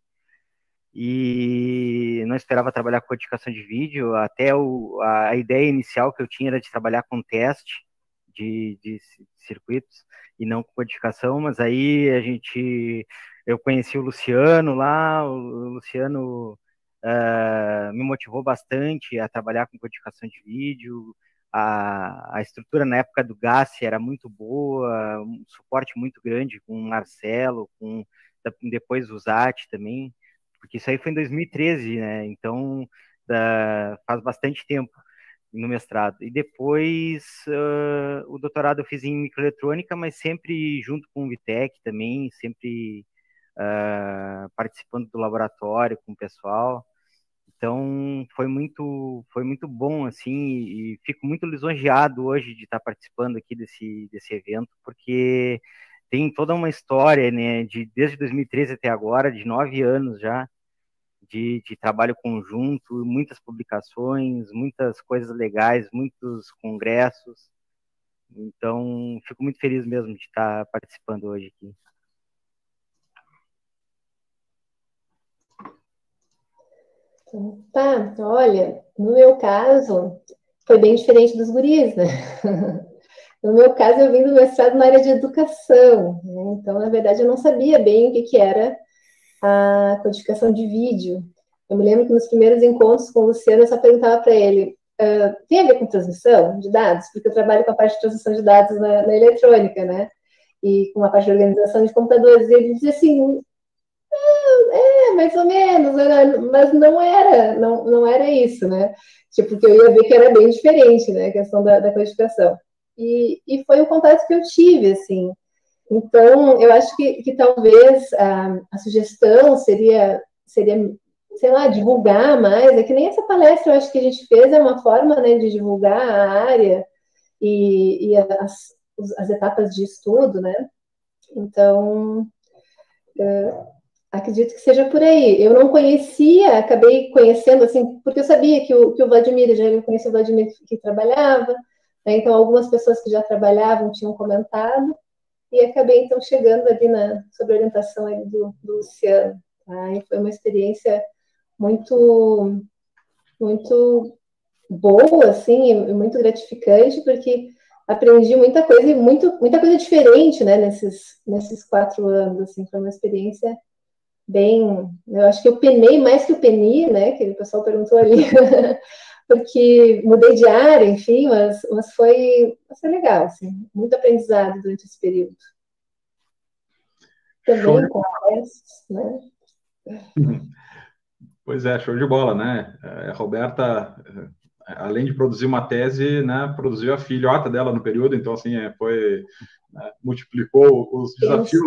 E não esperava trabalhar com codificação de vídeo. Até o, a, a ideia inicial que eu tinha era de trabalhar com teste De, de circuitos e não com codificação, mas aí a gente, eu conheci o Luciano lá, o Luciano uh, me motivou bastante a trabalhar com codificação de vídeo, a, a estrutura na época do G A S era muito boa, um suporte muito grande com o Marcelo, com depois o Zati também, porque isso aí foi em dois mil e treze, né, então uh, faz bastante tempo no mestrado. E depois uh, o doutorado eu fiz em microeletrônica, mas sempre junto com o Vitec também, sempre uh, participando do laboratório com o pessoal. Então foi muito, foi muito bom, assim, e, e fico muito lisonjeado hoje de estar participando aqui desse, desse evento, porque tem toda uma história, né, de, desde dois mil e treze até agora, de nove anos já, De, de trabalho conjunto, muitas publicações, muitas coisas legais, muitos congressos. Então, fico muito feliz mesmo de estar participando hoje aqui. Tá, olha, no meu caso, foi bem diferente dos guris, né? No meu caso, eu vim do mestrado na área de educação, né? Então, na verdade, eu não sabia bem o que, que era a codificação de vídeo. Eu me lembro que nos primeiros encontros com o Luciano, eu só perguntava para ele, uh, tem a ver com transmissão de dados? Porque eu trabalho com a parte de transmissão de dados na, na eletrônica, né? E com a parte de organização de computadores. E ele dizia assim, ah, é, mais ou menos, mas não era, não, não era isso, né? Tipo, porque eu ia ver que era bem diferente, né? A questão da, da codificação. E, e foi o contato que eu tive, assim. Então, eu acho que, que talvez a, a sugestão seria, seria, sei lá, divulgar mais. É que nem essa palestra, eu acho que a gente fez, é uma forma, né, de divulgar a área e, e as, as etapas de estudo, né? Então, é, acredito que seja por aí. Eu não conhecia, acabei conhecendo, assim, porque eu sabia que o, que o Vladimir, já eu conhecia o Vladimir que trabalhava, né? Então algumas pessoas que já trabalhavam tinham comentado, e acabei, então, chegando ali na, sob a orientação ali do, do Luciano. Tá? E foi uma experiência muito, muito boa, assim, e muito gratificante, porque aprendi muita coisa e muito, muita coisa diferente, né, nesses, nesses quatro anos, assim, foi uma experiência bem, eu acho que eu penei mais que eu peni, né, que o pessoal perguntou ali, porque mudei de área, enfim, mas, mas foi, foi legal, assim, muito aprendizado durante esse período. Também com testes, né? Pois é, show de bola, né? A Roberta, além de produzir uma tese, né, produziu a filhota dela no período, então, assim, foi, né, multiplicou os desafios.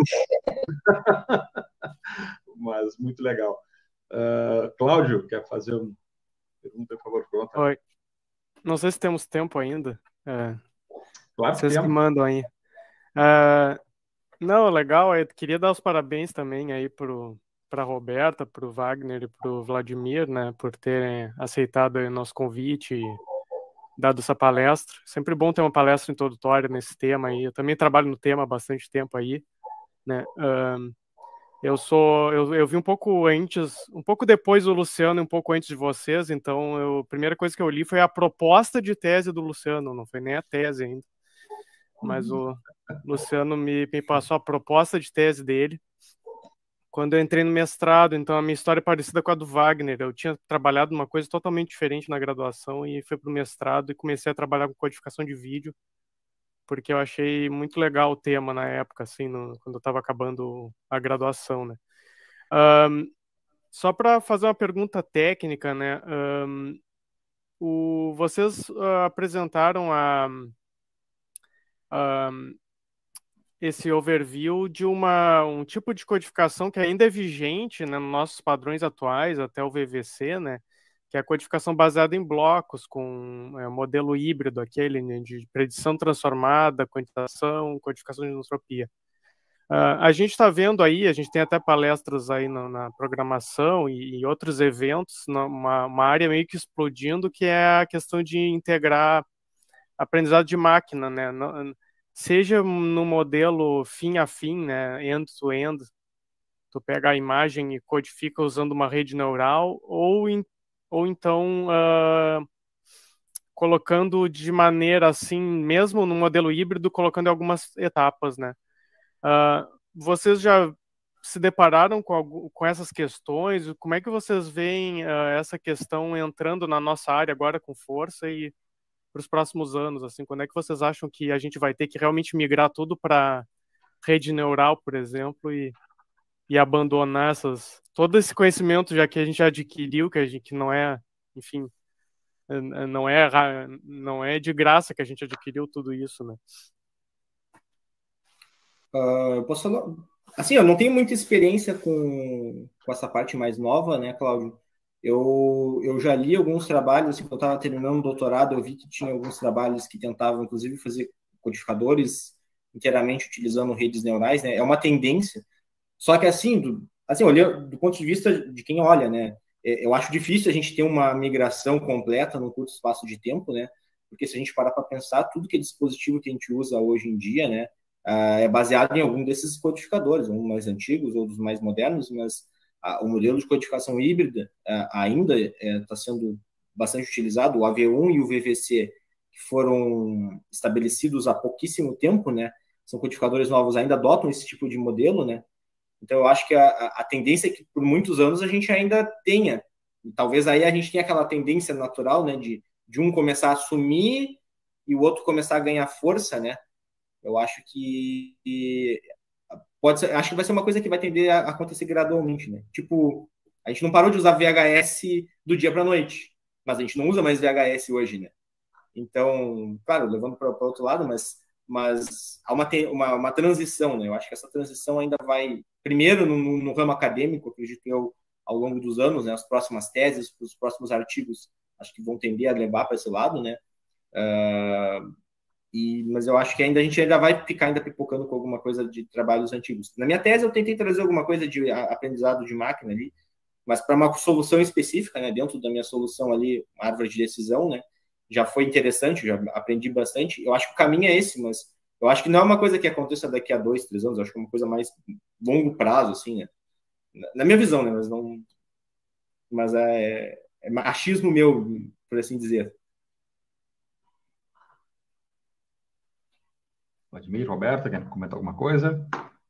Mas muito legal. Uh, Cláudio, quer fazer uma pergunta, por favor? Pronto. Oi. Não sei se temos tempo ainda. É, claro vocês que, que mandam aí. Uh, não, legal. Eu queria dar os parabéns também aí pro para a Roberta, para o Wagner e para o Vladimir, né, por terem aceitado o nosso convite e dado essa palestra. Sempre bom ter uma palestra introdutória nesse tema aí. Eu também trabalho no tema há bastante tempo aí, né. Uh, eu sou, eu, eu vi um pouco antes, um pouco depois do Luciano e um pouco antes de vocês, então eu, a primeira coisa que eu li foi a proposta de tese do Luciano, não foi nem a tese ainda, mas o Luciano me, me passou a proposta de tese dele. Quando eu entrei no mestrado, então a minha história é parecida com a do Wagner. Eu tinha trabalhado uma coisa totalmente diferente na graduação e fui para o mestrado e comecei a trabalhar com codificação de vídeo, porque eu achei muito legal o tema na época, assim, no, quando eu estava acabando a graduação, né? Um, só para fazer uma pergunta técnica, né? Um, o, vocês uh, apresentaram a, um, esse overview de uma, um tipo de codificação que ainda é vigente, né, nos nossos padrões atuais, até o V V C, né, que é a codificação baseada em blocos, com é, modelo híbrido, aquele, né, de predição transformada, quantização, codificação de entropia. Uh, a gente está vendo aí, a gente tem até palestras aí na, na programação e, e outros eventos, numa, uma área meio que explodindo, que é a questão de integrar aprendizado de máquina, né, no, seja no modelo fim a fim, né, end-to-end, tu pega a imagem e codifica usando uma rede neural, ou, in, ou então uh, colocando de maneira assim, mesmo no modelo híbrido, colocando em algumas etapas, né. Uh, vocês já se depararam com, com essas questões? Como é que vocês veem uh, essa questão entrando na nossa área agora com força e para os próximos anos? Assim, quando é que vocês acham que a gente vai ter que realmente migrar tudo para rede neural, por exemplo, e, e abandonar essas, todo esse conhecimento já que a gente adquiriu, que a gente que não é, enfim, não é não é de graça que a gente adquiriu tudo isso, né? Uh, eu posso falar, assim, eu não tenho muita experiência com, com essa parte mais nova, né, Cláudio? Eu, eu já li alguns trabalhos, assim, quando eu estava terminando o doutorado, eu vi que tinha alguns trabalhos que tentavam, inclusive, fazer codificadores inteiramente utilizando redes neurais, né? É uma tendência. Só que, assim, do, assim, olhando do ponto de vista de quem olha, né? Eu acho difícil a gente ter uma migração completa num curto espaço de tempo, né? Porque se a gente parar para pensar, tudo que é dispositivo que a gente usa hoje em dia, né, uh, é baseado em algum desses codificadores, um mais antigos ou dos mais modernos, mas uh, o modelo de codificação híbrida uh, ainda está uh, sendo bastante utilizado. O A V um e o V V C, que foram estabelecidos há pouquíssimo tempo, né, são codificadores novos, ainda adotam esse tipo de modelo, né? Então, eu acho que a, a tendência é que, por muitos anos, a gente ainda tenha. E talvez aí a gente tenha aquela tendência natural, né, de, de um começar a assumir e o outro começar a ganhar força, né? Eu acho que pode ser, acho que vai ser uma coisa que vai tender a acontecer gradualmente, né? Tipo, a gente não parou de usar V H S do dia para a noite, mas a gente não usa mais V H S hoje, né? Então, claro, levando para o outro lado, mas mas há uma, uma, uma transição, né? Eu acho que essa transição ainda vai, primeiro, no, no ramo acadêmico, acredito eu, ao longo dos anos, né? As próximas teses, os próximos artigos, acho que vão tender a levar para esse lado, né? Uh, e, mas eu acho que ainda a gente ainda vai ficar ainda pipocando com alguma coisa de trabalhos antigos. Na minha tese, eu tentei trazer alguma coisa de aprendizado de máquina ali, mas para uma solução específica, né? Dentro da minha solução ali, árvore de decisão, né? Já foi interessante, já aprendi bastante. Eu acho que o caminho é esse, mas eu acho que não é uma coisa que aconteça daqui a dois, três anos. Eu acho que é uma coisa mais longo prazo, assim, né? Na minha visão, né? Mas não, mas é, é machismo meu, por assim dizer. Vladimir, Roberta, quer comentar alguma coisa?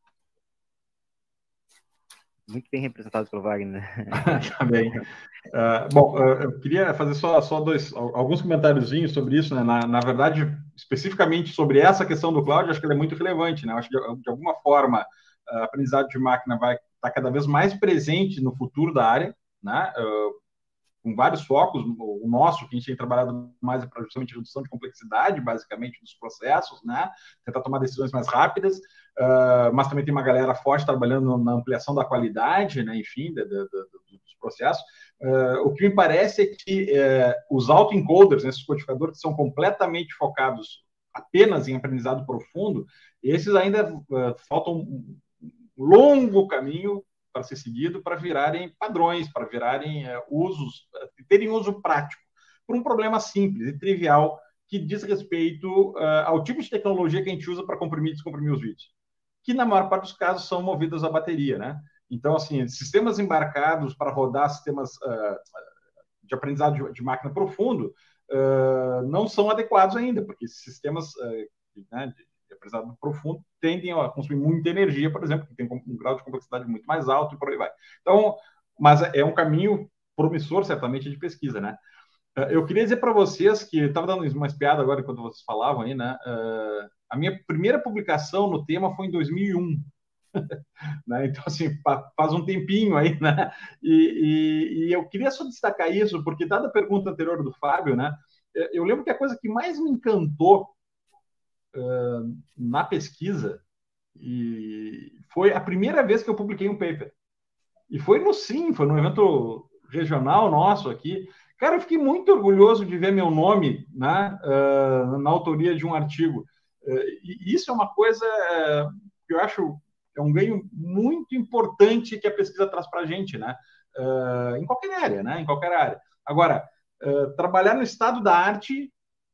Muito bem representado pelo Wagner. Tá bem. Uh, bom, uh, eu queria fazer só, só dois, alguns comentáriozinhos sobre isso, né? Na, na verdade, especificamente sobre essa questão do cloud, acho que ela é muito relevante, né? Acho que, de, de alguma forma, a aprendizado de máquina vai estar cada vez mais presente no futuro da área, né? Uh, com vários focos. O nosso, que a gente tem trabalhado mais é para justamente redução de complexidade, basicamente, dos processos, né? Tentar tomar decisões mais rápidas, uh, mas também tem uma galera forte trabalhando na ampliação da qualidade, né? Enfim, de, de, de, dos processos. Uh, o que me parece é que uh, os autoencoders, né, esses codificadores que são completamente focados apenas em aprendizado profundo, esses ainda uh, faltam um longo caminho para ser seguido, para virarem padrões, para virarem uh, usos, uh, terem uso prático, por um problema simples e trivial que diz respeito uh, ao tipo de tecnologia que a gente usa para comprimir e descomprimir os vídeos, que na maior parte dos casos são movidos à bateria, né? Então, assim, sistemas embarcados para rodar sistemas uh, de aprendizado de, de máquina profundo uh, não são adequados ainda, porque esses sistemas uh, né, de, de aprendizado profundo tendem a consumir muita energia, por exemplo, que tem um grau de complexidade muito mais alto e por aí vai. Então, mas é um caminho promissor, certamente, de pesquisa, né? Uh, eu queria dizer para vocês que eu estava dando uma espiada agora enquanto vocês falavam aí, né? Uh, a minha primeira publicação no tema foi em dois mil e um. Né? Então, assim, faz um tempinho aí, né? E, e, e eu queria só destacar isso, porque, dada a pergunta anterior do Fábio, né? Eu lembro que a coisa que mais me encantou uh, na pesquisa e foi a primeira vez que eu publiquei um paper. E foi no Sim, foi no evento regional nosso aqui. Cara, eu fiquei muito orgulhoso de ver meu nome, né, uh, na autoria de um artigo. Uh, e isso é uma coisa uh, que eu acho é um ganho muito importante que a pesquisa traz para a gente, né? Uh, em qualquer área, né? Em qualquer área. Agora, uh, trabalhar no estado da arte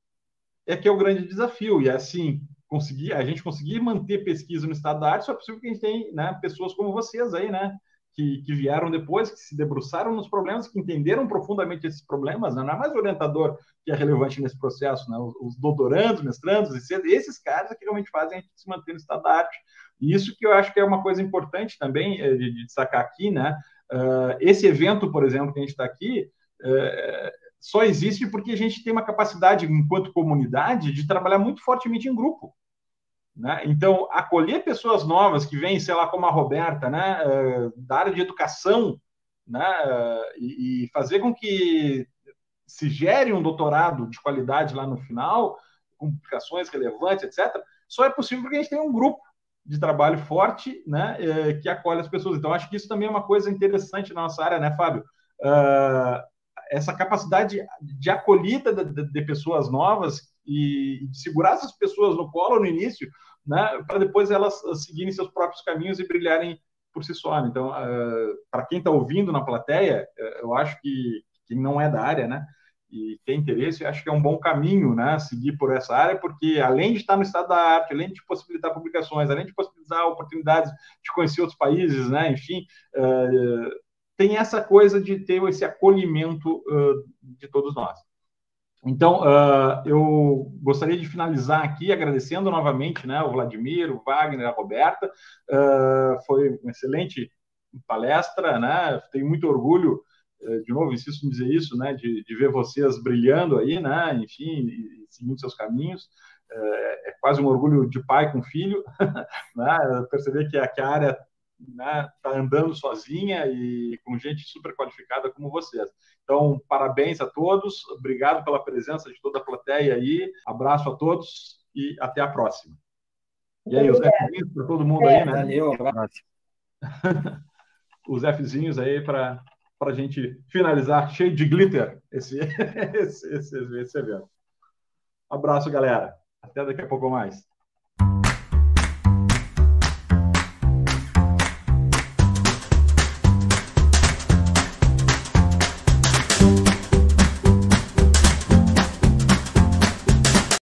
é que é o grande desafio. E assim, conseguir, a gente conseguir manter pesquisa no estado da arte só é possível que a gente tem, né, pessoas como vocês aí, né? Que, que vieram depois, que se debruçaram nos problemas, que entenderam profundamente esses problemas, né? Não é mais o orientador que é relevante nesse processo, né? Os, os doutorandos, mestrandos, esses caras é que realmente fazem a gente se manter no estado da arte. E isso que eu acho que é uma coisa importante também de, de destacar aqui, né? Uh, esse evento, por exemplo, que a gente está aqui, uh, só existe porque a gente tem uma capacidade, enquanto comunidade, de trabalhar muito fortemente em grupo. Né? Então, acolher pessoas novas que vêm, sei lá, como a Roberta, né, uh, da área de educação, né, uh, e, e fazer com que se gere um doutorado de qualidade lá no final, com publicações relevantes, etcétera, só é possível porque a gente tem um grupo de trabalho forte, né, uh, que acolhe as pessoas. Então, acho que isso também é uma coisa interessante na nossa área, né, Fábio? Uh, essa capacidade de acolhida de, de, de pessoas novas e de segurar essas pessoas no colo no início, né, para depois elas seguirem seus próprios caminhos e brilharem por si só. Então, uh, para quem está ouvindo na plateia, uh, eu acho que quem não é da área, né, e tem interesse, eu acho que é um bom caminho, né, seguir por essa área, porque além de estar no estado da arte, além de possibilitar publicações, além de possibilitar oportunidades de conhecer outros países, né, enfim, uh, tem essa coisa de ter esse acolhimento uh, de todos nós. Então, uh, eu gostaria de finalizar aqui agradecendo novamente, né, o Vladimir, o Wagner, a Roberta. Uh, foi uma excelente palestra, né? Tenho muito orgulho, uh, de novo, insisto em dizer isso, né, de, de ver vocês brilhando aí, né, enfim, e, e seguindo seus caminhos. Uh, é quase um orgulho de pai com filho, né? Perceber que a, que a área né, tá andando sozinha e com gente super qualificada como vocês. Então, parabéns a todos, obrigado pela presença de toda a plateia aí, abraço a todos e até a próxima. E aí, os Fzinhos para todo mundo aí, né? Valeu, abraço. Os Fzinhos aí para a gente finalizar cheio de glitter esse, esse, esse, esse evento. Abraço, galera. Até daqui a pouco mais.